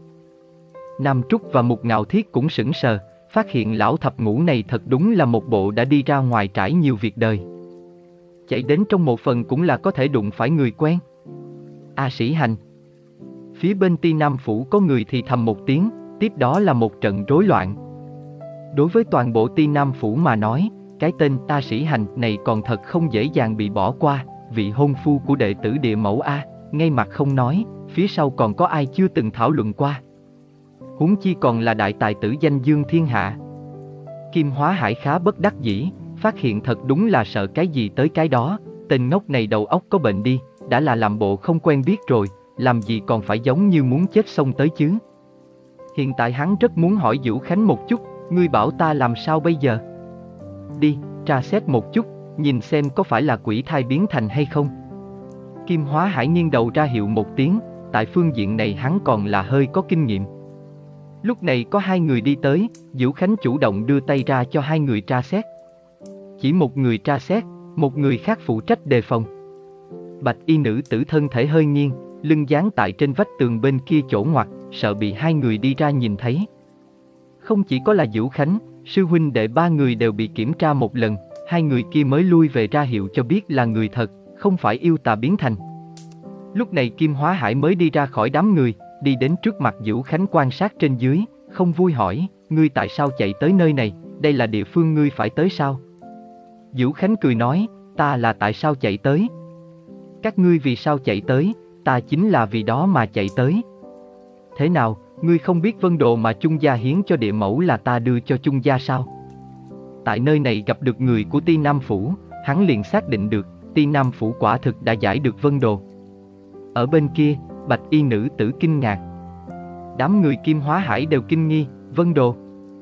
Nam Trúc và Mục Ngạo Thiết cũng sững sờ, phát hiện lão thập ngũ này thật đúng là một bộ đã đi ra ngoài trải nhiều việc đời. Chạy đến trong một phần cũng là có thể đụng phải người quen. A Sĩ Hành. Phía bên Ti Nam Phủ có người thì thầm một tiếng, tiếp đó là một trận rối loạn. Đối với toàn bộ Ti Nam Phủ mà nói, cái tên A Sĩ Hành này còn thật không dễ dàng bị bỏ qua, vị hôn phu của đệ tử địa mẫu A, ngay mặt không nói, phía sau còn có ai chưa từng thảo luận qua. Huống chi còn là đại tài tử danh dương thiên hạ. Kim Hóa Hải khá bất đắc dĩ, phát hiện thật đúng là sợ cái gì tới cái đó, tên ngốc này đầu óc có bệnh đi, đã là làm bộ không quen biết rồi, làm gì còn phải giống như muốn chết xông tới chứ. Hiện tại hắn rất muốn hỏi Dữu Khánh một chút, ngươi bảo ta làm sao bây giờ? Đi, tra xét một chút, nhìn xem có phải là quỷ thai biến thành hay không. Kim Hóa Hải nghiêng đầu ra hiệu một tiếng, tại phương diện này hắn còn là hơi có kinh nghiệm. Lúc này có hai người đi tới, Dữu Khánh chủ động đưa tay ra cho hai người tra xét. Chỉ một người tra xét, một người khác phụ trách đề phòng. Bạch y nữ tử thân thể hơi nghiêng, lưng dán tại trên vách tường bên kia chỗ ngoặt, sợ bị hai người đi ra nhìn thấy. Không chỉ có là Dữu Khánh, sư huynh đệ ba người đều bị kiểm tra một lần, hai người kia mới lui về ra hiệu cho biết là người thật, không phải yêu tà biến thành. Lúc này Kim Hóa Hải mới đi ra khỏi đám người, đi đến trước mặt Dữu Khánh quan sát trên dưới, không vui hỏi, ngươi tại sao chạy tới nơi này, đây là địa phương ngươi phải tới sao? Dữu Khánh cười nói, ta là tại sao chạy tới? Các ngươi vì sao chạy tới, ta chính là vì đó mà chạy tới. Thế nào, ngươi không biết vân đồ mà Chung gia hiến cho địa mẫu là ta đưa cho Chung gia sao? Tại nơi này gặp được người của Ti Nam Phủ, hắn liền xác định được, Ti Nam Phủ quả thực đã giải được vân đồ. Ở bên kia, bạch y nữ tử kinh ngạc. Đám người Kim Hóa Hải đều kinh nghi, vân đồ.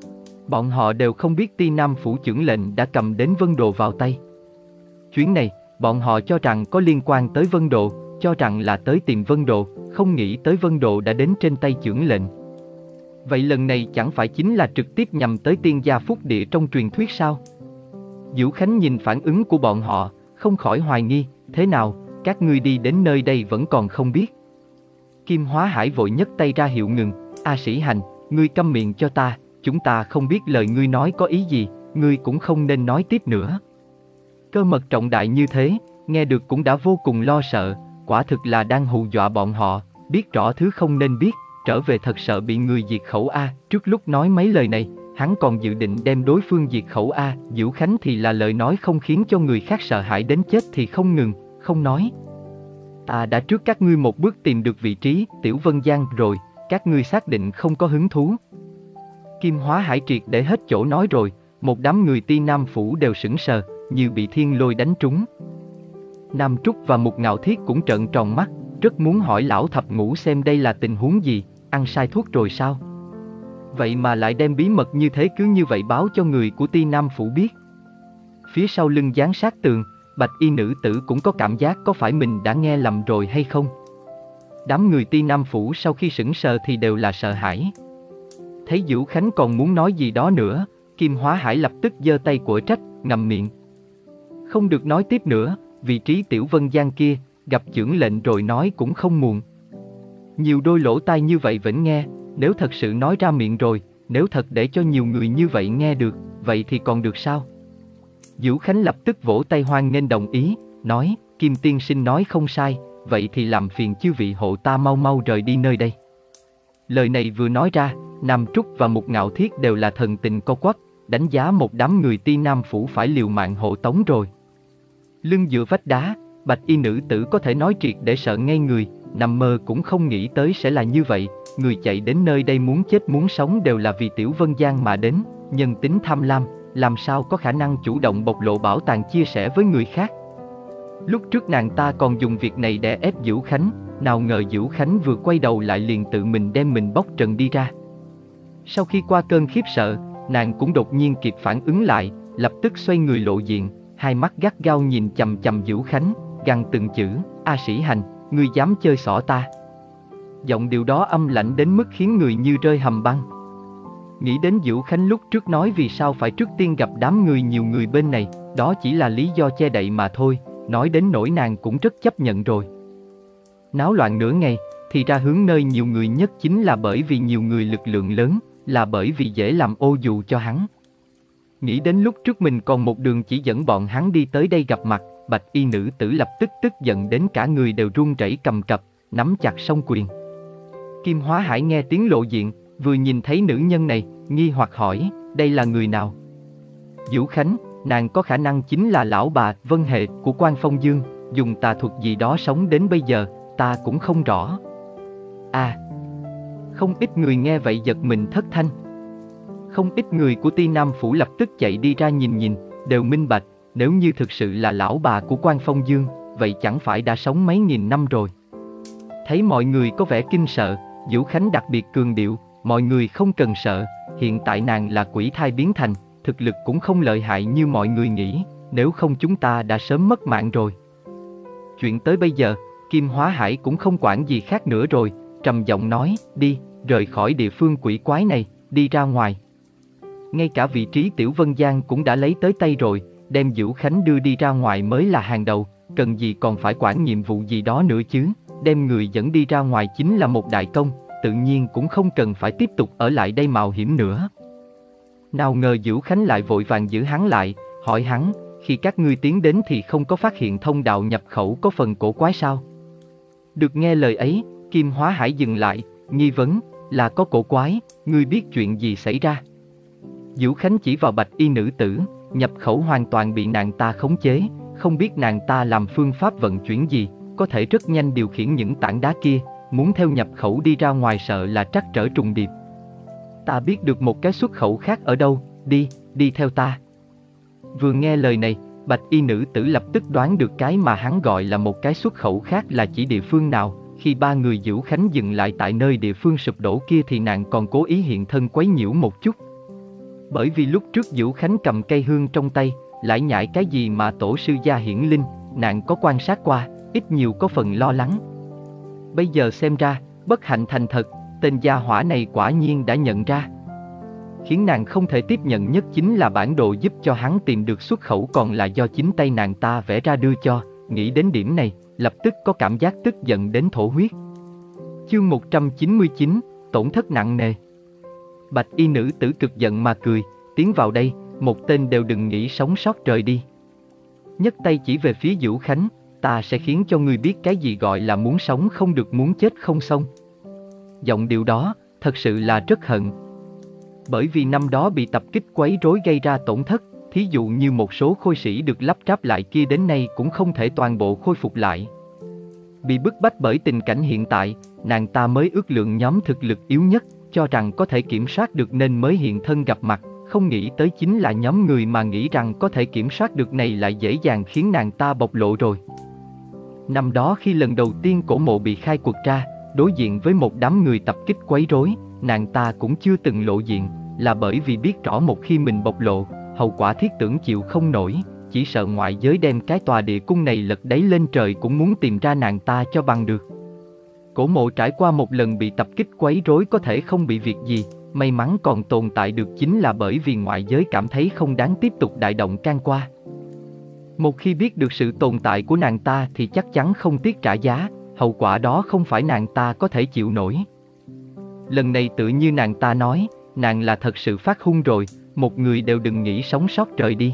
Bọn họ đều không biết Ti Nam Phủ trưởng lệnh đã cầm đến vân đồ vào tay. Chuyến này, bọn họ cho rằng có liên quan tới vân đồ, cho rằng là tới tìm vân đồ, không nghĩ tới vân đồ đã đến trên tay trưởng lệnh. Vậy lần này chẳng phải chính là trực tiếp nhằm tới tiên gia phúc địa trong truyền thuyết sao? Diễu Khánh nhìn phản ứng của bọn họ, không khỏi hoài nghi, thế nào, các ngươi đi đến nơi đây vẫn còn không biết. Kim Hóa Hải vội nhấc tay ra hiệu ngừng, A Sĩ Hành, ngươi câm miệng cho ta, chúng ta không biết lời ngươi nói có ý gì, ngươi cũng không nên nói tiếp nữa. Cơ mật trọng đại như thế, nghe được cũng đã vô cùng lo sợ, quả thực là đang hù dọa bọn họ, biết rõ thứ không nên biết, trở về thật sợ bị người diệt khẩu A. Trước lúc nói mấy lời này, hắn còn dự định đem đối phương diệt khẩu A. Diễu Khánh thì là lời nói không khiến cho người khác sợ hãi đến chết thì không ngừng, không nói. Ta đã trước các ngươi một bước tìm được vị trí Tiểu Vân Giang rồi, các ngươi xác định không có hứng thú. Kim Hóa Hải triệt để hết chỗ nói rồi, một đám người Ti Nam Phủ đều sững sờ, như bị thiên lôi đánh trúng. Nam Trúc và Mục Ngạo Thiết cũng trợn tròn mắt, rất muốn hỏi lão thập ngũ xem đây là tình huống gì, ăn sai thuốc rồi sao? Vậy mà lại đem bí mật như thế cứ như vậy báo cho người của Ti Nam Phủ biết. Phía sau lưng dán sát tường, Bạch Y nữ tử cũng có cảm giác có phải mình đã nghe lầm rồi hay không? Đám người Ti Nam Phủ sau khi sững sờ thì đều là sợ hãi. Thấy Diễu Khánh còn muốn nói gì đó nữa, Kim Hóa Hải lập tức giơ tay của trách, ngậm miệng. Không được nói tiếp nữa, vị trí Tiểu Vân Giang kia, gặp chưởng lệnh rồi nói cũng không muộn. Nhiều đôi lỗ tai như vậy vẫn nghe, nếu thật sự nói ra miệng rồi, nếu thật để cho nhiều người như vậy nghe được, vậy thì còn được sao? Diễu Khánh lập tức vỗ tay hoan nghênh đồng ý, nói, Kim tiên sinh nói không sai, vậy thì làm phiền chư vị hộ ta mau mau rời đi nơi đây. Lời này vừa nói ra, Nam Trúc và Mục Ngạo Thiết đều là thần tình co quắp, đánh giá một đám người Ti Nam Phủ phải liều mạng hộ tống rồi. Lưng dựa vách đá, Bạch Y nữ tử có thể nói triệt để sợ ngây người, nằm mơ cũng không nghĩ tới sẽ là như vậy, người chạy đến nơi đây muốn chết muốn sống đều là vì Tiểu Vân Giang mà đến, nhân tính tham lam, làm sao có khả năng chủ động bộc lộ bảo tàng chia sẻ với người khác. Lúc trước nàng ta còn dùng việc này để ép Diễu Khánh, nào ngờ Diễu Khánh vừa quay đầu lại liền tự mình đem mình bóc trần đi ra. Sau khi qua cơn khiếp sợ, nàng cũng đột nhiên kịp phản ứng lại, lập tức xoay người lộ diện, hai mắt gắt gao nhìn chằm chằm Diễu Khánh, gằn từng chữ, A Sĩ Hành, ngươi dám chơi xỏ ta. Giọng điều đó âm lãnh đến mức khiến người như rơi hầm băng. Nghĩ đến Diễu Khánh lúc trước nói vì sao phải trước tiên gặp đám người nhiều người bên này, đó chỉ là lý do che đậy mà thôi, nói đến nỗi nàng cũng rất chấp nhận rồi. Náo loạn nửa ngày, thì ra hướng nơi nhiều người nhất chính là bởi vì nhiều người lực lượng lớn, là bởi vì dễ làm ô dù cho hắn. Nghĩ đến lúc trước mình còn một đường chỉ dẫn bọn hắn đi tới đây gặp mặt, Bạch Y nữ tử lập tức tức giận đến cả người đều run rẩy cầm cập, nắm chặt song quyền. Kim Hóa Hải nghe tiếng lộ diện, vừa nhìn thấy nữ nhân này, nghi hoặc hỏi, đây là người nào? Diễu Khánh, nàng có khả năng chính là lão bà Vân Hệ của Quan Phong Dương, dùng tà thuật gì đó sống đến bây giờ, ta cũng không rõ. À, không ít người nghe vậy giật mình thất thanh. Không ít người của Ti Nam Phủ lập tức chạy đi ra nhìn nhìn, đều minh bạch, nếu như thực sự là lão bà của Quan Phong Dương, vậy chẳng phải đã sống mấy nghìn năm rồi. Thấy mọi người có vẻ kinh sợ, Diễu Khánh đặc biệt cường điệu, mọi người không cần sợ, hiện tại nàng là quỷ thai biến thành, thực lực cũng không lợi hại như mọi người nghĩ, nếu không chúng ta đã sớm mất mạng rồi. Chuyện tới bây giờ, Kim Hóa Hải cũng không quản gì khác nữa rồi, trầm giọng nói, đi, rời khỏi địa phương quỷ quái này, đi ra ngoài. Ngay cả vị trí Tiểu Vân Giang cũng đã lấy tới tay rồi, đem Diễu Khánh đưa đi ra ngoài mới là hàng đầu, cần gì còn phải quản nhiệm vụ gì đó nữa chứ, đem người dẫn đi ra ngoài chính là một đại công, tự nhiên cũng không cần phải tiếp tục ở lại đây mạo hiểm nữa. Nào ngờ Diễu Khánh lại vội vàng giữ hắn lại, hỏi hắn, khi các ngươi tiến đến thì không có phát hiện thông đạo nhập khẩu có phần cổ quái sao? Được nghe lời ấy, Kim Hóa Hải dừng lại, nghi vấn, là có cổ quái, ngươi biết chuyện gì xảy ra? Diễu Khánh chỉ vào Bạch Y nữ tử, nhập khẩu hoàn toàn bị nàng ta khống chế, không biết nàng ta làm phương pháp vận chuyển gì, có thể rất nhanh điều khiển những tảng đá kia, muốn theo nhập khẩu đi ra ngoài sợ là trắc trở trùng điệp. Ta biết được một cái xuất khẩu khác ở đâu, đi, đi theo ta. Vừa nghe lời này, Bạch Y nữ tử lập tức đoán được cái mà hắn gọi là một cái xuất khẩu khác là chỉ địa phương nào. Khi ba người Diễu Khánh dừng lại tại nơi địa phương sụp đổ kia thì nàng còn cố ý hiện thân quấy nhiễu một chút. Bởi vì lúc trước Diễu Khánh cầm cây hương trong tay, lải nhải cái gì mà tổ sư gia hiển linh, nàng có quan sát qua, ít nhiều có phần lo lắng. Bây giờ xem ra, bất hạnh thành thật, tên gia hỏa này quả nhiên đã nhận ra. khiến nàng không thể tiếp nhận nhất chính là bản đồ giúp cho hắn tìm được xuất khẩu còn là do chính tay nàng ta vẽ ra đưa cho. Nghĩ đến điểm này, lập tức có cảm giác tức giận đến thổ huyết. Chương một trăm chín mươi chín, tổn thất nặng nề. Bạch y nữ tử cực giận mà cười, tiến vào đây, một tên đều đừng nghĩ sống sót rời đi. Nhấc tay chỉ về phía Vũ Khánh, ta sẽ khiến cho ngươi biết cái gì gọi là muốn sống không được muốn chết không xong. Giọng điệu đó, thật sự là rất hận. Bởi vì năm đó bị tập kích quấy rối gây ra tổn thất, thí dụ như một số khôi sĩ được lắp ráp lại kia đến nay cũng không thể toàn bộ khôi phục lại. Bị bức bách bởi tình cảnh hiện tại, nàng ta mới ước lượng nhóm thực lực yếu nhất, cho rằng có thể kiểm soát được nên mới hiện thân gặp mặt, không nghĩ tới chính là nhóm người mà nghĩ rằng có thể kiểm soát được này lại dễ dàng khiến nàng ta bộc lộ rồi. Năm đó khi lần đầu tiên cổ mộ bị khai quật ra, đối diện với một đám người tập kích quấy rối, nàng ta cũng chưa từng lộ diện, là bởi vì biết rõ một khi mình bộc lộ, hậu quả thiết tưởng chịu không nổi, chỉ sợ ngoại giới đem cái tòa địa cung này lật đáy lên trời cũng muốn tìm ra nàng ta cho bằng được. Cổ mộ trải qua một lần bị tập kích quấy rối có thể không bị việc gì, may mắn còn tồn tại được chính là bởi vì ngoại giới cảm thấy không đáng tiếp tục đại động can qua. Một khi biết được sự tồn tại của nàng ta thì chắc chắn không tiếc trả giá, hậu quả đó không phải nàng ta có thể chịu nổi. Lần này tự như nàng ta nói, nàng là thật sự phát hung rồi, một người đều đừng nghĩ sống sót rời đi.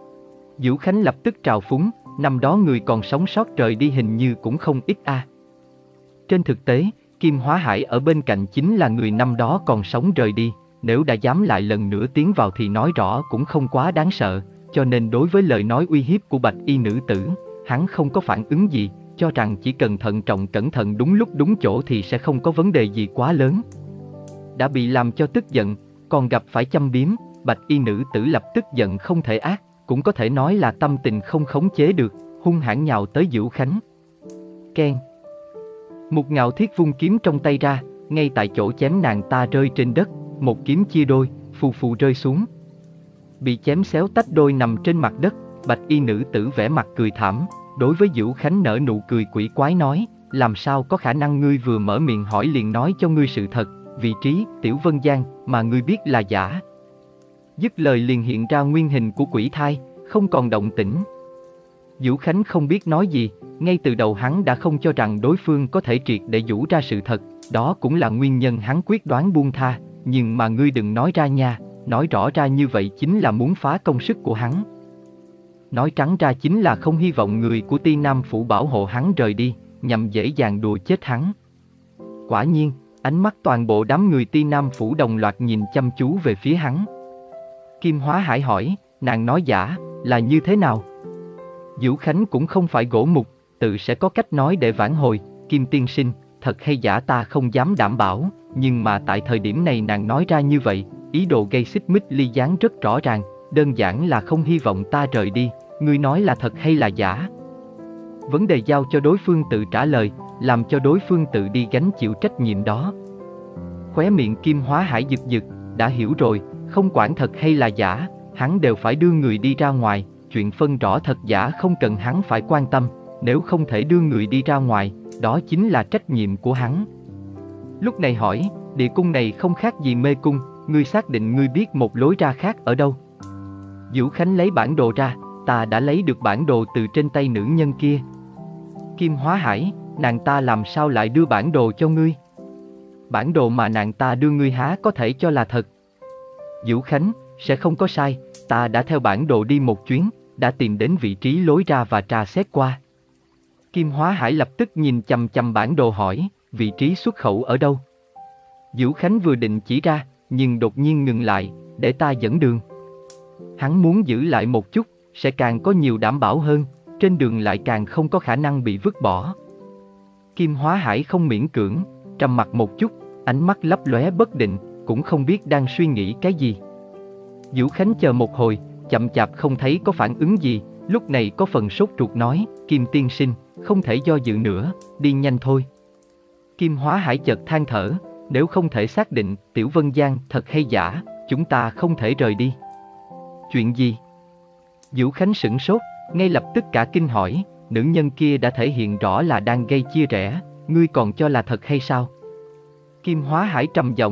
Vũ Khánh lập tức trào phúng, năm đó người còn sống sót rời đi hình như cũng không ít a. À. Trên thực tế, Kim Hóa Hải ở bên cạnh chính là người năm đó còn sống rời đi, nếu đã dám lại lần nữa tiến vào thì nói rõ cũng không quá đáng sợ, cho nên đối với lời nói uy hiếp của bạch y nữ tử, hắn không có phản ứng gì, cho rằng chỉ cần thận trọng cẩn thận đúng lúc đúng chỗ thì sẽ không có vấn đề gì quá lớn. Đã bị làm cho tức giận, còn gặp phải châm biếm, bạch y nữ tử lập tức giận không thể ác, cũng có thể nói là tâm tình không khống chế được, hung hãn nhào tới Vũ Khánh. Keng. Một ngạo thiết vung kiếm trong tay ra, ngay tại chỗ chém nàng ta rơi trên đất, một kiếm chia đôi, phù phù rơi xuống. Bị chém xéo tách đôi nằm trên mặt đất, bạch y nữ tử vẻ mặt cười thảm, đối với Vũ Khánh nở nụ cười quỷ quái nói, làm sao có khả năng ngươi vừa mở miệng hỏi liền nói cho ngươi sự thật, vị trí, Tiểu Vân Giang, mà ngươi biết là giả. Dứt lời liền hiện ra nguyên hình của quỷ thai, không còn động tĩnh. Vũ Khánh không biết nói gì, ngay từ đầu hắn đã không cho rằng đối phương có thể triệt để vũ ra sự thật, đó cũng là nguyên nhân hắn quyết đoán buông tha, nhưng mà ngươi đừng nói ra nha, nói rõ ra như vậy chính là muốn phá công sức của hắn. Nói trắng ra chính là không hy vọng người của Ti Nam Phủ bảo hộ hắn rời đi, nhằm dễ dàng đùa chết hắn. Quả nhiên, ánh mắt toàn bộ đám người Ti Nam Phủ đồng loạt nhìn chăm chú về phía hắn. Kim Hóa Hải hỏi, nàng nói giả, là như thế nào? Vũ Khánh cũng không phải gỗ mục, tự sẽ có cách nói để vãn hồi, Kim tiên sinh, thật hay giả ta không dám đảm bảo, nhưng mà tại thời điểm này nàng nói ra như vậy, ý đồ gây xích mích ly gián rất rõ ràng, đơn giản là không hy vọng ta rời đi, ngươi nói là thật hay là giả? Vấn đề giao cho đối phương tự trả lời, làm cho đối phương tự đi gánh chịu trách nhiệm đó. Khóe miệng Kim Hóa Hải giật giật, đã hiểu rồi, không quản thật hay là giả, hắn đều phải đưa người đi ra ngoài, chuyện phân rõ thật giả không cần hắn phải quan tâm, nếu không thể đưa người đi ra ngoài, đó chính là trách nhiệm của hắn. Lúc này hỏi, địa cung này không khác gì mê cung, ngươi xác định ngươi biết một lối ra khác ở đâu? Vũ Khánh lấy bản đồ ra, ta đã lấy được bản đồ từ trên tay nữ nhân kia. Kim Hóa Hải, nàng ta làm sao lại đưa bản đồ cho ngươi? Bản đồ mà nàng ta đưa ngươi há có thể cho là thật? Vũ Khánh, sẽ không có sai, ta đã theo bản đồ đi một chuyến, đã tìm đến vị trí lối ra và tra xét qua. Kim Hóa Hải lập tức nhìn chằm chằm bản đồ hỏi, vị trí xuất khẩu ở đâu? Vũ Khánh vừa định chỉ ra, nhưng đột nhiên ngừng lại, để ta dẫn đường. Hắn muốn giữ lại một chút, sẽ càng có nhiều đảm bảo hơn, trên đường lại càng không có khả năng bị vứt bỏ. Kim Hóa Hải không miễn cưỡng, trầm mặt một chút, ánh mắt lấp lóe bất định, cũng không biết đang suy nghĩ cái gì. Vũ Khánh chờ một hồi, chậm chạp không thấy có phản ứng gì, lúc này có phần sốt ruột nói, Kim tiên sinh, không thể do dự nữa, đi nhanh thôi. Kim Hóa Hải chợt than thở, nếu không thể xác định Tiểu Vân Giang thật hay giả, chúng ta không thể rời đi. Chuyện gì? Vũ Khánh sửng sốt, ngay lập tức cả kinh hỏi, nữ nhân kia đã thể hiện rõ là đang gây chia rẽ, ngươi còn cho là thật hay sao? Kim Hóa Hải trầm giọng,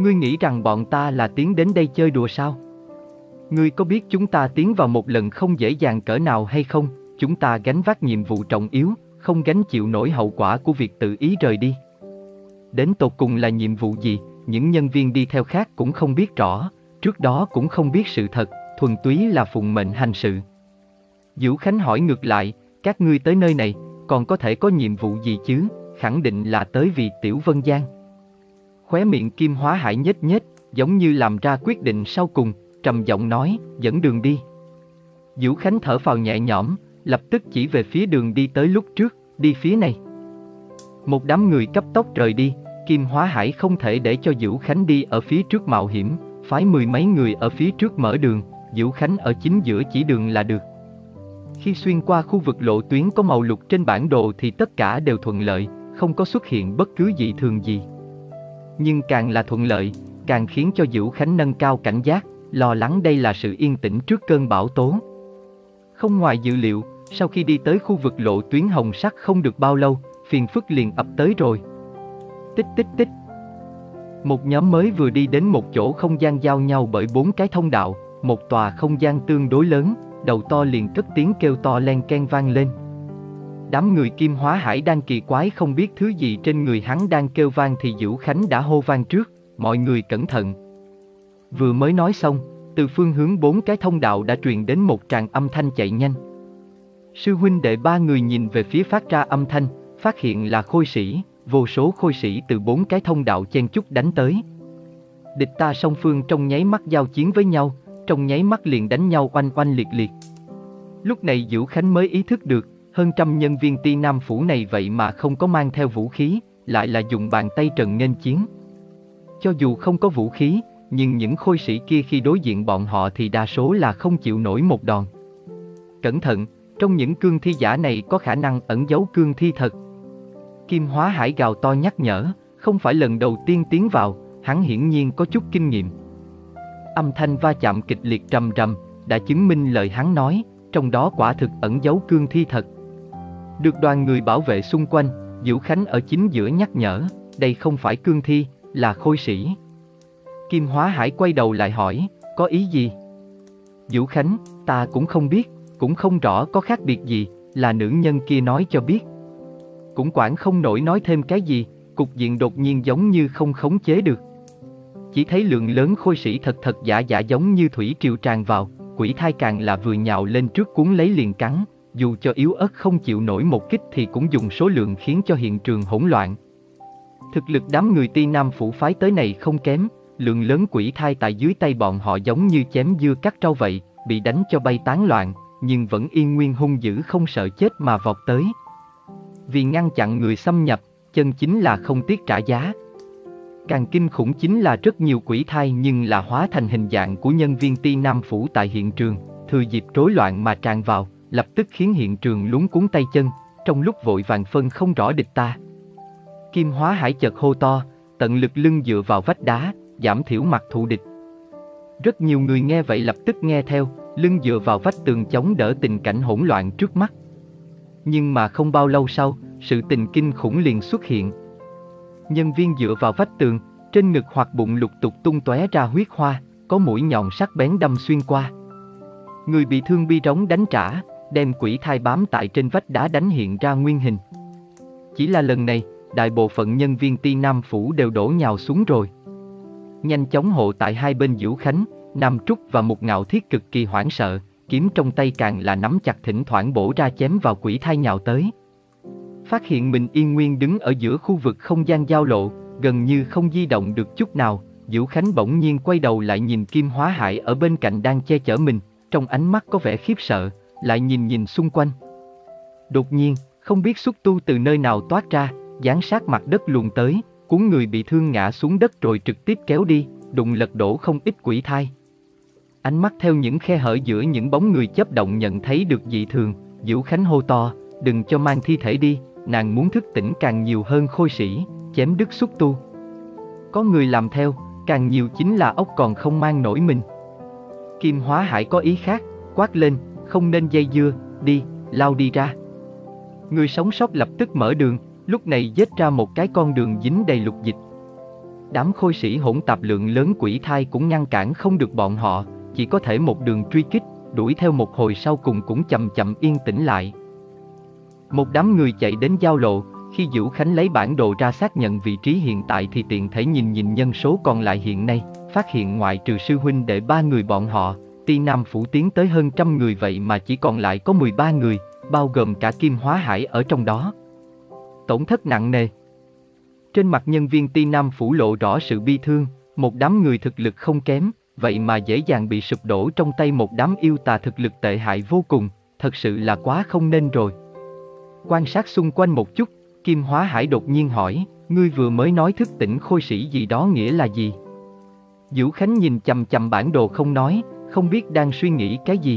Ngươi nghĩ rằng bọn ta là tiến đến đây chơi đùa sao? Ngươi có biết chúng ta tiến vào một lần không dễ dàng cỡ nào hay không? Chúng ta gánh vác nhiệm vụ trọng yếu, không gánh chịu nổi hậu quả của việc tự ý rời đi. Đến tột cùng là nhiệm vụ gì, những nhân viên đi theo khác cũng không biết rõ, trước đó cũng không biết sự thật, thuần túy là phụng mệnh hành sự. Vũ Khánh hỏi ngược lại, các ngươi tới nơi này, còn có thể có nhiệm vụ gì chứ, khẳng định là tới vì Tiểu Vân Giang. Khóe miệng Kim Hóa Hải nhếch nhếch, giống như làm ra quyết định sau cùng, trầm giọng nói, dẫn đường đi. Vũ Khánh thở phào nhẹ nhõm, lập tức chỉ về phía đường đi tới lúc trước, đi phía này. Một đám người cấp tốc rời đi, Kim Hóa Hải không thể để cho Vũ Khánh đi ở phía trước mạo hiểm, phái mười mấy người ở phía trước mở đường, Vũ Khánh ở chính giữa chỉ đường là được. Khi xuyên qua khu vực lộ tuyến có màu lục trên bản đồ thì tất cả đều thuận lợi, không có xuất hiện bất cứ dị thường gì. Nhưng càng là thuận lợi, càng khiến cho Vũ Khánh nâng cao cảnh giác, lo lắng đây là sự yên tĩnh trước cơn bão tố. Không ngoài dự liệu, sau khi đi tới khu vực lộ tuyến hồng sắc không được bao lâu, phiền phức liền ập tới rồi. Tích tích tích. Một nhóm mới vừa đi đến một chỗ không gian giao nhau bởi bốn cái thông đạo, một tòa không gian tương đối lớn, đầu to liền cất tiếng kêu to len ken vang lên. Đám người Kim Hóa Hải đang kỳ quái không biết thứ gì trên người hắn đang kêu vang thì Vũ Khánh đã hô vang trước, mọi người cẩn thận. Vừa mới nói xong, từ phương hướng bốn cái thông đạo đã truyền đến một tràng âm thanh chạy nhanh. Sư huynh đệ ba người nhìn về phía phát ra âm thanh, phát hiện là khôi sĩ, vô số khôi sĩ từ bốn cái thông đạo chen chúc đánh tới. Địch ta song phương trong nháy mắt giao chiến với nhau, trong nháy mắt liền đánh nhau oanh oanh liệt liệt. Lúc này Vũ Khánh mới ý thức được, hơn trăm nhân viên Ti Nam Phủ này vậy mà không có mang theo vũ khí, lại là dùng bàn tay trần nghênh chiến. Cho dù không có vũ khí, nhưng những khôi sĩ kia khi đối diện bọn họ thì đa số là không chịu nổi một đòn. Cẩn thận, trong những cương thi giả này có khả năng ẩn giấu cương thi thật. Kim Hóa Hải gào to nhắc nhở, không phải lần đầu tiên tiến vào, hắn hiển nhiên có chút kinh nghiệm. Âm thanh va chạm kịch liệt trầm trầm, đã chứng minh lời hắn nói, trong đó quả thực ẩn giấu cương thi thật. Được đoàn người bảo vệ xung quanh, Vũ Khánh ở chính giữa nhắc nhở, đây không phải cương thi, là khôi sĩ. Kim Hóa Hải quay đầu lại hỏi, có ý gì? Vũ Khánh, ta cũng không biết, cũng không rõ có khác biệt gì, là nữ nhân kia nói cho biết. Cũng quản không nổi nói thêm cái gì, cục diện đột nhiên giống như không khống chế được. Chỉ thấy lượng lớn khôi sĩ thật thật giả giả giống như thủy triều tràn vào, quỷ thai càng là vừa nhào lên trước cuốn lấy liền cắn, dù cho yếu ớt không chịu nổi một kích thì cũng dùng số lượng khiến cho hiện trường hỗn loạn. Thực lực đám người Ti Nam Phủ phái tới này không kém, lượng lớn quỷ thai tại dưới tay bọn họ giống như chém dưa cắt rau vậy, bị đánh cho bay tán loạn, nhưng vẫn yên nguyên hung dữ không sợ chết mà vọt tới. Vì ngăn chặn người xâm nhập, chân chính là không tiếc trả giá. Càng kinh khủng chính là rất nhiều quỷ thai nhưng là hóa thành hình dạng của nhân viên Ti Nam Phủ tại hiện trường, thừa dịp rối loạn mà tràn vào, lập tức khiến hiện trường lúng cuống tay chân, trong lúc vội vàng phân không rõ địch ta. Kim Hóa Hải chợt hô to, tận lực lưng dựa vào vách đá, giảm thiểu mặt thù địch. Rất nhiều người nghe vậy lập tức nghe theo, lưng dựa vào vách tường chống đỡ tình cảnh hỗn loạn trước mắt. Nhưng mà không bao lâu sau, sự tình kinh khủng liền xuất hiện. Nhân viên dựa vào vách tường, trên ngực hoặc bụng lục tục tung tóe ra huyết hoa, có mũi nhọn sắc bén đâm xuyên qua. Người bị thương bi rống đánh trả, đem quỷ thai bám tại trên vách đá đánh hiện ra nguyên hình. Chỉ là lần này, đại bộ phận nhân viên Ti Nam Phủ đều đổ nhào xuống rồi. Nhanh chóng hộ tại hai bên Vũ Khánh, Nam Trúc và một Ngạo Thiết cực kỳ hoảng sợ, kiếm trong tay càng là nắm chặt thỉnh thoảng bổ ra chém vào quỷ thai nhào tới. Phát hiện mình yên nguyên đứng ở giữa khu vực không gian giao lộ, gần như không di động được chút nào, Vũ Khánh bỗng nhiên quay đầu lại nhìn Kim Hóa Hải ở bên cạnh đang che chở mình, trong ánh mắt có vẻ khiếp sợ, lại nhìn nhìn xung quanh. Đột nhiên, không biết xúc tu từ nơi nào toát ra, giáng sát mặt đất luồn tới, cuốn người bị thương ngã xuống đất rồi trực tiếp kéo đi, đụng lật đổ không ít quỷ thai. Ánh mắt theo những khe hở giữa những bóng người chớp động nhận thấy được dị thường, Vũ Khánh hô to, đừng cho mang thi thể đi, nàng muốn thức tỉnh càng nhiều hơn khôi sĩ, chém đứt xúc tu. Có người làm theo, càng nhiều chính là ốc còn không mang nổi mình. Kim Hóa Hải có ý khác, quát lên, không nên dây dưa, đi, lao đi ra. Người sống sót lập tức mở đường, lúc này giết ra một cái con đường dính đầy lục dịch. Đám khôi sĩ hỗn tạp lượng lớn quỷ thai cũng ngăn cản không được bọn họ, chỉ có thể một đường truy kích, đuổi theo một hồi sau cùng cũng chậm chậm yên tĩnh lại. Một đám người chạy đến giao lộ, khi Vũ Khánh lấy bản đồ ra xác nhận vị trí hiện tại thì tiện thể nhìn nhìn nhân số còn lại hiện nay, phát hiện ngoại trừ sư huynh đệ ba người bọn họ, Ti Nam Phủ tiến tới hơn trăm người vậy mà chỉ còn lại có mười ba người, bao gồm cả Kim Hóa Hải ở trong đó. Tổn thất nặng nề. Trên mặt nhân viên Ti Nam Phủ lộ rõ sự bi thương, một đám người thực lực không kém, vậy mà dễ dàng bị sụp đổ trong tay một đám yêu tà thực lực tệ hại vô cùng, thật sự là quá không nên rồi. Quan sát xung quanh một chút, Kim Hóa Hải đột nhiên hỏi, ngươi vừa mới nói thức tỉnh khôi sĩ gì đó nghĩa là gì? Vũ Khánh nhìn chằm chằm bản đồ không nói, không biết đang suy nghĩ cái gì.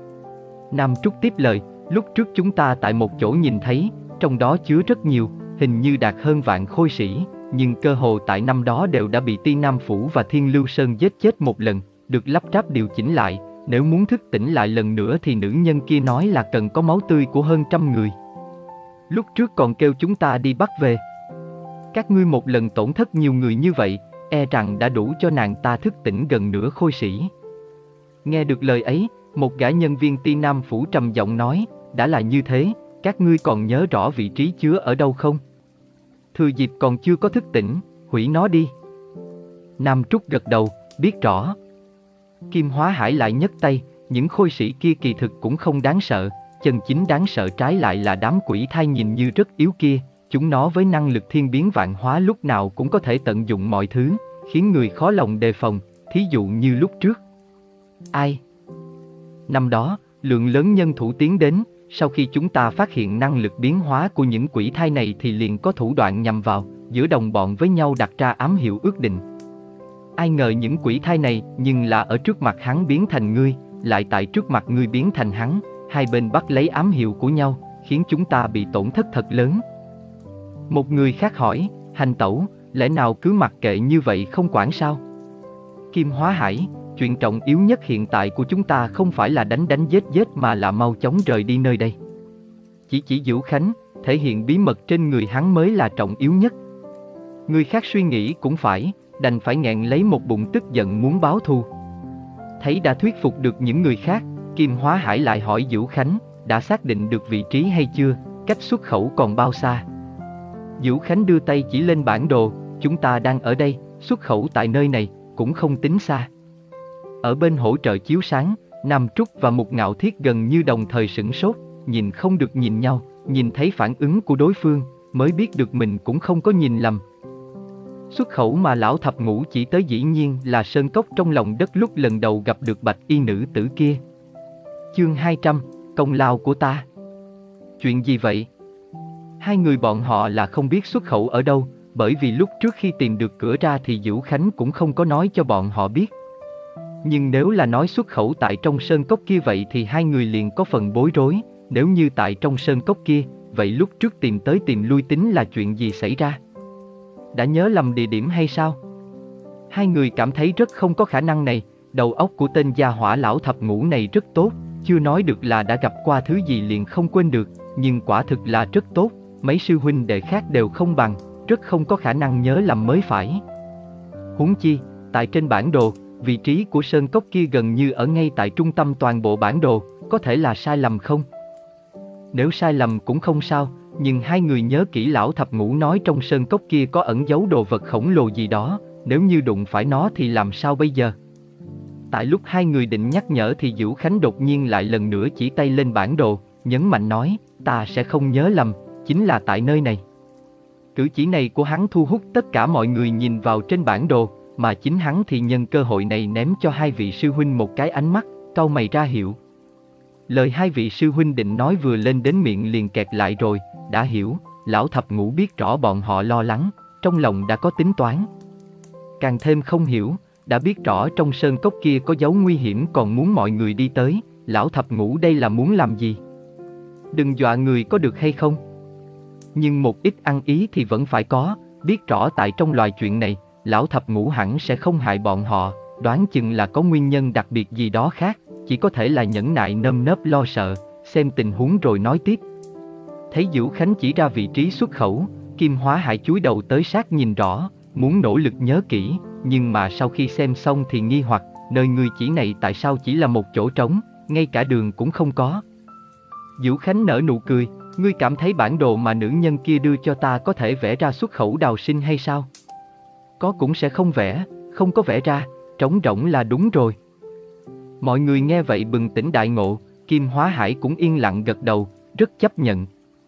Nam Trúc tiếp lời, lúc trước chúng ta tại một chỗ nhìn thấy, trong đó chứa rất nhiều, hình như đạt hơn vạn khôi sĩ, nhưng cơ hồ tại năm đó đều đã bị Ti Nam Phủ và Thiên Lưu Sơn giết chết một lần, được lắp ráp điều chỉnh lại, nếu muốn thức tỉnh lại lần nữa thì nữ nhân kia nói là cần có máu tươi của hơn trăm người. Lúc trước còn kêu chúng ta đi bắt về. Các ngươi một lần tổn thất nhiều người như vậy, e rằng đã đủ cho nàng ta thức tỉnh gần nửa khôi sĩ. Nghe được lời ấy, một gã nhân viên Ti Nam Phủ trầm giọng nói, đã là như thế, các ngươi còn nhớ rõ vị trí chứa ở đâu không? Thừa dịp còn chưa có thức tỉnh, hủy nó đi. Nam Trúc gật đầu, biết rõ. Kim Hóa Hải lại nhấc tay, những khôi sĩ kia kỳ thực cũng không đáng sợ, chân chính đáng sợ trái lại là đám quỷ thai nhìn như rất yếu kia, chúng nó với năng lực thiên biến vạn hóa lúc nào cũng có thể tận dụng mọi thứ, khiến người khó lòng đề phòng, thí dụ như lúc trước. Ai? Năm đó, lượng lớn nhân thủ tiến đến, sau khi chúng ta phát hiện năng lực biến hóa của những quỷ thai này thì liền có thủ đoạn nhằm vào, giữa đồng bọn với nhau đặt ra ám hiệu ước định. Ai ngờ những quỷ thai này nhưng là ở trước mặt hắn biến thành ngươi, lại tại trước mặt ngươi biến thành hắn, hai bên bắt lấy ám hiệu của nhau, khiến chúng ta bị tổn thất thật lớn. Một người khác hỏi, hành tẩu, lẽ nào cứ mặc kệ như vậy không quản sao? Kim Hóa Hải, chuyện trọng yếu nhất hiện tại của chúng ta không phải là đánh đánh giết giết mà là mau chóng rời đi nơi đây. Chỉ chỉ Vũ Khánh, thể hiện bí mật trên người hắn mới là trọng yếu nhất. Người khác suy nghĩ cũng phải, đành phải nghẹn lấy một bụng tức giận muốn báo thù. Thấy đã thuyết phục được những người khác, Kim Hóa Hải lại hỏi Vũ Khánh, đã xác định được vị trí hay chưa, cách xuất khẩu còn bao xa? Vũ Khánh đưa tay chỉ lên bản đồ, chúng ta đang ở đây, xuất khẩu tại nơi này, cũng không tính xa. Ở bên hỗ trợ chiếu sáng, Nam Trúc và Mục Ngạo Thiết gần như đồng thời sửng sốt, nhìn không được nhìn nhau, nhìn thấy phản ứng của đối phương, mới biết được mình cũng không có nhìn lầm. Xuất khẩu mà lão thập ngũ chỉ tới dĩ nhiên là sơn cốc trong lòng đất lúc lần đầu gặp được bạch y nữ tử kia. Chương hai trăm, công lao của ta. Chuyện gì vậy? Hai người bọn họ là không biết xuất khẩu ở đâu, bởi vì lúc trước khi tìm được cửa ra thì Vũ Khánh cũng không có nói cho bọn họ biết. Nhưng nếu là nói xuất khẩu tại trong sơn cốc kia vậy thì hai người liền có phần bối rối, nếu như tại trong sơn cốc kia, vậy lúc trước tìm tới tìm lui tính là chuyện gì xảy ra? Đã nhớ lầm địa điểm hay sao? Hai người cảm thấy rất không có khả năng này, đầu óc của tên gia hỏa lão thập ngũ này rất tốt, chưa nói được là đã gặp qua thứ gì liền không quên được, nhưng quả thực là rất tốt, mấy sư huynh đệ khác đều không bằng, rất không có khả năng nhớ lầm mới phải. Huống chi, tại trên bản đồ, vị trí của sơn cốc kia gần như ở ngay tại trung tâm toàn bộ bản đồ, có thể là sai lầm không? Nếu sai lầm cũng không sao, nhưng hai người nhớ kỹ lão thập ngũ nói trong sơn cốc kia có ẩn giấu đồ vật khổng lồ gì đó, nếu như đụng phải nó thì làm sao bây giờ? Tại lúc hai người định nhắc nhở thì Vũ Khánh đột nhiên lại lần nữa chỉ tay lên bản đồ, nhấn mạnh nói, ta sẽ không nhớ lầm, chính là tại nơi này. Cử chỉ này của hắn thu hút tất cả mọi người nhìn vào trên bản đồ, mà chính hắn thì nhân cơ hội này ném cho hai vị sư huynh một cái ánh mắt, cau mày ra hiệu. Lời hai vị sư huynh định nói vừa lên đến miệng liền kẹt lại rồi, đã hiểu, lão thập ngũ biết rõ bọn họ lo lắng, trong lòng đã có tính toán. Càng thêm không hiểu, đã biết rõ trong sơn cốc kia có dấu nguy hiểm còn muốn mọi người đi tới, lão thập ngũ đây là muốn làm gì? Đừng dọa người có được hay không? Nhưng một ít ăn ý thì vẫn phải có, biết rõ tại trong loài chuyện này, lão thập ngũ hẳn sẽ không hại bọn họ, đoán chừng là có nguyên nhân đặc biệt gì đó khác, chỉ có thể là nhẫn nại nơm nớp lo sợ, xem tình huống rồi nói tiếp. Thấy Vũ Khánh chỉ ra vị trí xuất khẩu, Kim Hóa Hải chúi đầu tới sát nhìn rõ, muốn nỗ lực nhớ kỹ, nhưng mà sau khi xem xong thì nghi hoặc, nơi ngươi chỉ này tại sao chỉ là một chỗ trống, ngay cả đường cũng không có. Vũ Khánh nở nụ cười, ngươi cảm thấy bản đồ mà nữ nhân kia đưa cho ta có thể vẽ ra xuất khẩu đào sinh hay sao? Có cũng sẽ không vẽ, không có vẽ ra, trống rỗng là đúng rồi. Mọi người nghe vậy bừng tỉnh đại ngộ, Kim Hóa Hải cũng yên lặng gật đầu, rất chấp nhận.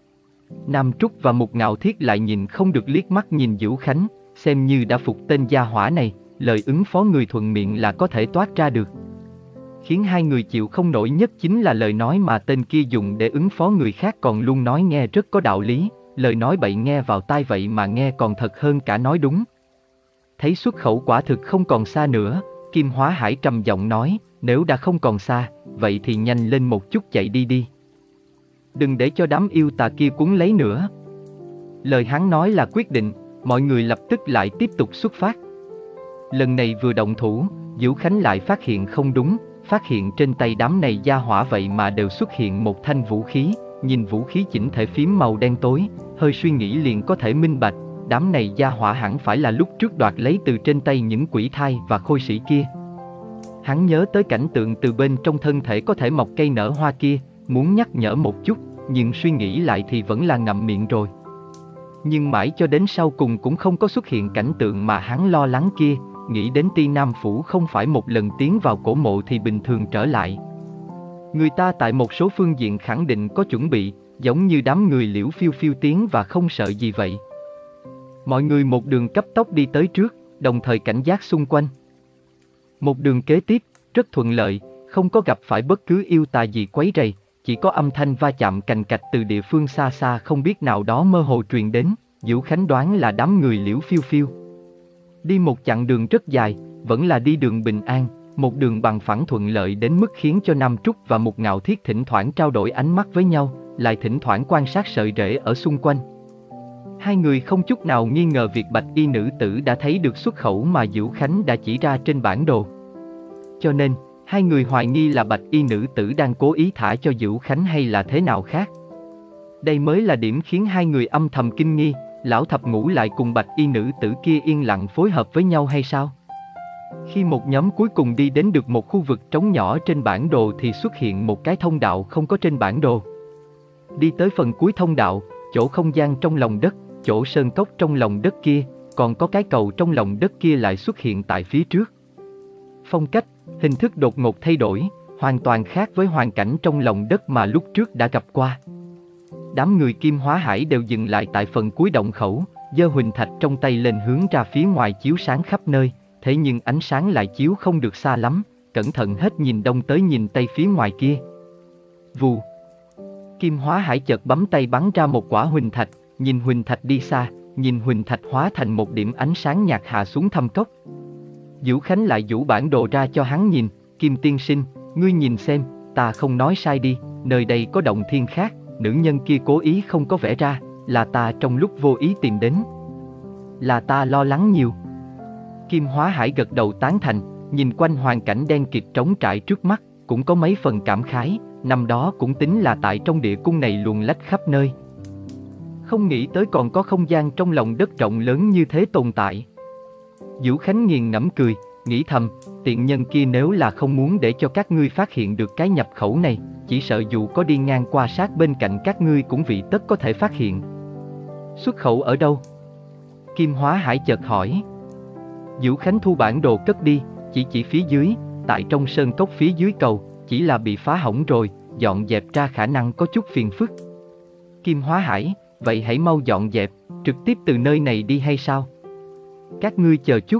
Nam Trúc và Mục Ngạo Thiết lại nhìn không được liếc mắt nhìn Vũ Khánh, xem như đã phục tên gia hỏa này, lời ứng phó người thuận miệng là có thể toát ra được. Khiến hai người chịu không nổi nhất chính là lời nói mà tên kia dùng để ứng phó người khác còn luôn nói nghe rất có đạo lý, lời nói bậy nghe vào tai vậy mà nghe còn thật hơn cả nói đúng. Thấy xuất khẩu quả thực không còn xa nữa, Kim Hóa Hải trầm giọng nói, nếu đã không còn xa, vậy thì nhanh lên một chút chạy đi đi. Đừng để cho đám yêu tà kia cuốn lấy nữa. Lời hắn nói là quyết định, mọi người lập tức lại tiếp tục xuất phát. Lần này vừa động thủ, Vũ Khánh lại phát hiện không đúng, phát hiện trên tay đám này gia hỏa vậy mà đều xuất hiện một thanh vũ khí, nhìn vũ khí chỉnh thể phím màu đen tối, hơi suy nghĩ liền có thể minh bạch, đám này gia hỏa hẳn phải là lúc trước đoạt lấy từ trên tay những quỷ thai và khôi sĩ kia. Hắn nhớ tới cảnh tượng từ bên trong thân thể có thể mọc cây nở hoa kia, muốn nhắc nhở một chút, nhưng suy nghĩ lại thì vẫn là ngậm miệng rồi. Nhưng mãi cho đến sau cùng cũng không có xuất hiện cảnh tượng mà hắn lo lắng kia, nghĩ đến Ti Nam Phủ không phải một lần tiến vào cổ mộ thì bình thường trở lại. Người ta tại một số phương diện khẳng định có chuẩn bị, giống như đám người Liễu Phiêu Phiêu tiến và không sợ gì vậy. Mọi người một đường cấp tốc đi tới trước, đồng thời cảnh giác xung quanh. Một đường kế tiếp, rất thuận lợi, không có gặp phải bất cứ yêu tà gì quấy rầy, chỉ có âm thanh va chạm cành cạch từ địa phương xa xa không biết nào đó mơ hồ truyền đến, Vũ Khánh đoán là đám người Liễu Phiêu Phiêu. Đi một chặng đường rất dài, vẫn là đi đường bình an, một đường bằng phẳng thuận lợi đến mức khiến cho Nam Trúc và Mục Ngạo Thiết thỉnh thoảng trao đổi ánh mắt với nhau, lại thỉnh thoảng quan sát sợi rễ ở xung quanh. Hai người không chút nào nghi ngờ việc bạch y nữ tử đã thấy được xuất khẩu mà Vũ Khánh đã chỉ ra trên bản đồ. Cho nên, hai người hoài nghi là bạch y nữ tử đang cố ý thả cho Vũ Khánh hay là thế nào khác. Đây mới là điểm khiến hai người âm thầm kinh nghi, lão thập ngũ lại cùng bạch y nữ tử kia yên lặng phối hợp với nhau hay sao? Khi một nhóm cuối cùng đi đến được một khu vực trống nhỏ trên bản đồ thì xuất hiện một cái thông đạo không có trên bản đồ. Đi tới phần cuối thông đạo, chỗ không gian trong lòng đất, chỗ sơn cốc trong lòng đất kia, còn có cái cầu trong lòng đất kia lại xuất hiện tại phía trước. Phong cách, hình thức đột ngột thay đổi, hoàn toàn khác với hoàn cảnh trong lòng đất mà lúc trước đã gặp qua. Đám người Kim Hóa Hải đều dừng lại tại phần cuối động khẩu, giơ huỳnh thạch trong tay lên hướng ra phía ngoài chiếu sáng khắp nơi, thế nhưng ánh sáng lại chiếu không được xa lắm, cẩn thận hết nhìn đông tới nhìn tây phía ngoài kia. Vù. Kim Hóa Hải chợt bấm tay bắn ra một quả huỳnh thạch, nhìn huỳnh thạch đi xa, nhìn huỳnh thạch hóa thành một điểm ánh sáng nhạt hạ xuống thâm cốc. Vũ Khánh lại giũ bản đồ ra cho hắn nhìn, Kim tiên sinh, ngươi nhìn xem, ta không nói sai đi, nơi đây có động thiên khác, nữ nhân kia cố ý không có vẽ ra, là ta trong lúc vô ý tìm đến. Là ta lo lắng nhiều. Kim Hóa Hải gật đầu tán thành, nhìn quanh hoàn cảnh đen kịt trống trải trước mắt, cũng có mấy phần cảm khái, năm đó cũng tính là tại trong địa cung này luồn lách khắp nơi. Không nghĩ tới còn có không gian trong lòng đất rộng lớn như thế tồn tại. Vũ Khánh nghiền ngẫm cười, nghĩ thầm, tiện nhân kia nếu là không muốn để cho các ngươi phát hiện được cái nhập khẩu này, chỉ sợ dù có đi ngang qua sát bên cạnh các ngươi cũng vị tất có thể phát hiện. Xuất khẩu ở đâu? Kim Hóa Hải chợt hỏi. Vũ Khánh thu bản đồ cất đi, chỉ chỉ phía dưới, tại trong sơn cốc phía dưới cầu, chỉ là bị phá hỏng rồi, dọn dẹp ra khả năng có chút phiền phức. Kim Hóa Hải, vậy hãy mau dọn dẹp, trực tiếp từ nơi này đi hay sao? Các ngươi chờ chút.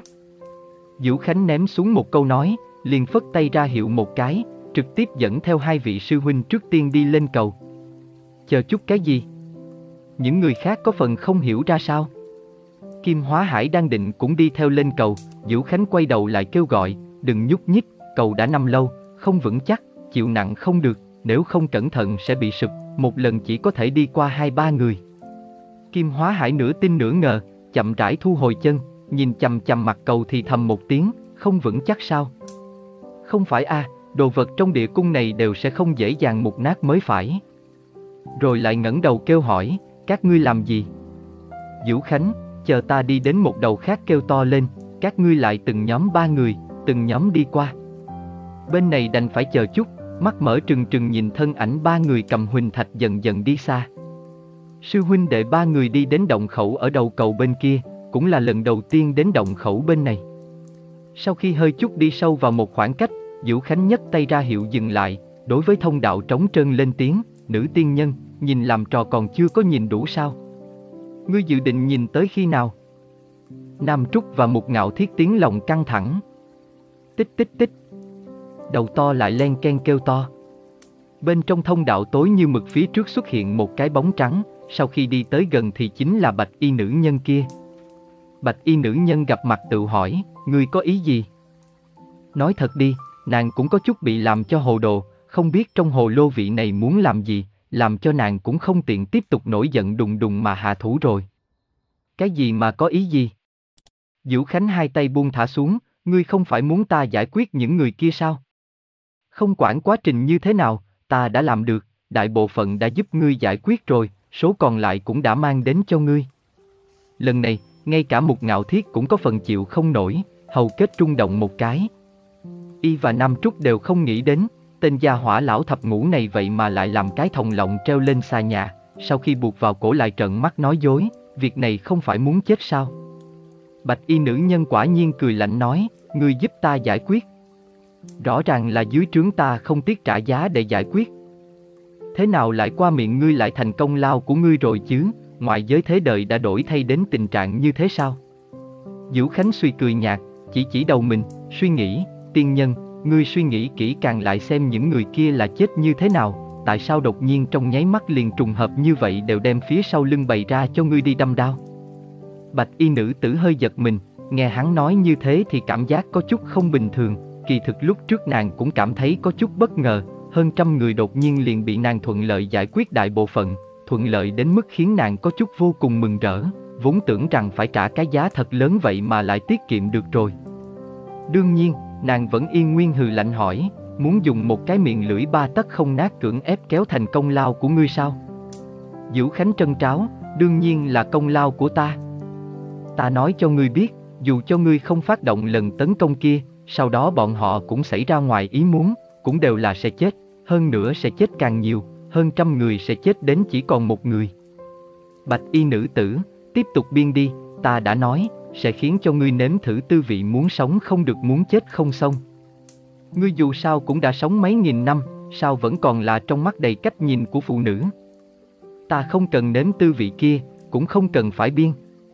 Vũ Khánh ném xuống một câu nói, liền phất tay ra hiệu một cái, trực tiếp dẫn theo hai vị sư huynh trước tiên đi lên cầu. Chờ chút cái gì? Những người khác có phần không hiểu ra sao? Kim Hóa Hải đang định cũng đi theo lên cầu, Vũ Khánh quay đầu lại kêu gọi, đừng nhúc nhích, cầu đã nằm lâu, không vững chắc, chịu nặng không được, nếu không cẩn thận sẽ bị sụp, một lần chỉ có thể đi qua hai ba người. Kim Hóa Hải nửa tin nửa ngờ, chậm rãi thu hồi chân, nhìn chằm chằm mặt cầu thì thầm một tiếng, không vững chắc sao? Không phải a, à, đồ vật trong địa cung này đều sẽ không dễ dàng mục nát mới phải. Rồi lại ngẩng đầu kêu hỏi, các ngươi làm gì? Vũ Khánh, chờ ta đi đến một đầu khác kêu to lên, các ngươi lại từng nhóm ba người, từng nhóm đi qua. Bên này đành phải chờ chút, mắt mở trừng trừng nhìn thân ảnh ba người cầm huỳnh thạch dần dần đi xa. Sư huynh đệ ba người đi đến động khẩu ở đầu cầu bên kia, cũng là lần đầu tiên đến động khẩu bên này. Sau khi hơi chút đi sâu vào một khoảng cách, Vũ Khánh nhấc tay ra hiệu dừng lại, đối với thông đạo trống trơn lên tiếng, nữ tiên nhân, nhìn làm trò còn chưa có nhìn đủ sao? Ngươi dự định nhìn tới khi nào? Nam Trúc và Mục Ngạo Thiết tiếng lòng căng thẳng. Tích tích tích. Đầu to lại len ken kêu to. Bên trong thông đạo tối như mực phía trước xuất hiện một cái bóng trắng, sau khi đi tới gần thì chính là bạch y nữ nhân kia. Bạch y nữ nhân gặp mặt tự hỏi, ngươi có ý gì? Nói thật đi, nàng cũng có chút bị làm cho hồ đồ, không biết trong hồ lô vị này muốn làm gì, làm cho nàng cũng không tiện tiếp tục nổi giận đùng đùng mà hạ thủ rồi. Cái gì mà có ý gì? Vũ Khánh hai tay buông thả xuống, ngươi không phải muốn ta giải quyết những người kia sao? Không quản quá trình như thế nào, ta đã làm được, đại bộ phận đã giúp ngươi giải quyết rồi, số còn lại cũng đã mang đến cho ngươi. Lần này, ngay cả Mục Ngạo Thiết cũng có phần chịu không nổi, hầu kết rung động một cái. Y và Nam Trúc đều không nghĩ đến, tên gia hỏa lão thập ngũ này vậy mà lại làm cái thòng lọng treo lên xà nhà, sau khi buộc vào cổ lại trợn mắt nói dối, việc này không phải muốn chết sao? Bạch y nữ nhân quả nhiên cười lạnh nói, ngươi giúp ta giải quyết. Rõ ràng là dưới trướng ta không tiếc trả giá để giải quyết. Thế nào lại qua miệng ngươi lại thành công lao của ngươi rồi chứ, ngoại giới thế đời đã đổi thay đến tình trạng như thế sao? Vũ Khánh suy cười nhạt, chỉ chỉ đầu mình, suy nghĩ, tiên nhân, ngươi suy nghĩ kỹ càng lại xem những người kia là chết như thế nào, tại sao đột nhiên trong nháy mắt liền trùng hợp như vậy đều đem phía sau lưng bày ra cho ngươi đi đâm đao. Bạch y nữ tử hơi giật mình, nghe hắn nói như thế thì cảm giác có chút không bình thường, kỳ thực lúc trước nàng cũng cảm thấy có chút bất ngờ, hơn trăm người đột nhiên liền bị nàng thuận lợi giải quyết đại bộ phận, thuận lợi đến mức khiến nàng có chút vô cùng mừng rỡ, vốn tưởng rằng phải trả cái giá thật lớn vậy mà lại tiết kiệm được rồi. Đương nhiên, nàng vẫn yên nguyên hừ lạnh hỏi, muốn dùng một cái miệng lưỡi ba tấc không nát cưỡng ép kéo thành công lao của ngươi sao? Vũ Khánh trân tráo, đương nhiên là công lao của ta. Ta nói cho ngươi biết, dù cho ngươi không phát động lần tấn công kia, sau đó bọn họ cũng xảy ra ngoài ý muốn, cũng đều là sẽ chết, hơn nữa sẽ chết càng nhiều, hơn trăm người sẽ chết đến chỉ còn một người. Bạch y nữ tử, tiếp tục biên đi, ta đã nói, sẽ khiến cho ngươi nếm thử tư vị muốn sống không được muốn chết không xong. Ngươi dù sao cũng đã sống mấy nghìn năm, sao vẫn còn là trong mắt đầy cách nhìn của phụ nữ. Ta không cần nếm tư vị kia, cũng không cần phải biên.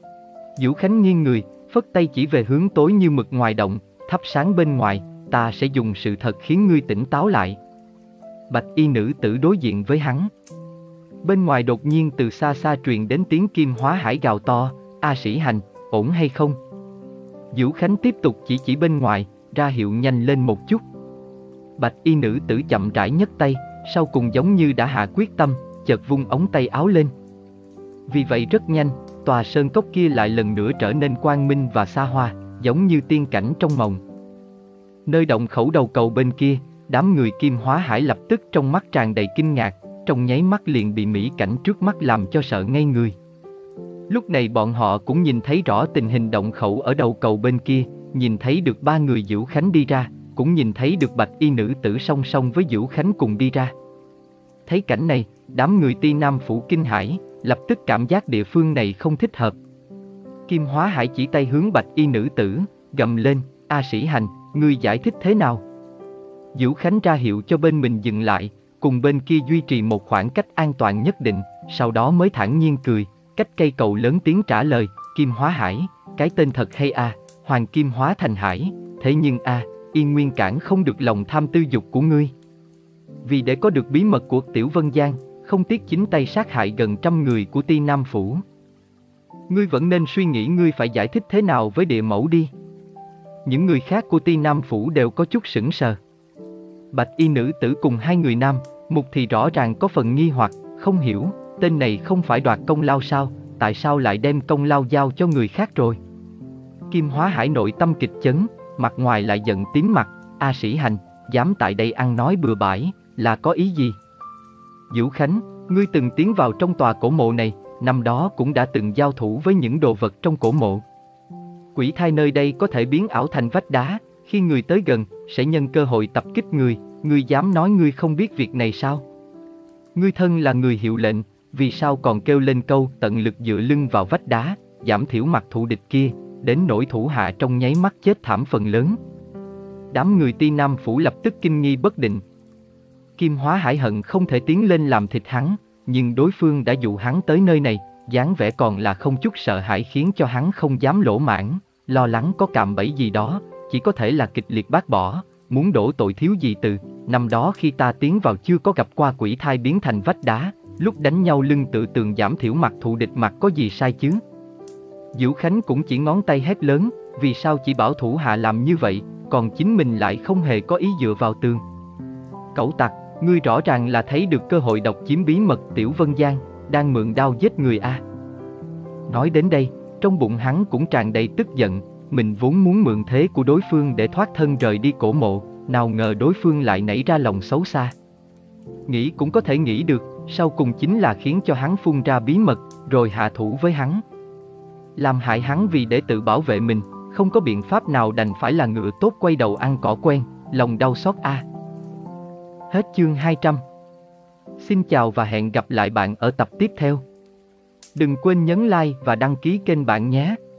Vũ Khánh nghiêng người, phất tay chỉ về hướng tối như mực ngoài động, thắp sáng bên ngoài, ta sẽ dùng sự thật khiến ngươi tỉnh táo lại. Bạch y nữ tử đối diện với hắn. Bên ngoài đột nhiên từ xa xa truyền đến tiếng Kim Hóa Hải gào to, A Sĩ Hành, ổn hay không? Vũ Khánh tiếp tục chỉ chỉ bên ngoài, ra hiệu nhanh lên một chút. Bạch y nữ tử chậm rãi nhấc tay, sau cùng giống như đã hạ quyết tâm, chợt vung ống tay áo lên. Vì vậy rất nhanh, tòa sơn cốc kia lại lần nữa trở nên quang minh và xa hoa, giống như tiên cảnh trong mộng. Nơi động khẩu đầu cầu bên kia, đám người Kim Hóa Hải lập tức trong mắt tràn đầy kinh ngạc, trong nháy mắt liền bị mỹ cảnh trước mắt làm cho sợ ngây người. Lúc này bọn họ cũng nhìn thấy rõ tình hình động khẩu ở đầu cầu bên kia, nhìn thấy được ba người Vũ Khánh đi ra, cũng nhìn thấy được bạch y nữ tử song song với Vũ Khánh cùng đi ra. Thấy cảnh này, đám người Ti Nam Phủ kinh hãi, lập tức cảm giác địa phương này không thích hợp. Kim Hóa Hải chỉ tay hướng bạch y nữ tử, gầm lên, A Sĩ Hành, ngươi giải thích thế nào? Vũ Khánh ra hiệu cho bên mình dừng lại, cùng bên kia duy trì một khoảng cách an toàn nhất định, sau đó mới thản nhiên cười, cách cây cầu lớn tiếng trả lời, Kim Hóa Hải, cái tên thật hay a, Hoàng Kim Hóa thành Hải, thế nhưng a, Yên Nguyên cản không được lòng tham tư dục của ngươi. Vì để có được bí mật của Tiểu Vân Giang, không tiếc chính tay sát hại gần trăm người của Ti Nam Phủ. Ngươi vẫn nên suy nghĩ ngươi phải giải thích thế nào với địa mẫu đi. Những người khác của Ti Nam Phủ đều có chút sững sờ. Bạch y nữ tử cùng hai người nam, Mục thì rõ ràng có phần nghi hoặc, không hiểu, tên này không phải đoạt công lao sao, tại sao lại đem công lao giao cho người khác rồi? Kim Hóa Hải nội tâm kịch chấn, mặt ngoài lại giận tím mặt, A Sĩ Hành, dám tại đây ăn nói bừa bãi, là có ý gì? Vũ Khánh, ngươi từng tiến vào trong tòa cổ mộ này, năm đó cũng đã từng giao thủ với những đồ vật trong cổ mộ. Quỷ thai nơi đây có thể biến ảo thành vách đá, khi người tới gần, sẽ nhân cơ hội tập kích người, ngươi dám nói ngươi không biết việc này sao? Ngươi thân là người hiệu lệnh, vì sao còn kêu lên câu tận lực dựa lưng vào vách đá, giảm thiểu mặt thù địch kia, đến nỗi thủ hạ trong nháy mắt chết thảm phần lớn. Đám người Ti Nam Phủ lập tức kinh nghi bất định. Kim Hóa Hải hận không thể tiến lên làm thịt hắn, nhưng đối phương đã dụ hắn tới nơi này, dáng vẻ còn là không chút sợ hãi khiến cho hắn không dám lỗ mãng, lo lắng có cạm bẫy gì đó, chỉ có thể là kịch liệt bác bỏ, muốn đổ tội thiếu gì từ, năm đó khi ta tiến vào chưa có gặp qua quỷ thai biến thành vách đá, lúc đánh nhau lưng tự tường giảm thiểu mặt thù địch mặt có gì sai chứ? Diễu Khánh cũng chỉ ngón tay hét lớn, vì sao chỉ bảo thủ hạ làm như vậy, còn chính mình lại không hề có ý dựa vào tường. Cẩu tặc, ngươi rõ ràng là thấy được cơ hội độc chiếm bí mật Tiểu Vân Giang, đang mượn đao giết người a. Nói đến đây, trong bụng hắn cũng tràn đầy tức giận, mình vốn muốn mượn thế của đối phương để thoát thân rời đi cổ mộ, nào ngờ đối phương lại nảy ra lòng xấu xa. Nghĩ cũng có thể nghĩ được, sau cùng chính là khiến cho hắn phun ra bí mật, rồi hạ thủ với hắn. Làm hại hắn vì để tự bảo vệ mình, không có biện pháp nào đành phải là ngựa tốt quay đầu ăn cỏ quen, lòng đau xót a. Hết chương hai trăm. Xin chào và hẹn gặp lại bạn ở tập tiếp theo. Đừng quên nhấn like và đăng ký kênh bạn nhé.